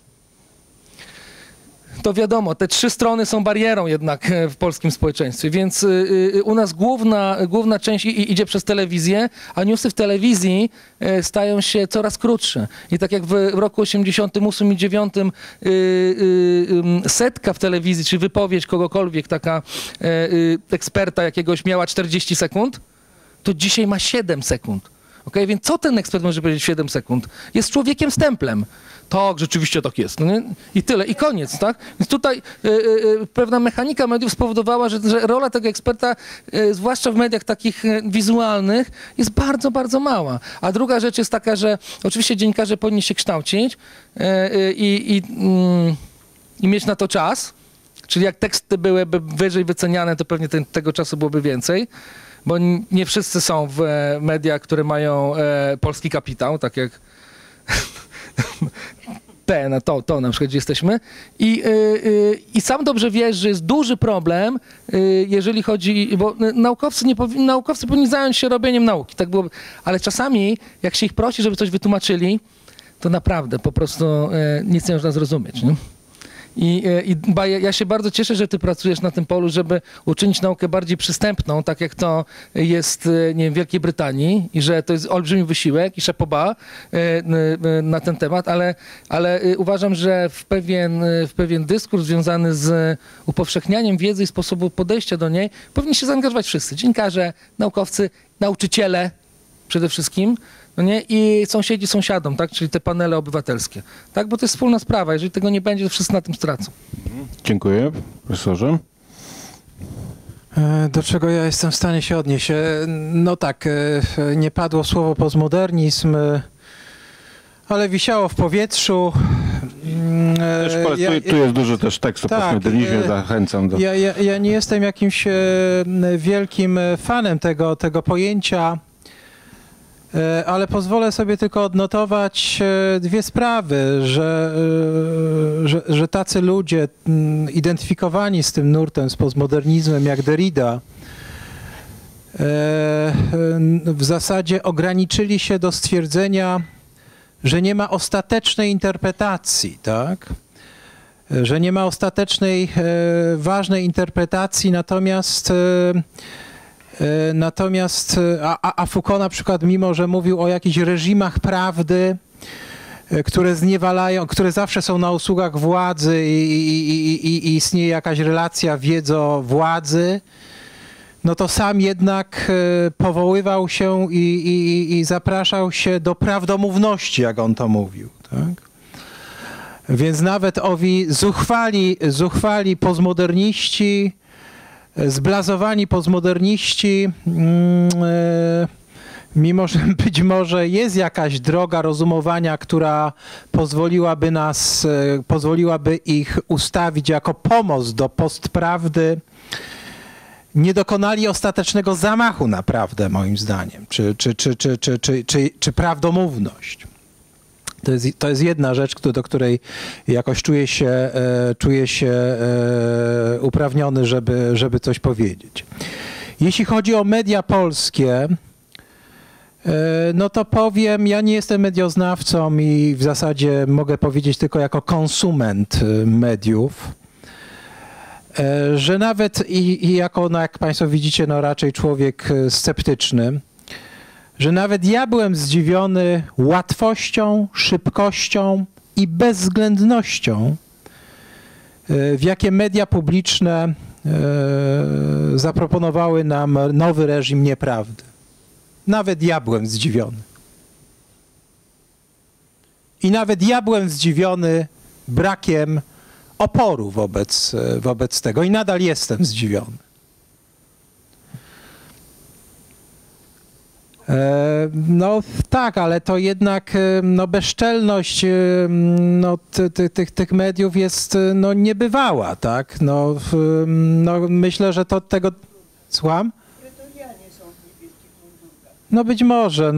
to wiadomo, te 3 strony są barierą jednak w polskim społeczeństwie, więc u nas główna część idzie przez telewizję, a newsy w telewizji stają się coraz krótsze. I tak jak w roku 88 i 9 setka w telewizji, czy wypowiedź kogokolwiek, taka eksperta jakiegoś miała 40 sekund, to dzisiaj ma 7 sekund. Okay? Więc co ten ekspert może powiedzieć w 7 sekund? Jest człowiekiem z templem. Tak, rzeczywiście tak jest. No nie? I tyle, i koniec, tak? Więc tutaj pewna mechanika mediów spowodowała, że rola tego eksperta, zwłaszcza w mediach takich wizualnych, jest bardzo, bardzo mała. A druga rzecz jest taka, że oczywiście dziennikarze powinni się kształcić i mieć na to czas. Czyli jak teksty byłyby wyżej wyceniane, to pewnie tego czasu byłoby więcej. Bo nie wszyscy są w mediach, które mają polski kapitał, tak jak to na przykład, gdzie jesteśmy. I sam dobrze wiesz, że jest duży problem, jeżeli chodzi, bo naukowcy powinni zająć się robieniem nauki, tak byłoby, ale czasami, jak się ich prosi, żeby coś wytłumaczyli, to naprawdę po prostu nic nie można zrozumieć. Nie? Ja się bardzo cieszę, że ty pracujesz na tym polu, żeby uczynić naukę bardziej przystępną, tak jak to jest, nie wiem, w Wielkiej Brytanii i że to jest olbrzymi wysiłek i chapeau bas na ten temat, ale uważam, że w pewien dyskurs związany z upowszechnianiem wiedzy i sposobu podejścia do niej powinni się zaangażować wszyscy. Dziennikarze, naukowcy, nauczyciele przede wszystkim. No nie? I sąsiedzi sąsiadom, tak? Czyli te panele obywatelskie. Tak? Bo to jest wspólna sprawa. Jeżeli tego nie będzie, to wszyscy na tym stracą. Dziękuję, profesorze. Do czego ja jestem w stanie się odnieść? No tak, nie padło słowo postmodernizm, ale wisiało w powietrzu. Tu jest dużo też tekstu o postmodernizmie, zachęcam do... Ja nie jestem jakimś wielkim fanem tego pojęcia, ale pozwolę sobie tylko odnotować 2 sprawy, że tacy ludzie identyfikowani z tym nurtem, z postmodernizmem, jak Derrida, w zasadzie ograniczyli się do stwierdzenia, że nie ma ostatecznej interpretacji, tak? Że nie ma ostatecznej, ważnej interpretacji, a Foucault na przykład, mimo że mówił o jakichś reżimach prawdy, które zniewalają, które zawsze są na usługach władzy i istnieje jakaś relacja wiedzo-władzy, no to sam jednak powoływał się i zapraszał się do prawdomówności, jak on to mówił. Tak? Więc nawet owi zuchwali postmoderniści, zblazowani postmoderniści, mimo że być może jest jakaś droga rozumowania, która pozwoliłaby ich ustawić jako pomost do postprawdy, nie dokonali ostatecznego zamachu na prawdę, moim zdaniem, czy prawdomówność. To jest jedna rzecz, do której jakoś czuję się uprawniony, żeby coś powiedzieć. Jeśli chodzi o media polskie, no to powiem, ja nie jestem medioznawcą i w zasadzie mogę powiedzieć tylko jako konsument mediów, że nawet jako, no jak Państwo widzicie, no raczej człowiek sceptyczny, że nawet ja byłem zdziwiony łatwością, szybkością i bezwzględnością, w jakie media publiczne zaproponowały nam nowy reżim nieprawdy. Nawet ja byłem zdziwiony. I nawet ja byłem zdziwiony brakiem oporu wobec tego i nadal jestem zdziwiony. No tak, ale to jednak no, bezczelność no, tych mediów jest no, niebywała, tak? No, myślę, że to tego... Słucham? No być może,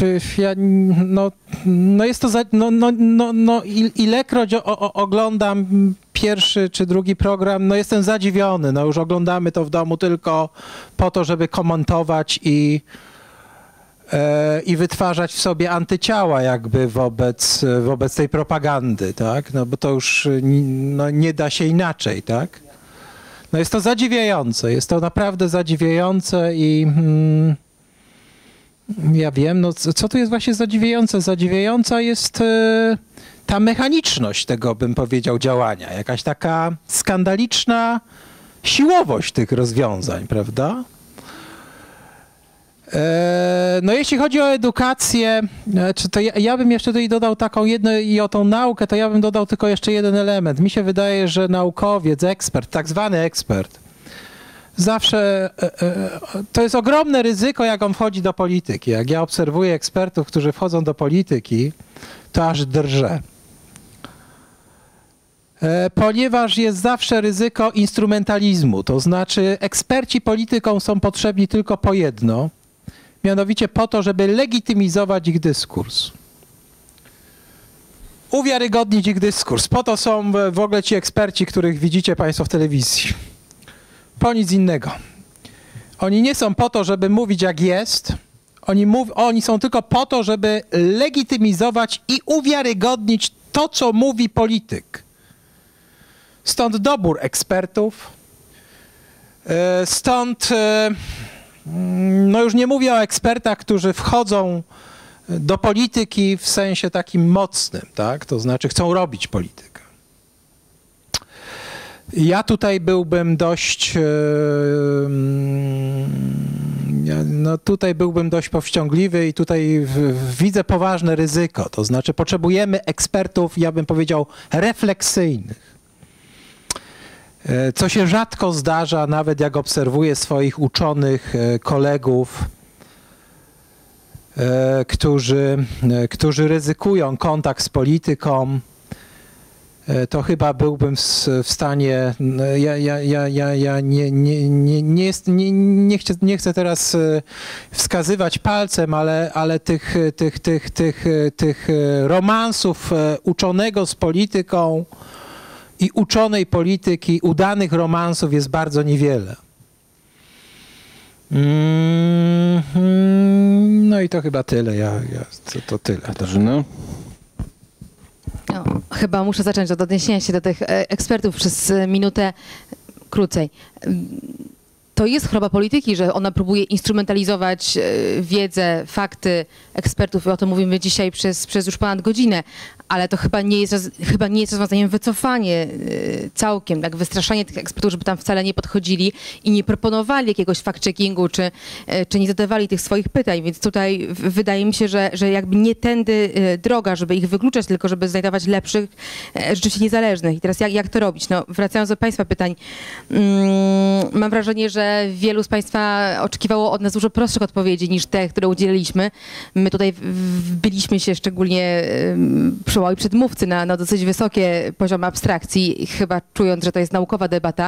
no jest to, ilekroć oglądam pierwszy czy drugi program, no jestem zadziwiony, no już oglądamy to w domu tylko po to, żeby komentować i wytwarzać w sobie antyciała jakby wobec tej propagandy, tak? No bo to już nie da się inaczej, tak? No jest to zadziwiające, jest to naprawdę zadziwiające i ja wiem, no co tu jest właśnie zadziwiające? Zadziwiająca jest ta mechaniczność tego, bym powiedział, działania. Jakaś taka skandaliczna siłowość tych rozwiązań, prawda? No jeśli chodzi o edukację, to ja bym jeszcze tutaj dodał taką jedną i o tą naukę, to ja bym dodał tylko jeszcze jeden element. Mi się wydaje, że naukowiec, ekspert, tak zwany ekspert, zawsze to jest ogromne ryzyko, jak on wchodzi do polityki. Jak ja obserwuję ekspertów, którzy wchodzą do polityki, to aż drżę. Ponieważ jest zawsze ryzyko instrumentalizmu, to znaczy eksperci politykom są potrzebni tylko po jedno, mianowicie po to, żeby legitymizować ich dyskurs. Uwiarygodnić ich dyskurs. Po to są w ogóle ci eksperci, których widzicie Państwo w telewizji. Po nic innego. Oni nie są po to, żeby mówić jak jest. Oni są tylko po to, żeby legitymizować i uwiarygodnić to, co mówi polityk. Stąd dobór ekspertów. Stąd, no już nie mówię o ekspertach, którzy wchodzą do polityki w sensie takim mocnym, tak? To znaczy chcą robić politykę. Ja tutaj byłbym dość, powściągliwy i tutaj widzę poważne ryzyko. To znaczy potrzebujemy ekspertów, ja bym powiedział, refleksyjnych. Co się rzadko zdarza, nawet jak obserwuję swoich uczonych kolegów, którzy ryzykują kontakt z polityką, to chyba byłbym w stanie, nie chcę teraz wskazywać palcem, ale tych romansów uczonego z polityką i uczonej polityki, udanych romansów jest bardzo niewiele. No i to chyba tyle. To tyle. Katarzyna? No, chyba muszę zacząć od odniesienia się do tych ekspertów przez minutę krócej. To jest choroba polityki, że ona próbuje instrumentalizować wiedzę, fakty ekspertów i o tym mówimy dzisiaj przez już ponad godzinę, ale to chyba nie jest rozwiązaniem wycofanie całkiem, tak wystraszanie tych ekspertów, żeby tam wcale nie podchodzili i nie proponowali jakiegoś fact-checkingu, czy nie zadawali tych swoich pytań, więc tutaj wydaje mi się, że jakby nie tędy droga, żeby ich wykluczać, tylko żeby znajdować lepszych, rzeczywiście niezależnych. I teraz jak to robić? No, wracając do Państwa pytań, mam wrażenie, że wielu z Państwa oczekiwało od nas dużo prostszych odpowiedzi niż te, które udzieliliśmy. My tutaj wbiliśmy się szczególnie przy moi przedmówcy na dosyć wysokie poziomy abstrakcji, chyba czując, że to jest naukowa debata,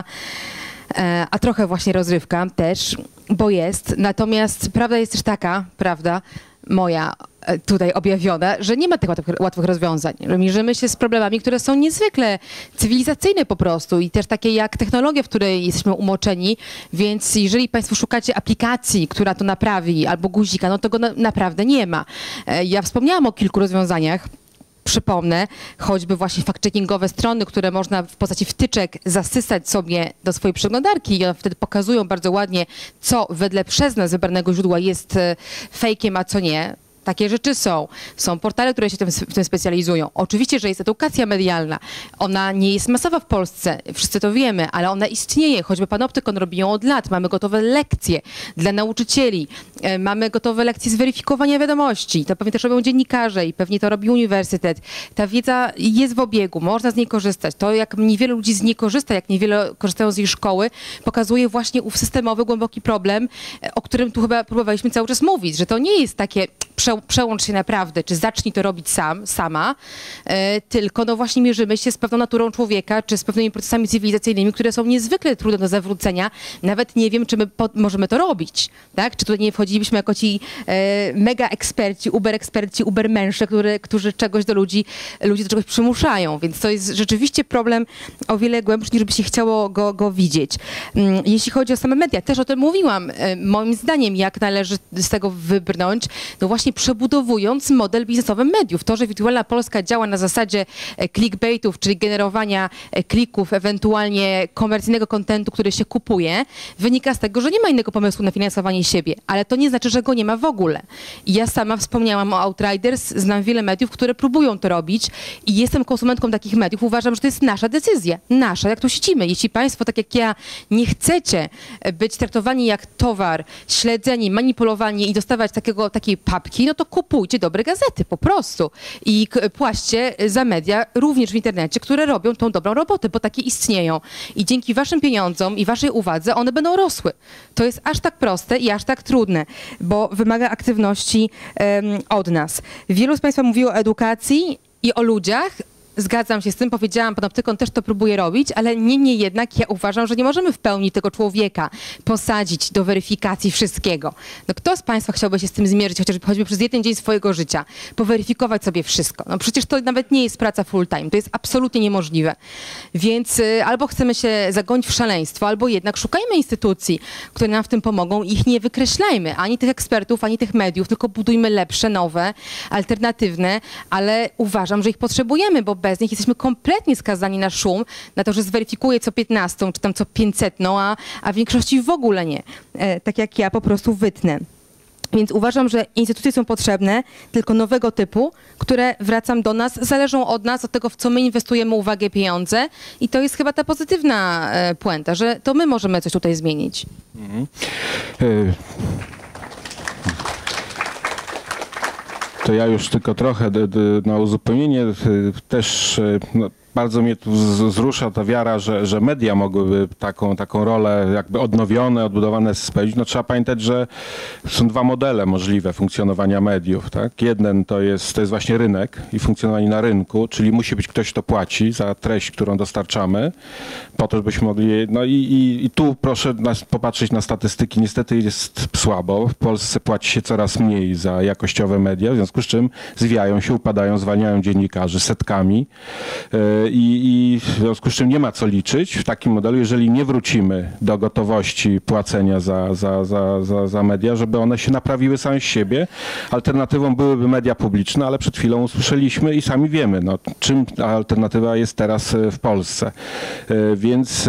a trochę właśnie rozrywka też, bo jest. Natomiast prawda jest też taka, prawda moja tutaj objawiona, że nie ma tych łatwych rozwiązań, że mierzymy się z problemami, które są niezwykle cywilizacyjne po prostu i też takie jak technologia, w której jesteśmy umoczeni, więc jeżeli Państwo szukacie aplikacji, która to naprawi, albo guzika, no to go naprawdę nie ma. Ja wspomniałam o kilku rozwiązaniach. Przypomnę, choćby właśnie fact-checkingowe strony, które można w postaci wtyczek zasysać sobie do swojej przeglądarki i one wtedy pokazują bardzo ładnie, co wedle przez nas wybranego źródła jest fejkiem, a co nie. Takie rzeczy są. Są portale, które się w tym specjalizują. Oczywiście, że jest edukacja medialna. Ona nie jest masowa w Polsce, wszyscy to wiemy, ale ona istnieje. Choćby Panoptykon robi ją od lat. Mamy gotowe lekcje dla nauczycieli. Mamy gotowe lekcje zweryfikowania wiadomości. To pewnie też robią dziennikarze i pewnie to robi uniwersytet. Ta wiedza jest w obiegu, można z niej korzystać. To, jak niewiele ludzi z niej korzysta, jak niewiele korzystają z jej szkoły, pokazuje właśnie ów systemowy, głęboki problem, o którym tu chyba próbowaliśmy cały czas mówić, że to nie jest takie przełamanie przełącz się naprawdę, czy zacznij to robić sama, tylko no właśnie mierzymy się z pewną naturą człowieka, czy z pewnymi procesami cywilizacyjnymi, które są niezwykle trudne do zawrócenia. Nawet nie wiem, czy my możemy to robić, tak? Czy tutaj nie wchodziliśmy jako ci mega eksperci, ubermensze, którzy czegoś do ludzi do czegoś przymuszają, więc to jest rzeczywiście problem o wiele głębszy, niż by się chciało go widzieć. Jeśli chodzi o same media, też o tym mówiłam. Moim zdaniem, jak należy z tego wybrnąć, no właśnie przebudowując model biznesowy mediów. To, że Wirtualna Polska działa na zasadzie clickbaitów, czyli generowania klików, ewentualnie komercyjnego kontentu, który się kupuje, wynika z tego, że nie ma innego pomysłu na finansowanie siebie, ale to nie znaczy, że go nie ma w ogóle. I ja sama wspomniałam o Outriders, znam wiele mediów, które próbują to robić i jestem konsumentką takich mediów. Uważam, że to jest nasza decyzja. Nasza, jak tu siedzimy. Jeśli państwo, tak jak ja, nie chcecie być traktowani jak towar, śledzeni, manipulowani i dostawać takiej papki, no to kupujcie dobre gazety, po prostu. I płaćcie za media, również w internecie, które robią tą dobrą robotę, bo takie istnieją. I dzięki waszym pieniądzom i waszej uwadze one będą rosły. To jest aż tak proste i aż tak trudne, bo wymaga aktywności od nas. Wielu z państwa mówiło o edukacji i o ludziach. Zgadzam się z tym, powiedziałam, Panoptykon też to próbuje robić, ale niemniej jednak ja uważam, że nie możemy w pełni tego człowieka posadzić do weryfikacji wszystkiego. No kto z państwa chciałby się z tym zmierzyć, choćby przez jeden dzień swojego życia, poweryfikować sobie wszystko? No przecież to nawet nie jest praca full time, to jest absolutnie niemożliwe. Więc albo chcemy się zagonić w szaleństwo, albo jednak szukajmy instytucji, które nam w tym pomogą i ich nie wykreślajmy, ani tych ekspertów, ani tych mediów, tylko budujmy lepsze, nowe, alternatywne, ale uważam, że ich potrzebujemy, bo bez nich jesteśmy kompletnie skazani na szum, na to, że zweryfikuję co 15, czy tam co 500, a w większości w ogóle nie. Tak jak ja po prostu wytnę. Więc uważam, że instytucje są potrzebne, tylko nowego typu, które, wracam do nas, zależą od nas, od tego, w co my inwestujemy uwagę, pieniądze. I to jest chyba ta pozytywna puenta, że to my możemy coś tutaj zmienić. To ja już tylko trochę na uzupełnienie też bardzo mnie tu wzrusza ta wiara, że media mogłyby taką rolę jakby odnowione, odbudowane spełnić. No trzeba pamiętać, że są dwa modele możliwe funkcjonowania mediów. Tak? Jeden to jest właśnie rynek i funkcjonowanie na rynku, czyli musi być ktoś, kto płaci za treść, którą dostarczamy, po to, żebyśmy mogli... No i tu proszę popatrzeć na statystyki. Niestety jest słabo. W Polsce płaci się coraz mniej za jakościowe media, w związku z czym zwijają się, upadają, zwalniają dziennikarzy setkami. I w związku z czym nie ma co liczyć w takim modelu, jeżeli nie wrócimy do gotowości płacenia za media, żeby one się naprawiły same z siebie. Alternatywą byłyby media publiczne, ale przed chwilą usłyszeliśmy i sami wiemy, no, czym ta alternatywa jest teraz w Polsce. Więc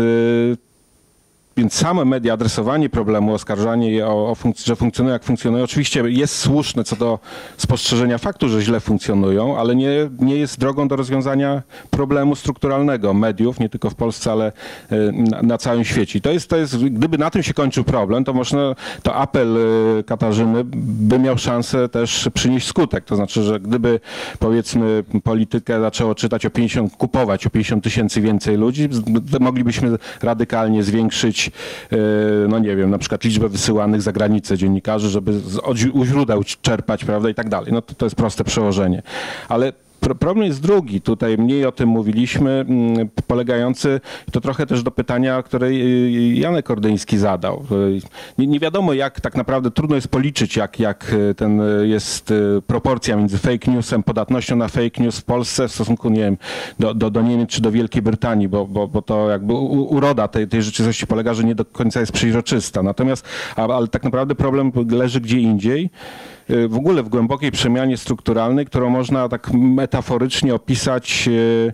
same media, adresowanie problemu, oskarżanie je że funkcjonują jak funkcjonują, oczywiście jest słuszne co do spostrzeżenia faktu, że źle funkcjonują, ale nie jest drogą do rozwiązania problemu strukturalnego mediów, nie tylko w Polsce, ale na całym świecie. I to jest, gdyby na tym się kończył problem, to apel Katarzyny by miał szansę też przynieść skutek. To znaczy, że gdyby powiedzmy politykę zaczęło czytać kupować o 50 000 więcej ludzi, moglibyśmy radykalnie zwiększyć, no nie wiem, na przykład liczbę wysyłanych za granicę dziennikarzy, żeby u źródeł czerpać, prawda, i tak dalej. No to jest proste przełożenie. Ale problem jest drugi, tutaj mniej o tym mówiliśmy, polegający, to trochę też do pytania, które Janek Ordyński zadał. Nie wiadomo jak, tak naprawdę trudno jest policzyć, jak ten jest proporcja między fake newsem, podatnością na fake news w Polsce w stosunku, nie wiem, do Niemiec czy do Wielkiej Brytanii, bo to jakby uroda tej rzeczywistości polega, że nie do końca jest przejrzysta. Natomiast, ale tak naprawdę problem leży gdzie indziej. W ogóle w głębokiej przemianie strukturalnej, którą można tak metaforycznie opisać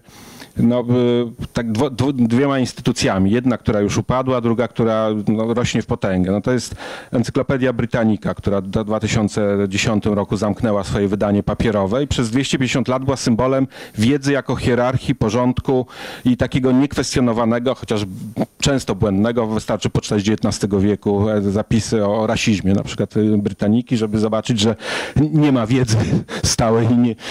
tak dwiema instytucjami. Jedna, która już upadła, druga, która rośnie w potęgę. No to jest Encyklopedia Britannica, która w 2010 roku zamknęła swoje wydanie papierowe i przez 250 lat była symbolem wiedzy jako hierarchii, porządku i takiego niekwestionowanego, chociaż często błędnego. Wystarczy poczytać XIX wieku zapisy o rasizmie, na przykład Brytaniki, żeby zobaczyć, że nie ma wiedzy stałej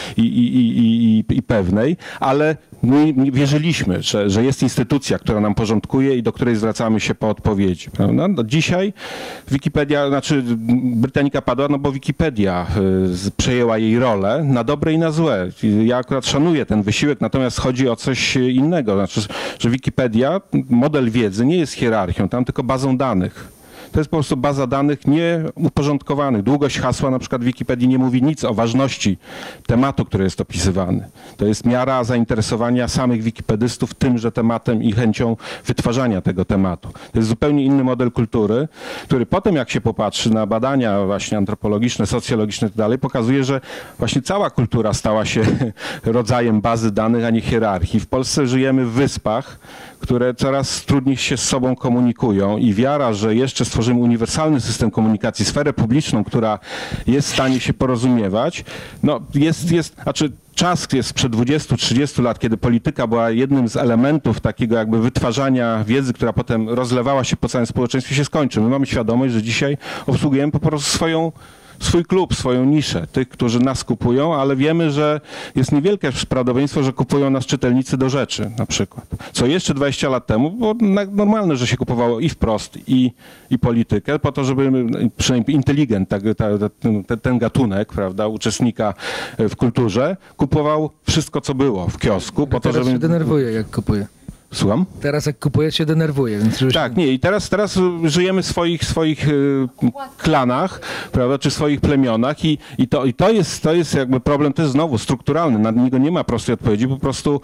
i pewnej, ale my wierzyliśmy, że jest instytucja, która nam porządkuje i do której zwracamy się po odpowiedzi. Prawda? No, dzisiaj Wikipedia, znaczy Brytanika padła, no bo Wikipedia przejęła jej rolę na dobre i na złe. Ja akurat szanuję ten wysiłek, natomiast chodzi o coś innego. Znaczy, że Wikipedia, model wiedzy nie jest hierarchią, tam tylko bazą danych. To jest po prostu baza danych nieuporządkowanych. Długość hasła na przykład w Wikipedii nie mówi nic o ważności tematu, który jest opisywany. To jest miara zainteresowania samych wikipedystów tymże tematem i chęcią wytwarzania tego tematu. To jest zupełnie inny model kultury, który potem jak się popatrzy na badania właśnie antropologiczne, socjologiczne i tak dalej, pokazuje, że właśnie cała kultura stała się rodzajem bazy danych, a nie hierarchii. W Polsce żyjemy w wyspach, które coraz trudniej się z sobą komunikują i wiara, że jeszcze stworzymy uniwersalny system komunikacji, sferę publiczną, która jest w stanie się porozumiewać, no znaczy czas jest sprzed 20-30 lat, kiedy polityka była jednym z elementów takiego jakby wytwarzania wiedzy, która potem rozlewała się po całym społeczeństwie, się skończy. My mamy świadomość, że dzisiaj obsługujemy po prostu swój klub, swoją niszę, tych, którzy nas kupują, ale wiemy, że jest niewielkie prawdopodobieństwo, że kupują nas czytelnicy do rzeczy na przykład. Co jeszcze 20 lat temu było normalne, że się kupowało i wprost, i politykę, po to, żeby przynajmniej inteligent, ten gatunek, prawda, uczestnika w kulturze, kupował wszystko, co było w kiosku. Po to, żeby... się denerwuje, jak kupuje. Słucham? Teraz jak kupujesz, się denerwuje. Więc tak, nie. I teraz żyjemy w swoich klanach, prawda, czy swoich plemionach i to jest jakby problem, to jest znowu strukturalny. Na niego nie ma prostej odpowiedzi. Po prostu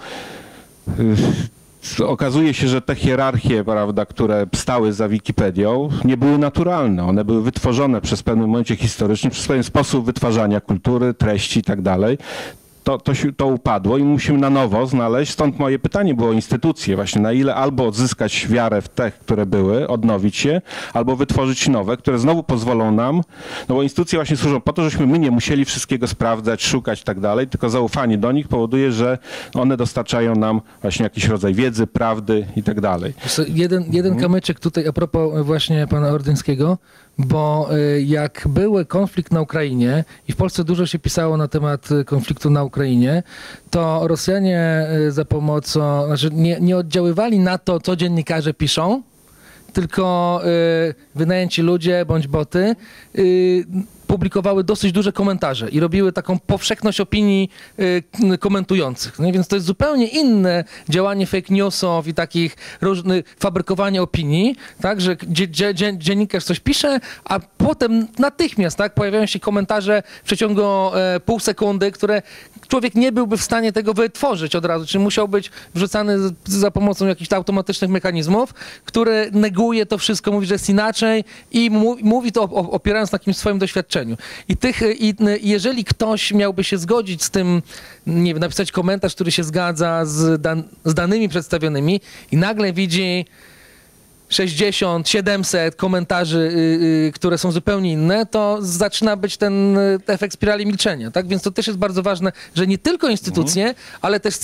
okazuje się, że te hierarchie, prawda, które stały za Wikipedią, nie były naturalne. One były wytworzone przez pewnym momencie historycznym, przez pewien sposób wytwarzania kultury, treści i tak dalej. To upadło i musimy na nowo znaleźć, stąd moje pytanie było o instytucje, właśnie na ile albo odzyskać wiarę w te, które były, odnowić się, albo wytworzyć nowe, które znowu pozwolą nam, no bo instytucje właśnie służą po to, żebyśmy my nie musieli wszystkiego sprawdzać, szukać i tak dalej, tylko zaufanie do nich powoduje, że one dostarczają nam właśnie jakiś rodzaj wiedzy, prawdy i tak dalej. Jeden kamyczek tutaj a propos właśnie pana Ordyńskiego, bo jak był konflikt na Ukrainie i w Polsce dużo się pisało na temat konfliktu na Ukrainie, to Rosjanie za pomocą, znaczy nie oddziaływali na to, co dziennikarze piszą, tylko wynajęci ludzie bądź boty publikowały dosyć duże komentarze i robiły taką powszechność opinii komentujących. No więc to jest zupełnie inne działanie fake newsów i takich różnych fabrykowania opinii, tak, że dziennikarz coś pisze, a potem natychmiast tak, pojawiają się komentarze w przeciągu pół sekundy, które człowiek nie byłby w stanie tego wytworzyć od razu, czyli musiał być wrzucany za pomocą jakichś automatycznych mechanizmów, które neguje to wszystko, mówi, że jest inaczej i mówi to opierając na jakimś swoim doświadczeniu. Jeżeli ktoś miałby się zgodzić z tym, nie wiem, napisać komentarz, który się zgadza z danymi przedstawionymi i nagle widzi 60, 700 komentarzy, które są zupełnie inne, to zaczyna być ten efekt spirali milczenia, tak? Więc to też jest bardzo ważne, że nie tylko instytucje, ale też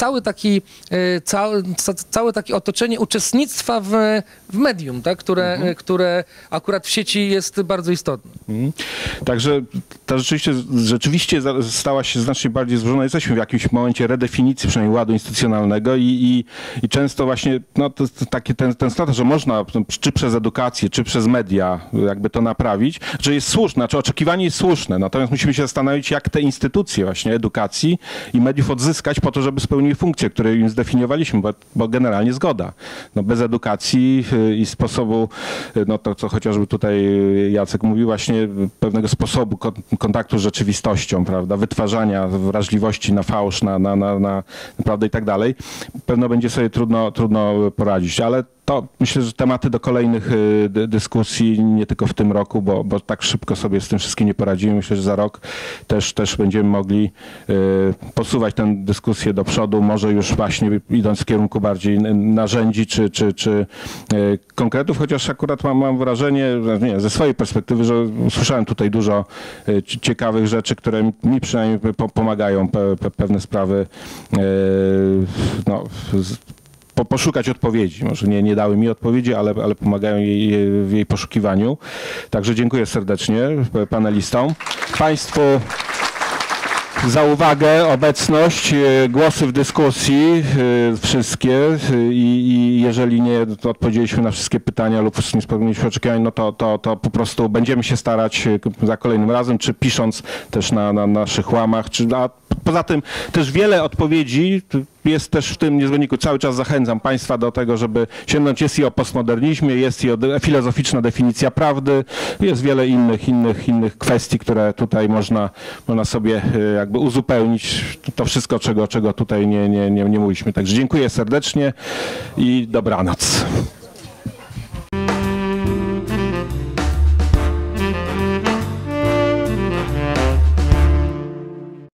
całe takie otoczenie uczestnictwa w medium, tak? Które akurat w sieci jest bardzo istotne. Także ta rzeczywiście stała się znacznie bardziej złożona. Jesteśmy w jakimś momencie redefinicji przynajmniej ładu instytucjonalnego i często właśnie no, ten status, że można czy przez edukację, czy przez media jakby to naprawić, że jest słuszne, znaczy oczekiwanie jest słuszne, natomiast musimy się zastanowić, jak te instytucje właśnie edukacji i mediów odzyskać po to, żeby spełniły funkcje, które im zdefiniowaliśmy, bo generalnie zgoda. No bez edukacji i sposobu, no to co chociażby tutaj Jacek mówił, właśnie pewnego sposobu kontaktu z rzeczywistością, prawda, wytwarzania wrażliwości na fałsz, na prawdę i tak dalej, pewno będzie sobie trudno poradzić, ale to myślę, że tematy do kolejnych dyskusji, nie tylko w tym roku, bo tak szybko sobie z tym wszystkim nie poradzimy. Myślę, że za rok też będziemy mogli posuwać tę dyskusję do przodu, może już właśnie idąc w kierunku bardziej narzędzi czy konkretów, chociaż akurat mam wrażenie, nie, ze swojej perspektywy, że usłyszałem tutaj dużo ciekawych rzeczy, które mi przynajmniej pomagają pewne sprawy no, poszukać odpowiedzi. Może nie dały mi odpowiedzi, ale pomagają w jej poszukiwaniu. Także dziękuję serdecznie panelistom. Państwu za uwagę, obecność, głosy w dyskusji wszystkie i jeżeli nie odpowiedzieliśmy na wszystkie pytania lub nie spełniliśmy oczekiwań, no to po prostu będziemy się starać za kolejnym razem, czy pisząc też na naszych łamach, a poza tym też wiele odpowiedzi jest też w tym niezbędniku. Cały czas zachęcam Państwa do tego, żeby sięgnąć. Jest i o postmodernizmie, jest i o filozoficzna definicja prawdy, jest wiele innych kwestii, które tutaj można sobie jakby uzupełnić to wszystko, czego tutaj nie mówiliśmy. Także dziękuję serdecznie i dobranoc.